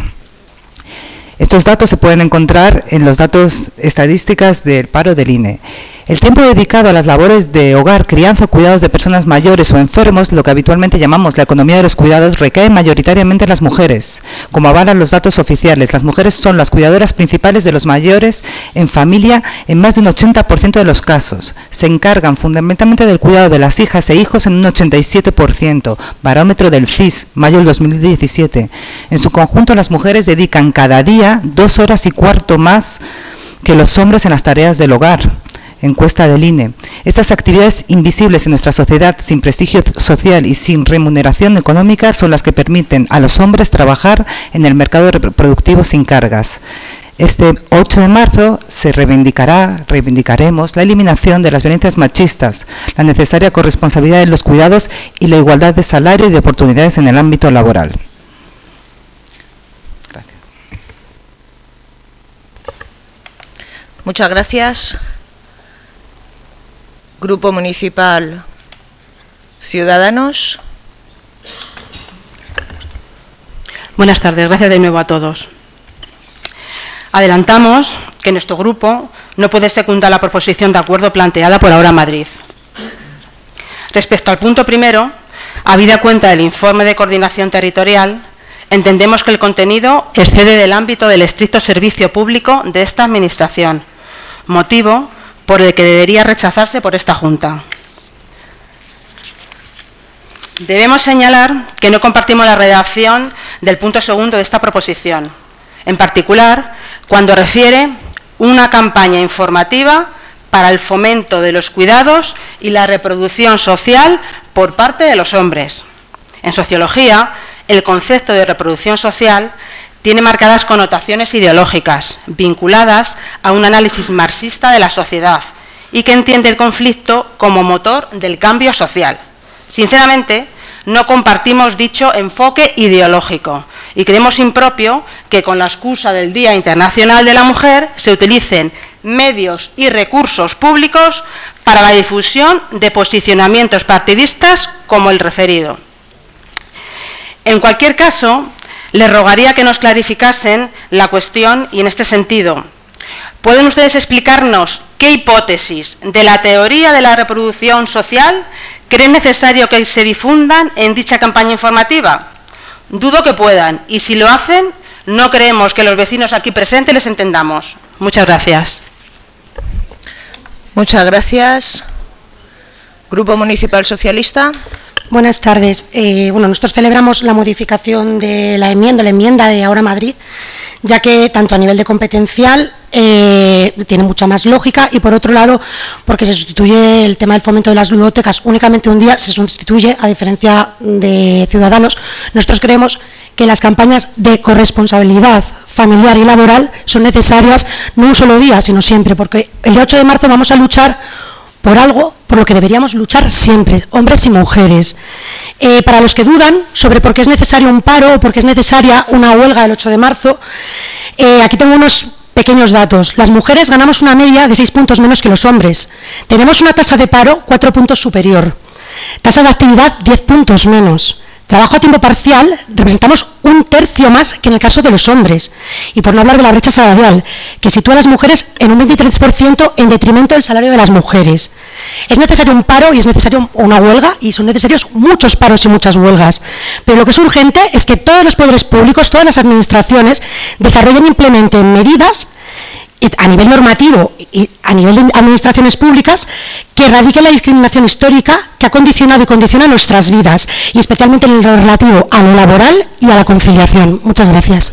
Estos datos se pueden encontrar en los datos estadísticas del paro del I N E. El tiempo dedicado a las labores de hogar, crianza o cuidados de personas mayores o enfermos, lo que habitualmente llamamos la economía de los cuidados, recae mayoritariamente en las mujeres. Como avalan los datos oficiales, las mujeres son las cuidadoras principales de los mayores en familia en más de un ochenta por ciento de los casos. Se encargan fundamentalmente del cuidado de las hijas e hijos en un ochenta y siete por ciento, barómetro del C I S, mayo del dos mil diecisiete. En su conjunto, las mujeres dedican cada día dos horas y cuarto más que los hombres en las tareas del hogar. Encuesta del I N E. Estas actividades invisibles en nuestra sociedad, sin prestigio social y sin remuneración económica, son las que permiten a los hombres trabajar en el mercado reproductivo sin cargas. Este ocho de marzo se reivindicará, reivindicaremos la eliminación de las violencias machistas, la necesaria corresponsabilidad en los cuidados y la igualdad de salario y de oportunidades en el ámbito laboral. Gracias. Muchas gracias. Grupo Municipal Ciudadanos. Buenas tardes, gracias de nuevo a todos. Adelantamos que nuestro grupo no puede secundar la proposición de acuerdo planteada por Ahora Madrid. Respecto al punto primero, habida cuenta del informe de coordinación territorial, entendemos que el contenido excede del ámbito del estricto servicio público de esta Administración, motivo por el que debería rechazarse por esta Junta. Debemos señalar que no compartimos la redacción del punto segundo de esta proposición, en particular cuando refiere una campaña informativa para el fomento de los cuidados y la reproducción social por parte de los hombres. En sociología, el concepto de reproducción social tiene marcadas connotaciones ideológicas vinculadas a un análisis marxista de la sociedad y que entiende el conflicto como motor del cambio social. Sinceramente, no compartimos dicho enfoque ideológico y creemos impropio que con la excusa del Día Internacional de la Mujer se utilicen medios y recursos públicos para la difusión de posicionamientos partidistas como el referido. En cualquier caso, les rogaría que nos clarificasen la cuestión y en este sentido, ¿pueden ustedes explicarnos qué hipótesis de la teoría de la reproducción social creen necesario que se difundan en dicha campaña informativa? Dudo que puedan, y si lo hacen, no creemos que los vecinos aquí presentes les entendamos. Muchas gracias. Muchas gracias. Grupo Municipal Socialista. Buenas tardes. Eh, bueno, nosotros celebramos la modificación de la enmienda, la enmienda de Ahora Madrid, ya que tanto a nivel de competencial eh, tiene mucha más lógica y por otro lado porque se sustituye el tema del fomento de las ludotecas únicamente un día, se sustituye, a diferencia de Ciudadanos. Nosotros creemos que las campañas de corresponsabilidad familiar y laboral son necesarias no un solo día, sino siempre, porque el día ocho de marzo vamos a luchar por algo por lo que deberíamos luchar siempre, hombres y mujeres. Eh, para los que dudan sobre por qué es necesario un paro o por qué es necesaria una huelga el ocho de marzo, eh, aquí tengo unos pequeños datos. Las mujeres ganamos una media de seis puntos menos que los hombres. Tenemos una tasa de paro cuatro puntos superior. Tasa de actividad diez puntos menos. Trabajo a tiempo parcial representamos un tercio más que en el caso de los hombres. Y por no hablar de la brecha salarial, que sitúa a las mujeres en un veintitrés por ciento en detrimento del salario de las mujeres. Es necesario un paro y es necesario una huelga y son necesarios muchos paros y muchas huelgas. Pero lo que es urgente es que todos los poderes públicos, todas las administraciones desarrollen e implementen medidas a nivel normativo y a nivel de administraciones públicas que erradiquen la discriminación histórica que ha condicionado y condiciona nuestras vidas y especialmente en lo relativo a lo laboral y a la conciliación. Muchas gracias.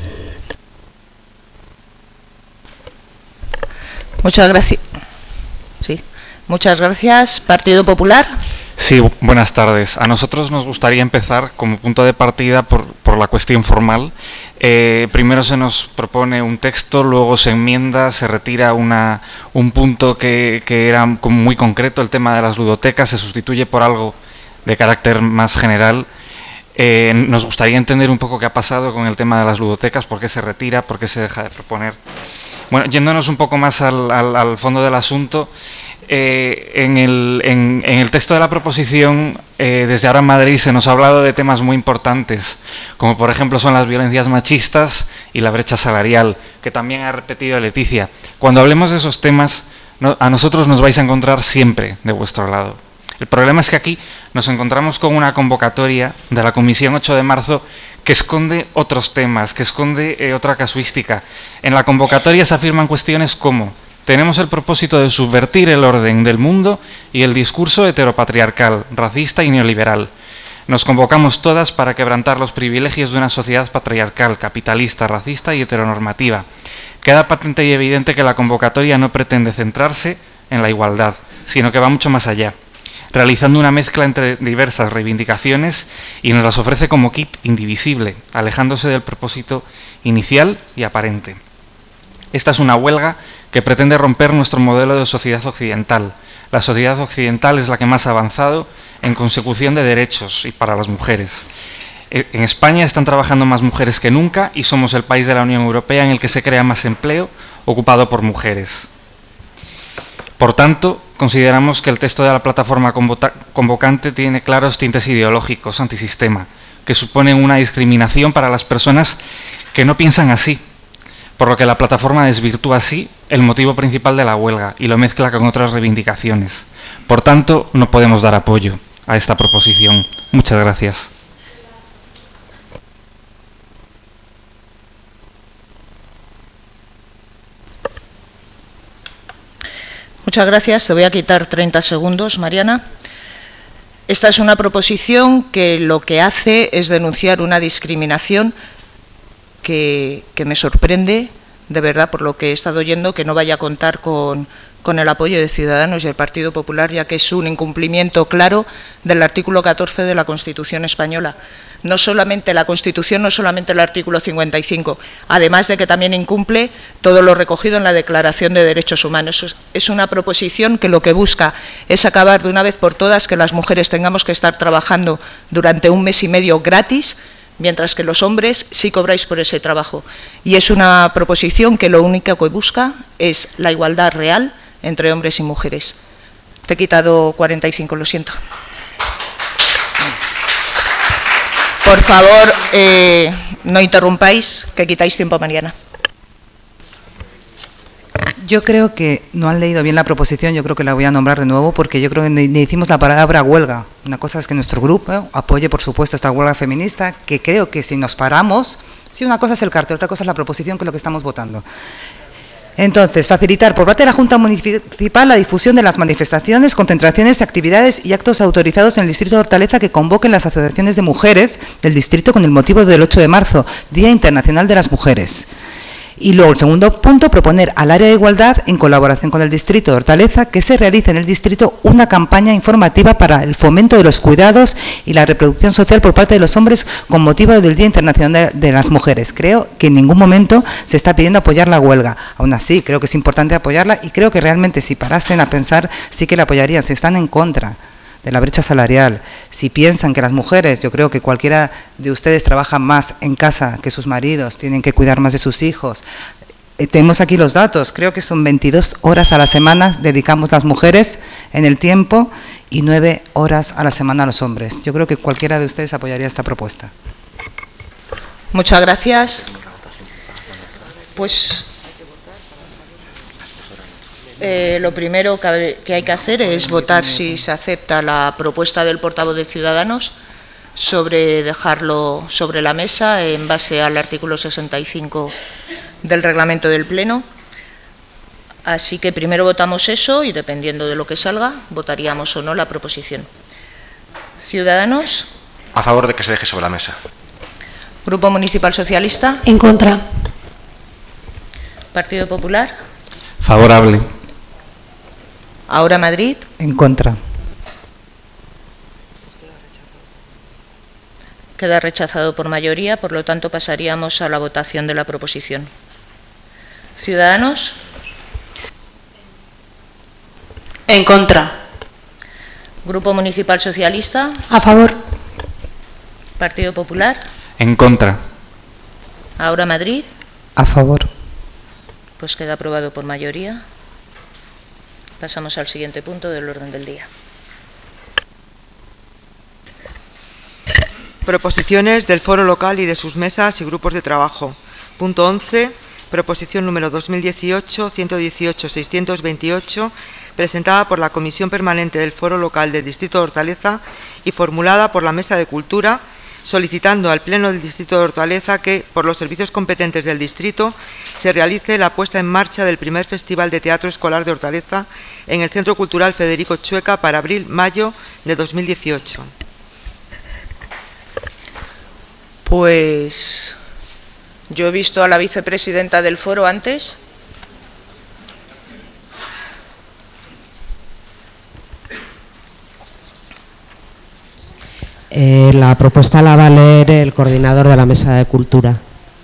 Muchas gracias. Sí. Muchas gracias. Partido Popular. Sí, buenas tardes. A nosotros nos gustaría empezar como punto de partida por, por la cuestión formal. Eh, primero se nos propone un texto, luego se enmienda, se retira una, un punto que, que era muy concreto, el tema de las ludotecas, se sustituye por algo de carácter más general. Eh, nos gustaría entender un poco qué ha pasado con el tema de las ludotecas, por qué se retira, por qué se deja de proponer. Bueno, yéndonos un poco más al, al, al fondo del asunto, eh, en, el, en, en el texto de la proposición, eh, desde Ahora en Madrid se nos ha hablado de temas muy importantes, como por ejemplo son las violencias machistas y la brecha salarial, que también ha repetido Leticia. Cuando hablemos de esos temas, no, a nosotros nos vais a encontrar siempre de vuestro lado. El problema es que aquí nos encontramos con una convocatoria de la Comisión ocho de marzo que esconde otros temas, que esconde eh, otra casuística. En la convocatoria se afirman cuestiones como: tenemos el propósito de subvertir el orden del mundo y el discurso heteropatriarcal, racista y neoliberal. Nos convocamos todas para quebrantar los privilegios de una sociedad patriarcal, capitalista, racista y heteronormativa. Queda patente y evidente que la convocatoria no pretende centrarse en la igualdad, sino que va mucho más allá, realizando una mezcla entre diversas reivindicaciones y nos las ofrece como kit indivisible, alejándose del propósito inicial y aparente. Esta es una huelga que pretende romper nuestro modelo de sociedad occidental. La sociedad occidental es la que más ha avanzado en consecución de derechos y para las mujeres. En España están trabajando más mujeres que nunca y somos el país de la Unión Europea en el que se crea más empleo ocupado por mujeres. Por tanto, consideramos que el texto de la plataforma convocante tiene claros tintes ideológicos antisistema, que suponen una discriminación para las personas que no piensan así, por lo que la plataforma desvirtúa así el motivo principal de la huelga y lo mezcla con otras reivindicaciones. Por tanto, no podemos dar apoyo a esta proposición. Muchas gracias. Muchas gracias. Te voy a quitar treinta segundos, Mariana. Esta es una proposición que lo que hace es denunciar una discriminación que, que me sorprende, de verdad, por lo que he estado oyendo, que no vaya a contar con, con el apoyo de Ciudadanos y el Partido Popular, ya que es un incumplimiento claro del artículo catorce de la Constitución española. No solamente la Constitución, no solamente el artículo cincuenta y cinco, además de que también incumple todo lo recogido en la Declaración de Derechos Humanos. Es una proposición que lo que busca es acabar de una vez por todas que las mujeres tengamos que estar trabajando durante un mes y medio gratis, mientras que los hombres sí cobráis por ese trabajo. Y es una proposición que lo único que busca es la igualdad real entre hombres y mujeres. Te he quitado cuarenta y cinco, lo siento. Por favor, eh, no interrumpáis, que quitáis tiempo a Mariana. Yo creo que no han leído bien la proposición, yo creo que la voy a nombrar de nuevo, porque yo creo que ni decimos la palabra huelga. Una cosa es que nuestro grupo apoye, por supuesto, esta huelga feminista, que creo que si nos paramos, sí, una cosa es el cartel, otra cosa es la proposición, que es lo que estamos votando. Entonces, facilitar por parte de la Junta Municipal la difusión de las manifestaciones, concentraciones, actividades y actos autorizados en el Distrito de Hortaleza que convoquen las asociaciones de mujeres del distrito con el motivo del ocho de marzo, Día Internacional de las Mujeres. Y luego, el segundo punto, proponer al área de igualdad, en colaboración con el Distrito de Hortaleza, que se realice en el distrito una campaña informativa para el fomento de los cuidados y la reproducción social por parte de los hombres con motivo del Día Internacional de las Mujeres. Creo que en ningún momento se está pidiendo apoyar la huelga. Aún así, creo que es importante apoyarla y creo que realmente si parasen a pensar, sí que la apoyarían. Si están en contra de la brecha salarial, si piensan que las mujeres, yo creo que cualquiera de ustedes trabaja más en casa que sus maridos, tienen que cuidar más de sus hijos. Eh, tenemos aquí los datos, creo que son veintidós horas a la semana dedicamos las mujeres en el tiempo y nueve horas a la semana los hombres. Yo creo que cualquiera de ustedes apoyaría esta propuesta. Muchas gracias. Pues Eh, lo primero que, que hay que hacer es votar si se acepta la propuesta del portavoz de Ciudadanos sobre dejarlo sobre la mesa en base al artículo sesenta y cinco del reglamento del Pleno. Así que primero votamos eso y dependiendo de lo que salga, votaríamos o no la proposición. Ciudadanos. A favor de que se deje sobre la mesa. Grupo Municipal Socialista. En contra. Partido Popular. Favorable. Ahora Madrid. En contra. Queda rechazado por mayoría, por lo tanto pasaríamos a la votación de la proposición. Ciudadanos. En contra. Grupo Municipal Socialista. A favor. Partido Popular. En contra. Ahora Madrid. A favor. Pues queda aprobado por mayoría. Pasamos al siguiente punto del orden del día. Proposiciones del Foro Local y de sus mesas y grupos de trabajo. Punto once. Proposición número dos mil dieciocho ciento dieciocho seiscientos veintiocho, presentada por la Comisión Permanente del Foro Local del Distrito de Hortaleza y formulada por la Mesa de Cultura, solicitando al Pleno del Distrito de Hortaleza que, por los servicios competentes del Distrito, se realice la puesta en marcha del primer Festival de Teatro Escolar de Hortaleza en el Centro Cultural Federico Chueca para abril-mayo de dos mil dieciocho. Pues yo he visto a la vicepresidenta del foro antes. Eh, la propuesta la va a leer el coordinador de la Mesa de Cultura.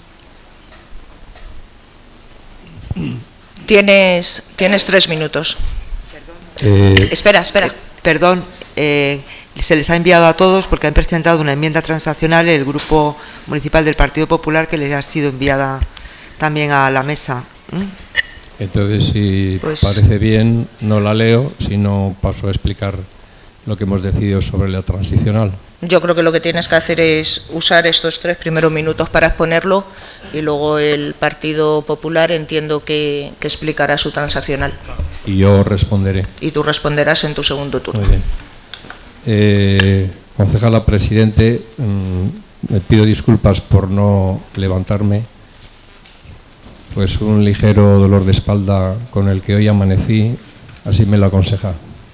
Tienes, tienes tres minutos. Eh, espera, espera. Eh, perdón, eh, se les ha enviado a todos porque han presentado una enmienda transaccional el Grupo Municipal del Partido Popular que les ha sido enviada también a la mesa. ¿Mm? Entonces, si pues, parece bien, no la leo, sino paso a explicar lo que hemos decidido sobre la transicional. Yo creo que lo que tienes que hacer es usar estos tres primeros minutos para exponerlo y luego el Partido Popular entiendo que, que explicará su transaccional. Y yo responderé. Y tú responderás en tu segundo turno. Muy bien. Eh, concejala presidente, mmm, me pido disculpas por no levantarme, pues un ligero dolor de espalda con el que hoy amanecí, así me lo aconseja.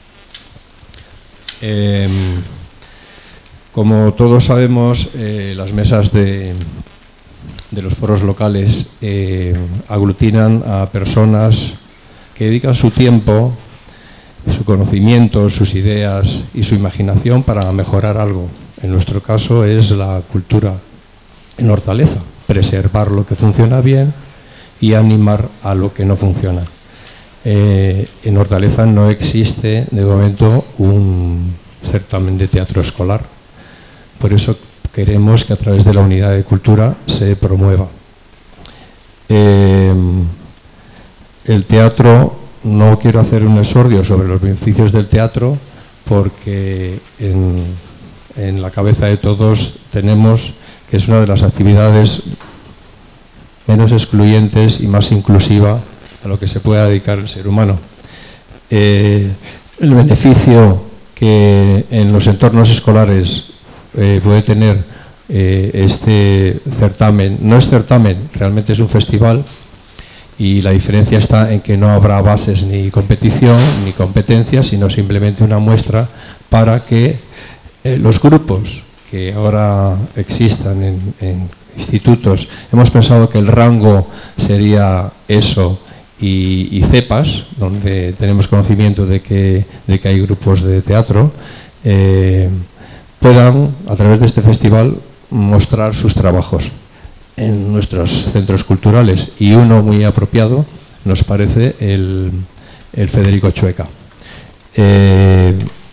Eh, como todos sabemos, eh, las mesas de, de los foros locales eh, aglutinan a personas que dedican su tiempo, su conocimiento, sus ideas y su imaginación para mejorar algo. En nuestro caso es la cultura en Hortaleza, preservar lo que funciona bien y animar a lo que no funciona. Eh, en Hortaleza no existe de momento un certamen de teatro escolar, por eso queremos que a través de la unidad de cultura se promueva. Eh, el teatro, no quiero hacer un exordio sobre los beneficios del teatro, porque en, en la cabeza de todos tenemos que es una de las actividades menos excluyentes y más inclusiva a lo que se pueda dedicar el ser humano. Eh, el beneficio que en los entornos escolares eh, puede tener eh, este certamen, no es certamen, realmente es un festival, y la diferencia está en que no habrá bases ni competición ni competencia, sino simplemente una muestra para que eh, los grupos que ahora existan en, en institutos, hemos pensado que el rango sería ESO y, y CEPAS, donde tenemos conocimiento de que, de que hay grupos de teatro, eh, puedan a través de este festival mostrar sus trabajos en nuestros centros culturales, y uno muy apropiado nos parece el, el Federico Chueca. Eh,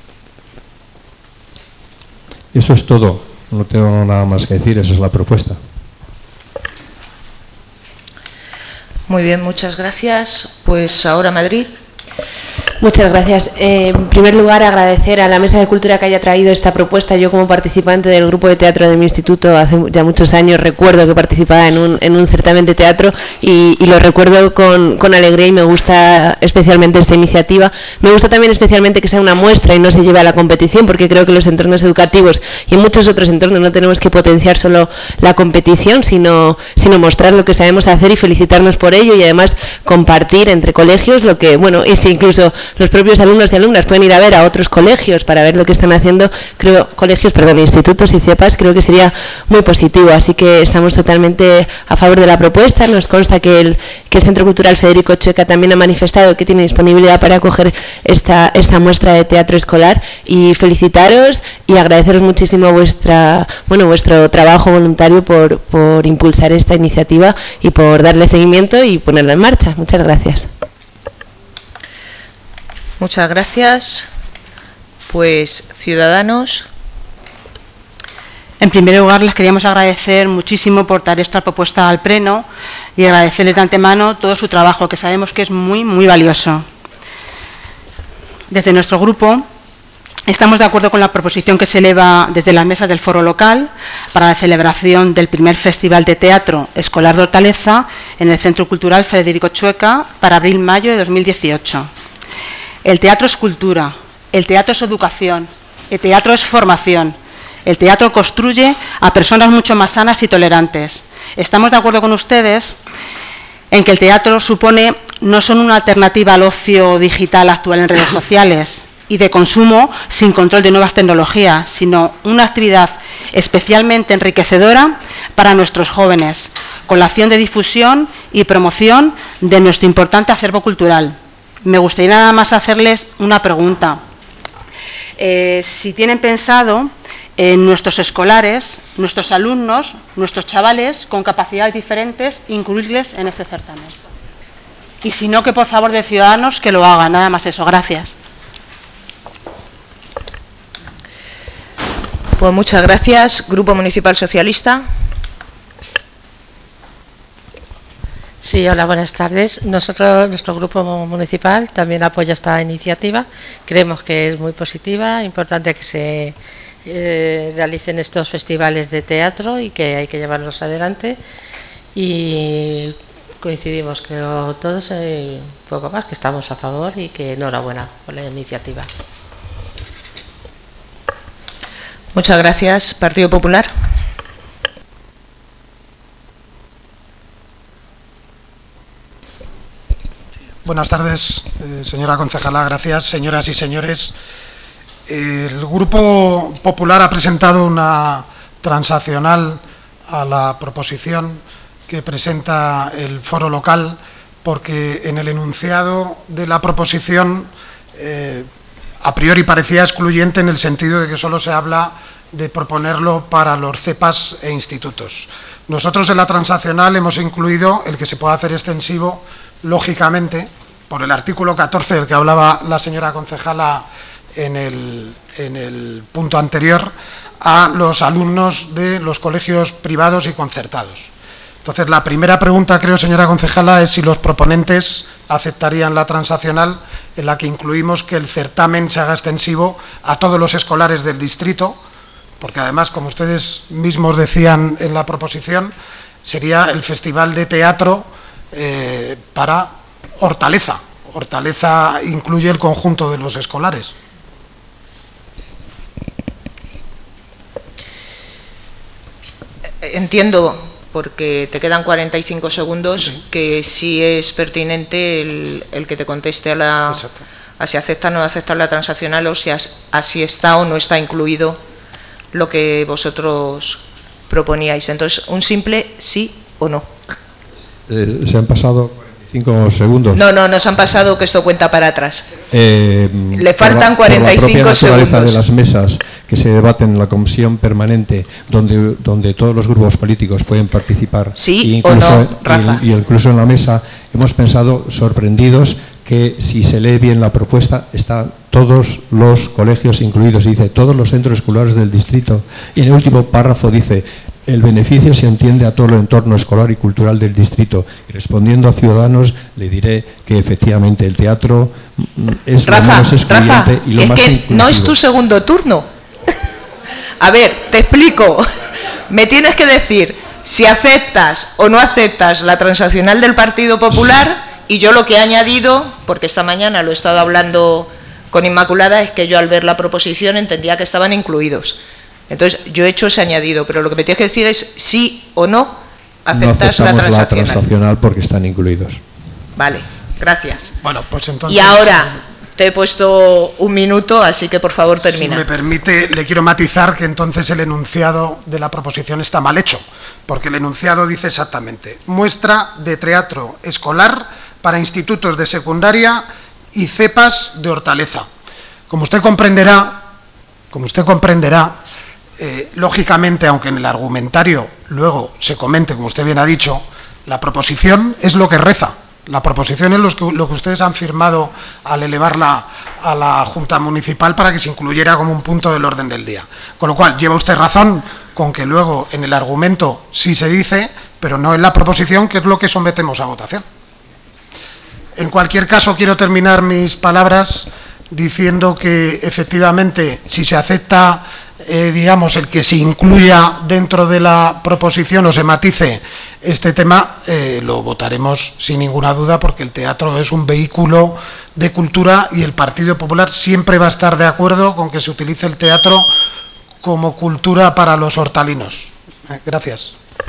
eso es todo, no tengo nada más que decir, esa es la propuesta. Muy bien, muchas gracias. Pues ahora Madrid. Muchas gracias. Eh, en primer lugar, agradecer a la Mesa de Cultura que haya traído esta propuesta. Yo, como participante del grupo de teatro de mi instituto, hace ya muchos años recuerdo que participaba en un, en un certamen de teatro y, y lo recuerdo con, con alegría, y me gusta especialmente esta iniciativa. Me gusta también especialmente que sea una muestra y no se lleve a la competición, porque creo que los entornos educativos y en muchos otros entornos no tenemos que potenciar solo la competición, sino, sino mostrar lo que sabemos hacer y felicitarnos por ello, y además compartir entre colegios lo que, bueno, y si incluso los propios alumnos y alumnas pueden ir a ver a otros colegios para ver lo que están haciendo, creo, colegios, perdón, institutos y CEPAS, creo que sería muy positivo. Así que estamos totalmente a favor de la propuesta. Nos consta que el, que el Centro Cultural Federico Chueca también ha manifestado que tiene disponibilidad para acoger esta, esta muestra de teatro escolar, y felicitaros y agradeceros muchísimo vuestra, bueno, vuestro trabajo voluntario por, por impulsar esta iniciativa y por darle seguimiento y ponerla en marcha. Muchas gracias. Muchas gracias. Pues Ciudadanos. En primer lugar, les queríamos agradecer muchísimo por dar esta propuesta al Pleno y agradecerles de antemano todo su trabajo, que sabemos que es muy, muy valioso. Desde nuestro grupo estamos de acuerdo con la proposición que se eleva desde las mesas del foro local para la celebración del primer Festival de Teatro Escolar de Hortaleza en el Centro Cultural Federico Chueca para abril-mayo de dos mil dieciocho. El teatro es cultura, el teatro es educación, el teatro es formación, el teatro construye a personas mucho más sanas y tolerantes. Estamos de acuerdo con ustedes en que el teatro supone no solo una alternativa al ocio digital actual en redes sociales y de consumo sin control de nuevas tecnologías, sino una actividad especialmente enriquecedora para nuestros jóvenes, con la acción de difusión y promoción de nuestro importante acervo cultural. Me gustaría nada más hacerles una pregunta. Eh, si tienen pensado en nuestros escolares, nuestros alumnos, nuestros chavales con capacidades diferentes, incluirles en ese certamen. Y si no, que por favor de Ciudadanos que lo hagan. Nada más eso. Gracias. Pues muchas gracias. Grupo Municipal Socialista. Sí, hola, buenas tardes. Nosotros, nuestro grupo municipal, también apoya esta iniciativa. Creemos que es muy positiva, importante que se eh, realicen estos festivales de teatro y que hay que llevarlos adelante. Y coincidimos, creo, todos, eh, poco más, que estamos a favor y que enhorabuena por la iniciativa. Muchas gracias. Partido Popular. Buenas tardes, eh, señora concejala. Gracias, señoras y señores. El Grupo Popular ha presentado una transaccional a la proposición que presenta el foro local, porque en el enunciado de la proposición eh, a priori parecía excluyente, en el sentido de que solo se habla de proponerlo para los cepas e institutos. Nosotros en la transaccional hemos incluido el que se pueda hacer extensivo, lógicamente, por el artículo catorce del que hablaba la señora concejala en el, en el punto anterior, a los alumnos de los colegios privados y concertados. Entonces, la primera pregunta, creo, señora concejala, es si los proponentes aceptarían la transaccional en la que incluimos que el certamen se haga extensivo a todos los escolares del distrito, porque además, como ustedes mismos decían en la proposición, sería el festival de teatro eh, para Hortaleza. Hortaleza incluye el conjunto de los escolares. Entiendo, porque te quedan cuarenta y cinco segundos, sí, que sí es pertinente el, el que te conteste a la a si acepta o no aceptar la transaccional, o si, as, a si está o no está incluido lo que vosotros proponíais. Entonces, un simple sí o no. Eh, se han pasado cuarenta y cinco segundos. No, no, nos han pasado, que esto cuenta para atrás. Eh, Le faltan cuarenta y cinco segundos. De las mesas que se debaten en la comisión permanente, donde, donde todos los grupos políticos pueden participar, sí incluso, o no, Rafa. Y, y incluso en la mesa, hemos pensado, sorprendidos, que si se lee bien la propuesta, están todos los colegios incluidos, dice todos los centros escolares del distrito, y en el último párrafo dice: el beneficio se entiende a todo el entorno escolar y cultural del distrito. Y respondiendo a Ciudadanos, le diré que efectivamente el teatro es Rafa, lo menos excluyente Rafa, y lo es más que inclusivo. No es tu segundo turno. A ver, te explico. Me tienes que decir si aceptas o no aceptas la transaccional del Partido Popular, y yo lo que he añadido, porque esta mañana lo he estado hablando con Inmaculada, es que yo al ver la proposición entendía que estaban incluidos. Entonces, yo he hecho ese añadido, pero lo que me tienes que decir es sí o no aceptas no la aceptamos transaccional. la transaccional porque están incluidos. Vale, gracias. Bueno, pues entonces... Y ahora te he puesto un minuto, así que por favor termina. Si me permite, le quiero matizar que entonces el enunciado de la proposición está mal hecho, porque el enunciado dice exactamente: muestra de teatro escolar para institutos de secundaria y cepas de Hortaleza. Como usted comprenderá, como usted comprenderá, eh, lógicamente, aunque en el argumentario luego se comente, como usted bien ha dicho, la proposición es lo que reza. La proposición es lo que, lo que ustedes han firmado al elevarla a la Junta Municipal para que se incluyera como un punto del orden del día. Con lo cual, lleva usted razón con que luego en el argumento sí se dice, pero no en la proposición, que es lo que sometemos a votación. En cualquier caso, quiero terminar mis palabras diciendo que, efectivamente, si se acepta, eh, digamos, el que se incluya dentro de la proposición o se matice este tema, eh, lo votaremos sin ninguna duda, porque el teatro es un vehículo de cultura y el Partido Popular siempre va a estar de acuerdo con que se utilice el teatro como cultura para los hortalinos. Eh, gracias.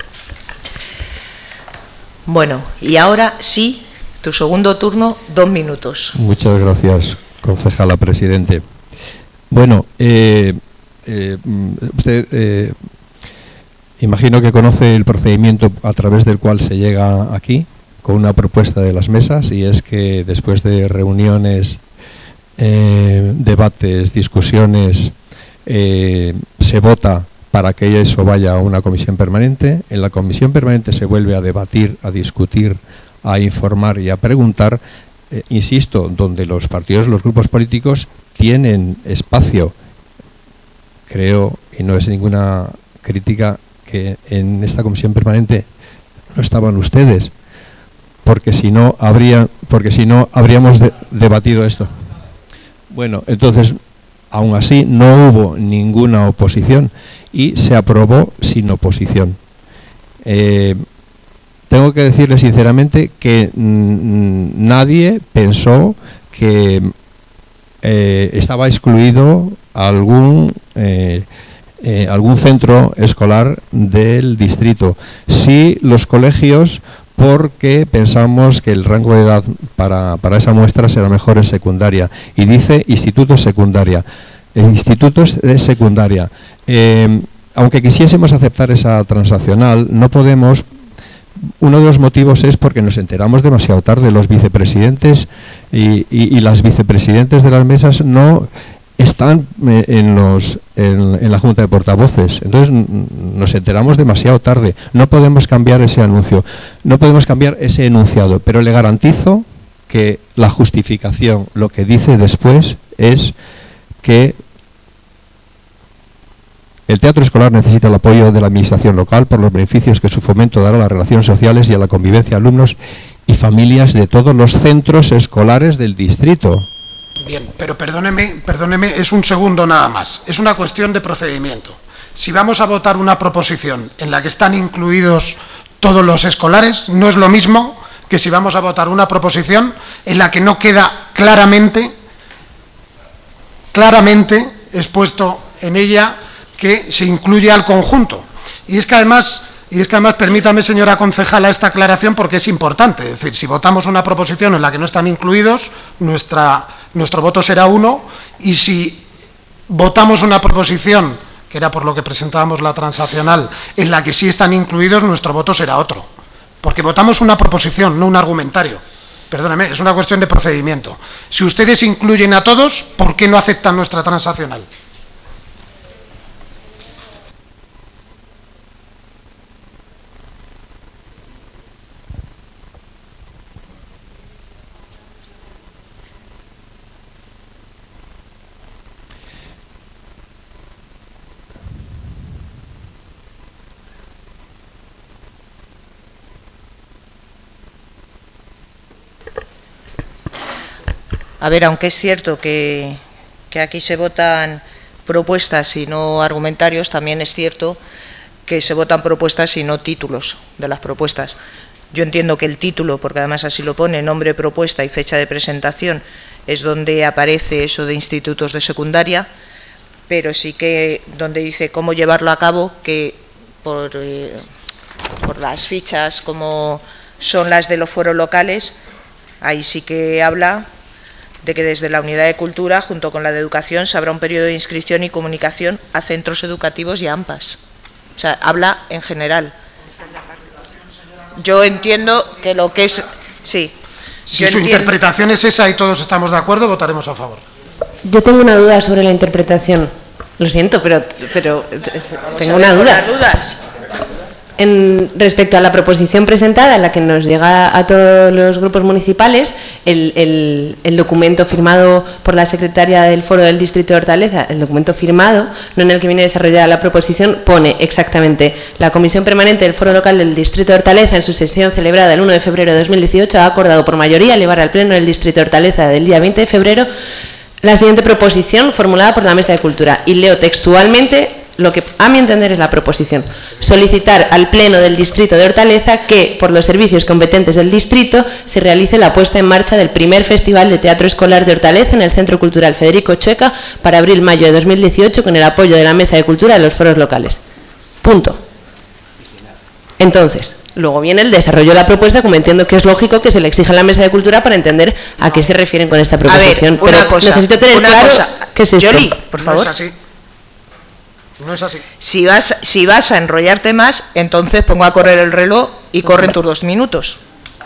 Bueno, y ahora sí, tu segundo turno, dos minutos. Muchas gracias, concejala presidente. Bueno, eh, eh, usted eh, imagino que conoce el procedimiento a través del cual se llega aquí con una propuesta de las mesas, y es que después de reuniones, eh, debates, discusiones, eh, se vota para que eso vaya a una comisión permanente. En la comisión permanente se vuelve a debatir, a discutir, a informar y a preguntar, eh, insisto, donde los partidos, los grupos políticos tienen espacio. Creo, y no es ninguna crítica, que en esta comisión permanente no estaban ustedes, porque si no habría, porque si no habríamos de, debatido esto. Bueno, entonces Aún así, no hubo ninguna oposición y se aprobó sin oposición. Eh, tengo que decirle sinceramente que mmm, nadie pensó que eh, estaba excluido algún, eh, eh, algún centro escolar del distrito. Sí, los colegios, porque pensamos que el rango de edad para, para esa muestra será mejor en secundaria. Y dice institutos secundaria. En institutos de secundaria. Eh, aunque quisiésemos aceptar esa transaccional, no podemos. Uno de los motivos es porque nos enteramos demasiado tarde. Los vicepresidentes y, y, y las vicepresidentes de las mesas no están eh, en, los, en, en la Junta de Portavoces. Entonces nos enteramos demasiado tarde. No podemos cambiar ese anuncio, no podemos cambiar ese enunciado, pero le garantizo que la justificación, lo que dice después, es que el teatro escolar necesita el apoyo de la administración local por los beneficios que su fomento dará a las relaciones sociales y a la convivencia de alumnos y familias de todos los centros escolares del distrito. Bien, pero perdóneme, perdóneme, es un segundo nada más. Es una cuestión de procedimiento. Si vamos a votar una proposición en la que están incluidos todos los escolares, no es lo mismo que si vamos a votar una proposición en la que no queda claramente, claramente expuesto en ella que se incluye al conjunto. Y es que además... Y es que además, permítame, señora concejala, esta aclaración porque es importante. Es decir, si votamos una proposición en la que no están incluidos, nuestra, nuestro voto será uno, y si votamos una proposición, que era por lo que presentábamos la transaccional, en la que sí están incluidos, nuestro voto será otro. Porque votamos una proposición, no un argumentario. Perdóneme, es una cuestión de procedimiento. Si ustedes incluyen a todos, ¿por qué no aceptan nuestra transaccional? A ver, aunque es cierto que, que aquí se votan propuestas y no argumentarios, también es cierto que se votan propuestas y no títulos de las propuestas. Yo entiendo que el título, porque además así lo pone, nombre, propuesta y fecha de presentación, es donde aparece eso de institutos de secundaria, pero sí que donde dice cómo llevarlo a cabo, que por, eh, por las fichas como son las de los foros locales, ahí sí que habla de que desde la Unidad de Cultura, junto con la de Educación, se habrá un periodo de inscripción y comunicación a centros educativos y a AMPAs. O sea, habla en general. Yo entiendo que lo que es... Sí. Si su entiendo... interpretación es esa y todos estamos de acuerdo, votaremos a favor. Yo tengo una duda sobre la interpretación. Lo siento, pero, pero tengo una duda. Dudas. En, respecto a la proposición presentada, en la que nos llega a todos los grupos municipales, el, el, el documento firmado por la secretaria del Foro del Distrito de Hortaleza, el documento firmado, no en el que viene desarrollada la proposición, pone exactamente: la Comisión Permanente del Foro Local del Distrito de Hortaleza, en su sesión celebrada el uno de febrero de dos mil dieciocho, ha acordado por mayoría llevar al Pleno del Distrito de Hortaleza del día veinte de febrero la siguiente proposición formulada por la Mesa de Cultura. Y leo textualmente lo que a mi entender es la proposición: solicitar al Pleno del Distrito de Hortaleza que, por los servicios competentes del Distrito, se realice la puesta en marcha del primer Festival de Teatro Escolar de Hortaleza en el Centro Cultural Federico Chueca para abril-mayo de dos mil dieciocho, con el apoyo de la Mesa de Cultura de los foros locales. Punto. Entonces, luego viene el desarrollo de la propuesta, como entiendo que es lógico que se le exija a la Mesa de Cultura para entender a qué se refieren con esta proposición. A ver, una Pero cosa, necesito tener una claro cosa. qué es esto. Yoli, por favor. No es así. No es así. Si vas, si vas a enrollarte más, entonces pongo a correr el reloj y corren tus dos minutos.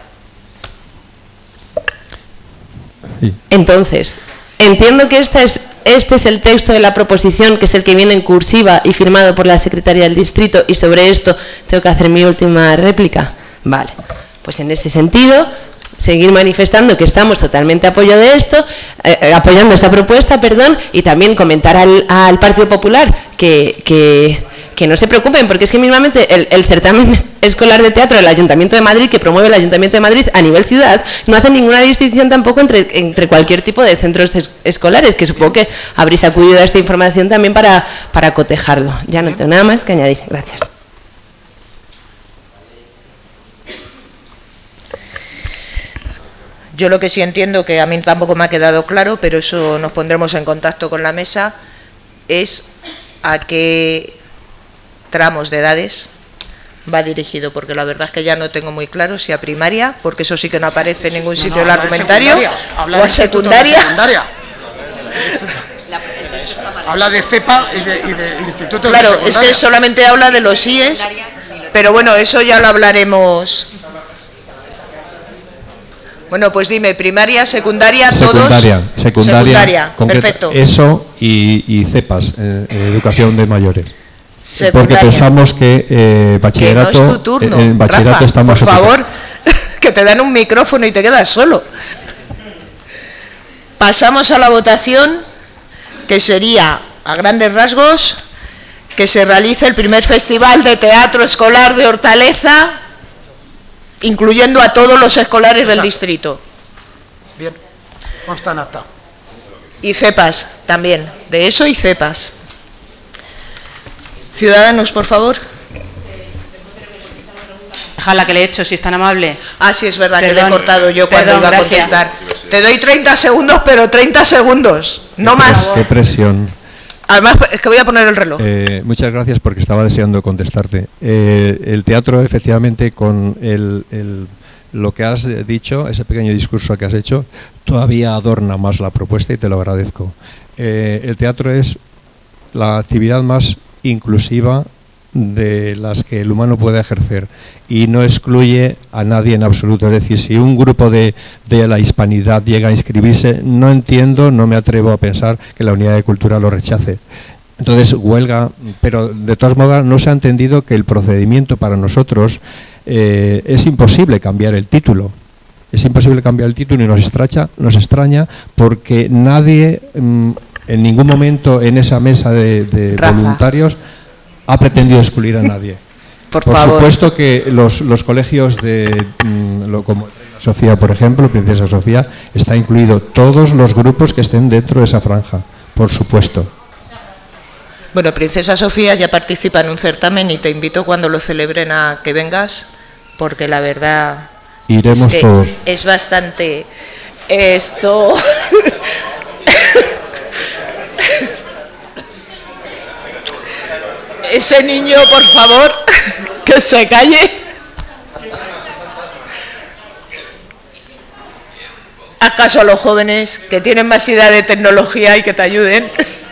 Entonces, entiendo que esta es, este es el texto de la proposición, que es el que viene en cursiva y firmado por la Secretaría del Distrito, y sobre esto tengo que hacer mi última réplica. Vale, pues en ese sentido, seguir manifestando que estamos totalmente a apoyo de esto, eh, apoyando esta propuesta, perdón, y también comentar al, al Partido Popular que, que, que no se preocupen, porque es que mismamente el, el certamen escolar de teatro del Ayuntamiento de Madrid, que promueve el Ayuntamiento de Madrid a nivel ciudad, no hace ninguna distinción tampoco entre, entre cualquier tipo de centros es, escolares, que supongo que habréis acudido a esta información también para, para cotejarlo. Ya no tengo nada más que añadir. Gracias. Yo lo que sí entiendo, que a mí tampoco me ha quedado claro, pero eso nos pondremos en contacto con la mesa, es a qué tramos de edades va dirigido, porque la verdad es que ya no tengo muy claro si a primaria, porque eso sí que no aparece en ningún sitio no, del argumentario, o a secundaria. secundaria. Habla de CEPA y de, y de institutos claro, de secundaria. es que solamente habla de los I E S, pero bueno, eso ya lo hablaremos. Bueno, pues dime, primaria, secundaria, secundaria, todos. Secundaria, secundaria, concreta, perfecto. Eso y, y CEPAS, eh, educación de mayores. Secundaria. Porque pensamos que eh, bachillerato, que no es tu turno, eh, en bachillerato Rafa, estamos... por favor, que te dan un micrófono y te quedas solo. Pasamos a la votación, que sería, a grandes rasgos, que se realice el primer festival de teatro escolar de Hortaleza, incluyendo a todos los escolares del distrito. Bien, consta en acta. Y CEPAS también, de eso y CEPAS. Ciudadanos, por favor. Déjala que le he hecho, si es tan amable. Ah, sí, es verdad, Perdón, que le he cortado yo cuando perdón, iba a gracias. contestar. Te doy treinta segundos, pero treinta segundos, no más. Qué presión. Además, es que voy a poner el reloj. Eh, muchas gracias, porque estaba deseando contestarte. Eh, el teatro, efectivamente, con el, el, lo que has dicho, ese pequeño discurso que has hecho, todavía adorna más la propuesta y te lo agradezco. Eh, el teatro es la actividad más inclusiva de las que el humano puede ejercer y no excluye a nadie en absoluto. Es decir, si un grupo de, de la hispanidad llega a inscribirse, no entiendo, no me atrevo a pensar que la Unidad de Cultura lo rechace. Entonces, huelga, pero de todas maneras no se ha entendido que el procedimiento para nosotros eh, es imposible cambiar el título. Es imposible cambiar el título y nos extraña, nos extraña porque nadie mm, en ningún momento en esa mesa de, de voluntarios ha pretendido excluir a nadie. Por, por favor. supuesto que los, los colegios de, mm, lo, como Sofía, por ejemplo, Princesa Sofía, está incluido todos los grupos que estén dentro de esa franja, por supuesto. Bueno, Princesa Sofía ya participa en un certamen y te invito cuando lo celebren a que vengas, porque la verdad iremos es que todos. Es bastante esto. Ese niño, por favor, que se calle. Haz caso a los jóvenes que tienen más idea de tecnología y que te ayuden.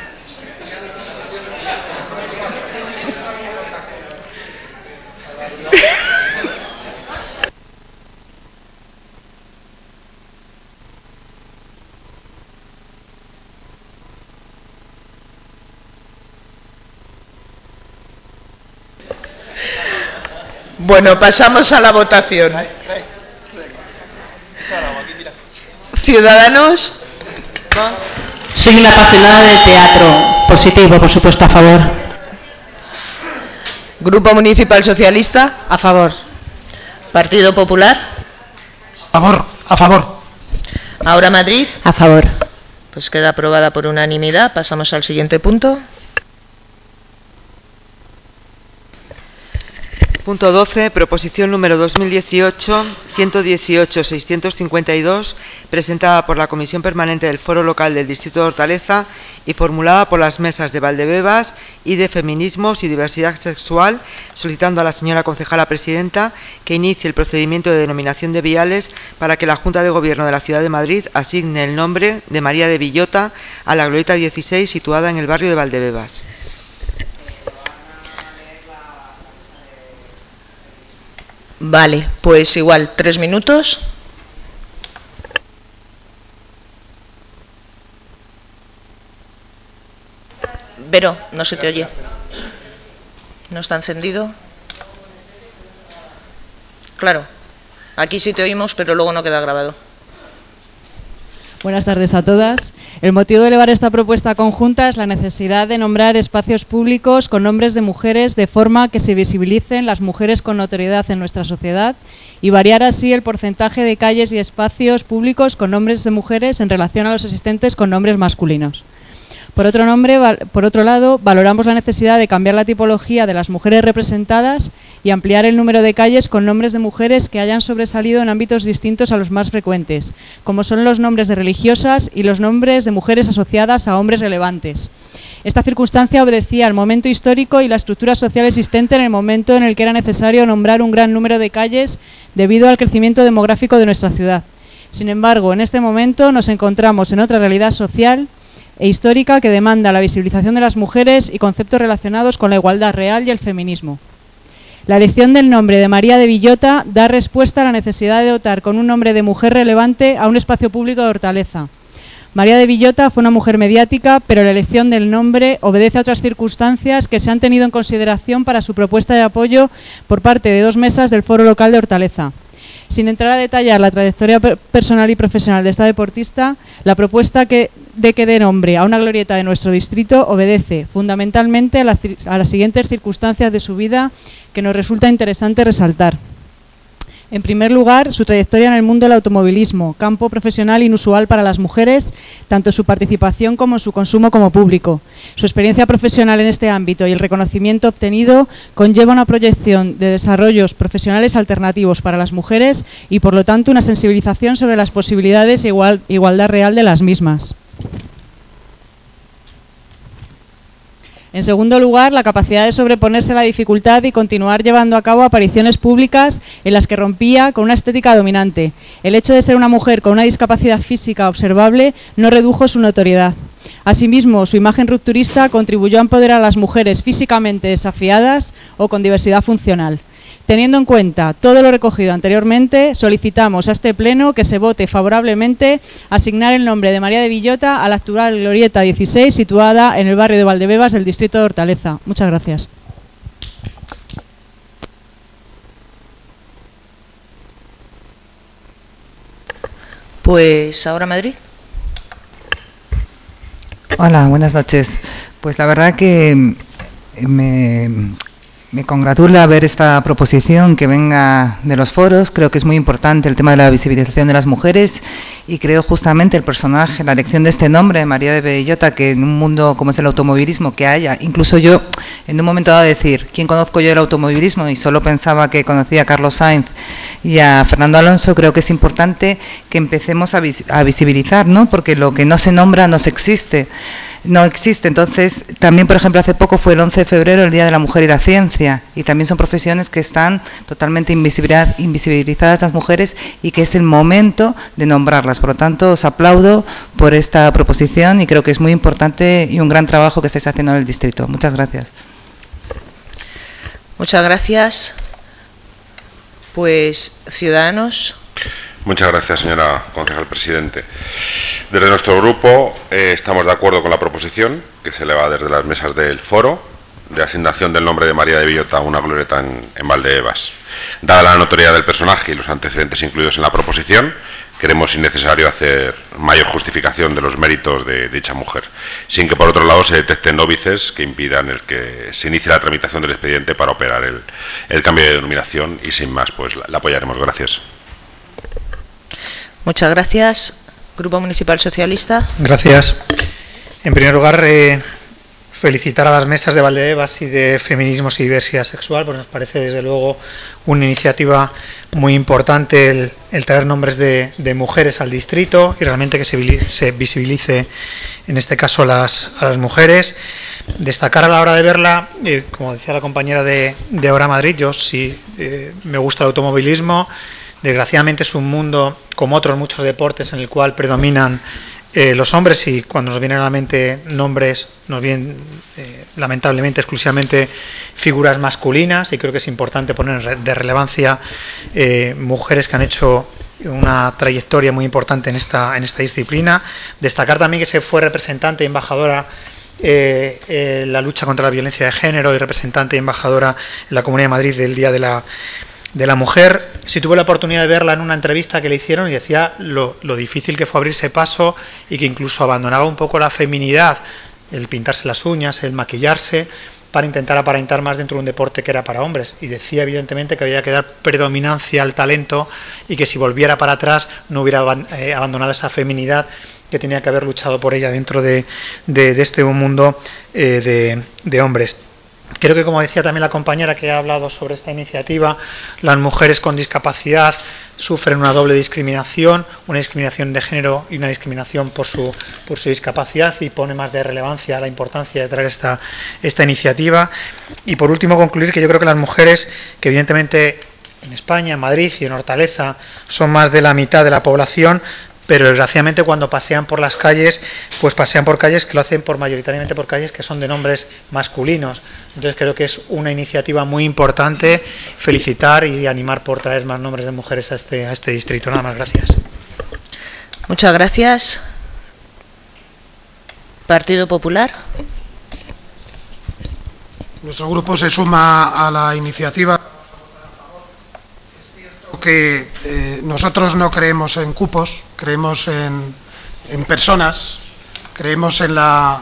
Bueno, pasamos a la votación. Ciudadanos. Soy una apasionada del teatro. Positivo, por supuesto, a favor. Grupo Municipal Socialista. A favor. Partido Popular. A favor, a favor. Ahora Madrid. A favor. Pues queda aprobada por unanimidad. Pasamos al siguiente punto. Punto doce. Proposición número dos mil dieciocho ciento dieciocho seiscientos cincuenta y dos, presentada por la Comisión Permanente del Foro Local del Distrito de Hortaleza y formulada por las mesas de Valdebebas y de Feminismos y Diversidad Sexual, solicitando a la señora concejala presidenta que inicie el procedimiento de denominación de viales para que la Junta de Gobierno de la Ciudad de Madrid asigne el nombre de María de Villota a la glorieta dieciséis situada en el barrio de Valdebebas. Vale, pues igual, tres minutos. Vero, no se te oye. ¿No está encendido? Claro, aquí sí te oímos, pero luego no queda grabado. Buenas tardes a todas. El motivo de elevar esta propuesta conjunta es la necesidad de nombrar espacios públicos con nombres de mujeres de forma que se visibilicen las mujeres con notoriedad en nuestra sociedad y variar así el porcentaje de calles y espacios públicos con nombres de mujeres en relación a los existentes con nombres masculinos. Por otro, nombre, por otro lado, valoramos la necesidad de cambiar la tipología de las mujeres representadas y ampliar el número de calles con nombres de mujeres que hayan sobresalido en ámbitos distintos a los más frecuentes, como son los nombres de religiosas y los nombres de mujeres asociadas a hombres relevantes. Esta circunstancia obedecía al momento histórico y la estructura social existente en el momento en el que era necesario nombrar un gran número de calles debido al crecimiento demográfico de nuestra ciudad. Sin embargo, en este momento nos encontramos en otra realidad social e histórica que demanda la visibilización de las mujeres y conceptos relacionados con la igualdad real y el feminismo. La elección del nombre de María de Villota da respuesta a la necesidad de dotar con un nombre de mujer relevante a un espacio público de Hortaleza. María de Villota fue una mujer mediática, pero la elección del nombre obedece a otras circunstancias que se han tenido en consideración para su propuesta de apoyo por parte de dos mesas del Foro Local de Hortaleza. Sin entrar a detallar la trayectoria personal y profesional de esta deportista, la propuesta que, de que dé nombre a una glorieta de nuestro distrito obedece fundamentalmente a, la, a las siguientes circunstancias de su vida que nos resulta interesante resaltar. En primer lugar, su trayectoria en el mundo del automovilismo, campo profesional inusual para las mujeres, tanto su participación como su consumo como público. Su experiencia profesional en este ámbito y el reconocimiento obtenido conlleva una proyección de desarrollos profesionales alternativos para las mujeres y, por lo tanto, una sensibilización sobre las posibilidades e igual, igualdad real de las mismas. En segundo lugar, la capacidad de sobreponerse a la dificultad y continuar llevando a cabo apariciones públicas en las que rompía con una estética dominante. El hecho de ser una mujer con una discapacidad física observable no redujo su notoriedad. Asimismo, su imagen rupturista contribuyó a empoderar a las mujeres físicamente desafiadas o con diversidad funcional. Teniendo en cuenta todo lo recogido anteriormente, solicitamos a este Pleno que se vote favorablemente asignar el nombre de María de Villota a la actual Glorieta dieciséis, situada en el barrio de Valdebebas del distrito de Hortaleza. Muchas gracias. Pues ahora Madrid. Hola, buenas noches. Pues la verdad que me... Me congratula ver esta proposición que venga de los foros. Creo que es muy importante el tema de la visibilización de las mujeres y creo justamente el personaje, la elección de este nombre, María de Villota, que en un mundo como es el automovilismo que haya, incluso yo en un momento dado decir, ¿quién conozco yo del automovilismo? Y solo pensaba que conocía a Carlos Sainz y a Fernando Alonso. Creo que es importante que empecemos a, vis a visibilizar, ¿no? Porque lo que no se nombra no se existe. No existe. Entonces, también, por ejemplo, hace poco fue el once de febrero, el Día de la Mujer y la Ciencia, y también son profesiones que están totalmente invisibilizadas las mujeres y que es el momento de nombrarlas. Por lo tanto, os aplaudo por esta proposición y creo que es muy importante y un gran trabajo que estáis haciendo en el distrito. Muchas gracias. Muchas gracias. Pues, Ciudadanos. Muchas gracias, señora concejal presidente. Desde nuestro grupo eh, estamos de acuerdo con la proposición que se eleva desde las mesas del foro de asignación del nombre de María de Villota a una glorieta en, en Valdebebas. Dada la notoriedad del personaje y los antecedentes incluidos en la proposición, creemos innecesario hacer mayor justificación de los méritos de dicha mujer, sin que por otro lado se detecten óbices que impidan el que se inicie la tramitación del expediente para operar el, el cambio de denominación y sin más, pues la, la apoyaremos. Gracias. Muchas gracias. Grupo Municipal Socialista. Gracias. En primer lugar, eh, felicitar a las mesas de Valdebebas y de Feminismos y Diversidad Sexual, pues nos parece desde luego una iniciativa muy importante el, el traer nombres de, de mujeres al distrito y realmente que se, se visibilice en este caso a las, a las mujeres. Destacar a la hora de verla, eh, como decía la compañera de, de Ahora Madrid, yo sí eh, me gusta el automovilismo. Desgraciadamente es un mundo, como otros muchos deportes, en el cual predominan eh, los hombres y cuando nos vienen a la mente nombres, nos vienen eh, lamentablemente exclusivamente figuras masculinas y creo que es importante poner de relevancia eh, mujeres que han hecho una trayectoria muy importante en esta, en esta disciplina. Destacar también que se fue representante y embajadora Eh, eh, la lucha contra la violencia de género y representante y embajadora en la Comunidad de Madrid del Día de la, de la Mujer. sí tuve la oportunidad de verla en una entrevista que le hicieron y decía lo, lo difícil que fue abrirse paso y que incluso abandonaba un poco la feminidad, el pintarse las uñas, el maquillarse, para intentar aparentar más dentro de un deporte que era para hombres. Y decía evidentemente que había que dar predominancia al talento y que si volviera para atrás no hubiera eh, abandonado esa feminidad, que tenía que haber luchado por ella dentro de, de, de este mundo eh, de, de hombres. Creo que, como decía también la compañera que ha hablado sobre esta iniciativa, las mujeres con discapacidad sufren una doble discriminación, una discriminación de género y una discriminación por su, por su discapacidad, y pone más de relevancia la importancia de traer esta, esta iniciativa. Y por último, concluir que yo creo que las mujeres, que evidentemente en España, en Madrid y en Hortaleza son más de la mitad de la población, pero desgraciadamente cuando pasean por las calles, pues pasean por calles que lo hacen por mayoritariamente por calles que son de nombres masculinos. Entonces creo que es una iniciativa muy importante, felicitar y animar por traer más nombres de mujeres a este, a este distrito. Nada más, gracias. Muchas gracias. Partido Popular. Nuestro grupo se suma a la iniciativa. Que eh, nosotros no creemos en cupos, creemos en, en personas, creemos en la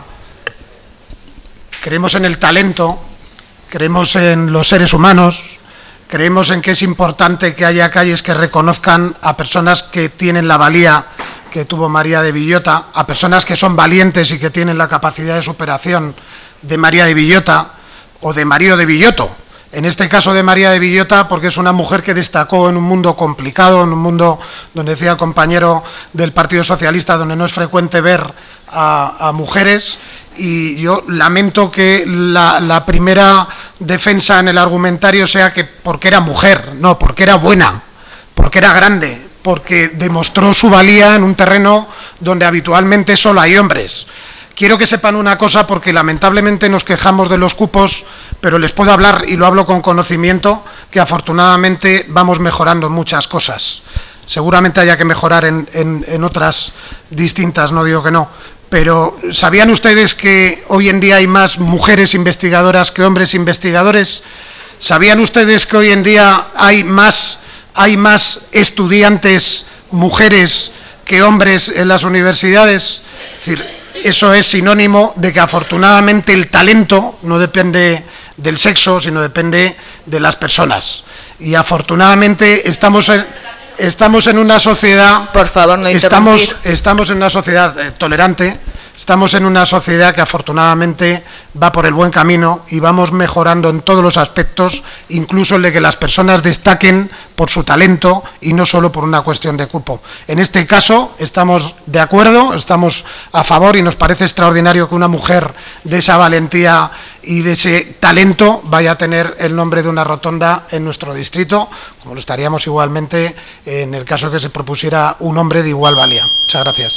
creemos en el talento, creemos en los seres humanos, creemos en que es importante que haya calles que reconozcan a personas que tienen la valía que tuvo María de Villota, a personas que son valientes y que tienen la capacidad de superación de María de Villota o de Mario de Villoto. En este caso de María de Villota, porque es una mujer que destacó en un mundo complicado, en un mundo donde decía el compañero del Partido Socialista, donde no es frecuente ver a, a mujeres, y yo lamento que la, la primera defensa en el argumentario sea que porque era mujer, no, porque era buena, porque era grande, porque demostró su valía en un terreno donde habitualmente solo hay hombres. Quiero que sepan una cosa, porque lamentablemente nos quejamos de los cupos, pero les puedo hablar, y lo hablo con conocimiento, que afortunadamente vamos mejorando muchas cosas. Seguramente haya que mejorar en, en, en otras distintas, no digo que no, pero ¿sabían ustedes que hoy en día hay más mujeres investigadoras que hombres investigadores? ¿Sabían ustedes que hoy en día hay más, hay más estudiantes mujeres que hombres en las universidades? Es decir, eso es sinónimo de que afortunadamente el talento no depende del sexo, sino depende de las personas. Y afortunadamente estamos en, estamos en una sociedad... Por favor, no estamos, estamos en una sociedad eh, tolerante, estamos en una sociedad que afortunadamente va por el buen camino y vamos mejorando en todos los aspectos, incluso el de que las personas destaquen por su talento y no solo por una cuestión de cupo. En este caso estamos de acuerdo, estamos a favor, y nos parece extraordinario que una mujer de esa valentía y de ese talento vaya a tener el nombre de una rotonda en nuestro distrito, como lo estaríamos igualmente en el caso que se propusiera un hombre de igual valía. Muchas gracias.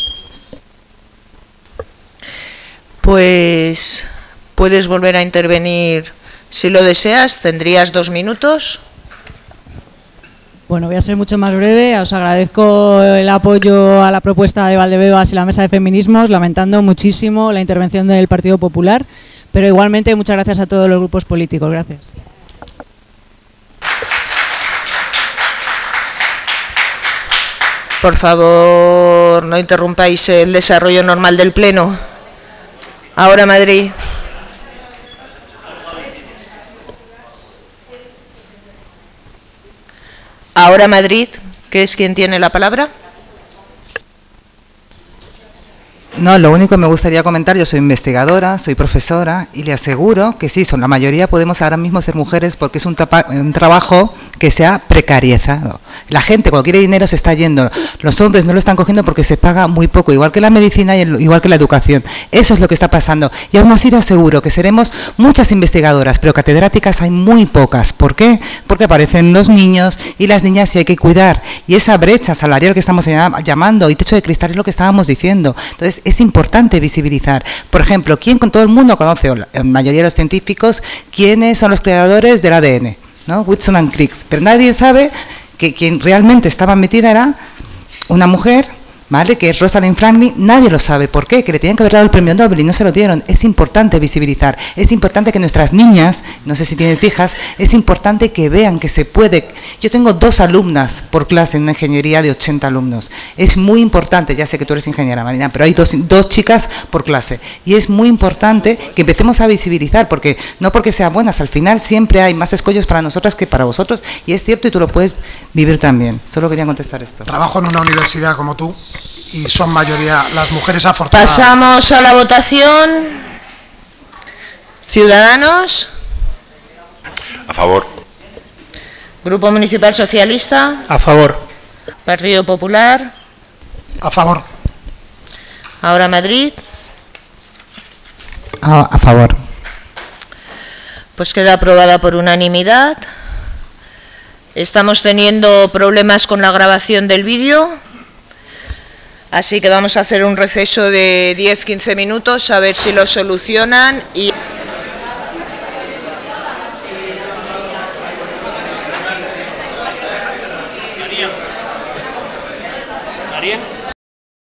Pues puedes volver a intervenir si lo deseas, tendrías dos minutos. Bueno, voy a ser mucho más breve. Os agradezco el apoyo a la propuesta de Valdebebas y la Mesa de Feminismos, lamentando muchísimo la intervención del Partido Popular, pero igualmente muchas gracias a todos los grupos políticos. Gracias. Por favor, no interrumpáis el desarrollo normal del Pleno. Ahora Madrid. Ahora Madrid, que es quien tiene la palabra. No, lo único que me gustaría comentar, yo soy investigadora, soy profesora, y le aseguro que sí, son la mayoría podemos ahora mismo ser mujeres porque es un, un trabajo que se ha precarizado. La gente cuando quiere dinero se está yendo, los hombres no lo están cogiendo porque se paga muy poco, igual que la medicina y el, igual que la educación. Eso es lo que está pasando. Y aún así le aseguro que seremos muchas investigadoras, pero catedráticas hay muy pocas. ¿Por qué? Porque aparecen los niños y las niñas y hay que cuidar. Y esa brecha salarial que estamos llamando y techo de cristal es lo que estábamos diciendo. Entonces, es importante visibilizar. Por ejemplo, ¿quién con todo el mundo conoce, o la mayoría de los científicos, quiénes son los creadores del A D N? ¿No? Whitson and Crick. Pero nadie sabe que quien realmente estaba metida era una mujer ¿vale? Que es Rosalind Franklin, nadie lo sabe. ¿Por qué? Que le tenían que haber dado el premio Nobel y no se lo dieron. Es importante visibilizar, es importante que nuestras niñas, no sé si tienes hijas, es importante que vean que se puede. Yo tengo dos alumnas por clase en una ingeniería de ochenta alumnos. Es muy importante, ya sé que tú eres ingeniera, Marina, pero hay dos, dos chicas por clase. Y es muy importante que empecemos a visibilizar, porque no porque sean buenas, al final siempre hay más escollos para nosotras que para vosotros, y es cierto y tú lo puedes vivir también. Solo quería contestar esto. Trabajo en una universidad como tú y son mayoría las mujeres afortunadas. Pasamos a la votación. Ciudadanos. A favor. Grupo Municipal Socialista. A favor. Partido Popular. A favor. Ahora Madrid. A, a favor. Pues queda aprobada por unanimidad. Estamos teniendo problemas con la grabación del vídeo, así que vamos a hacer un receso de diez a quince minutos a ver si lo solucionan y...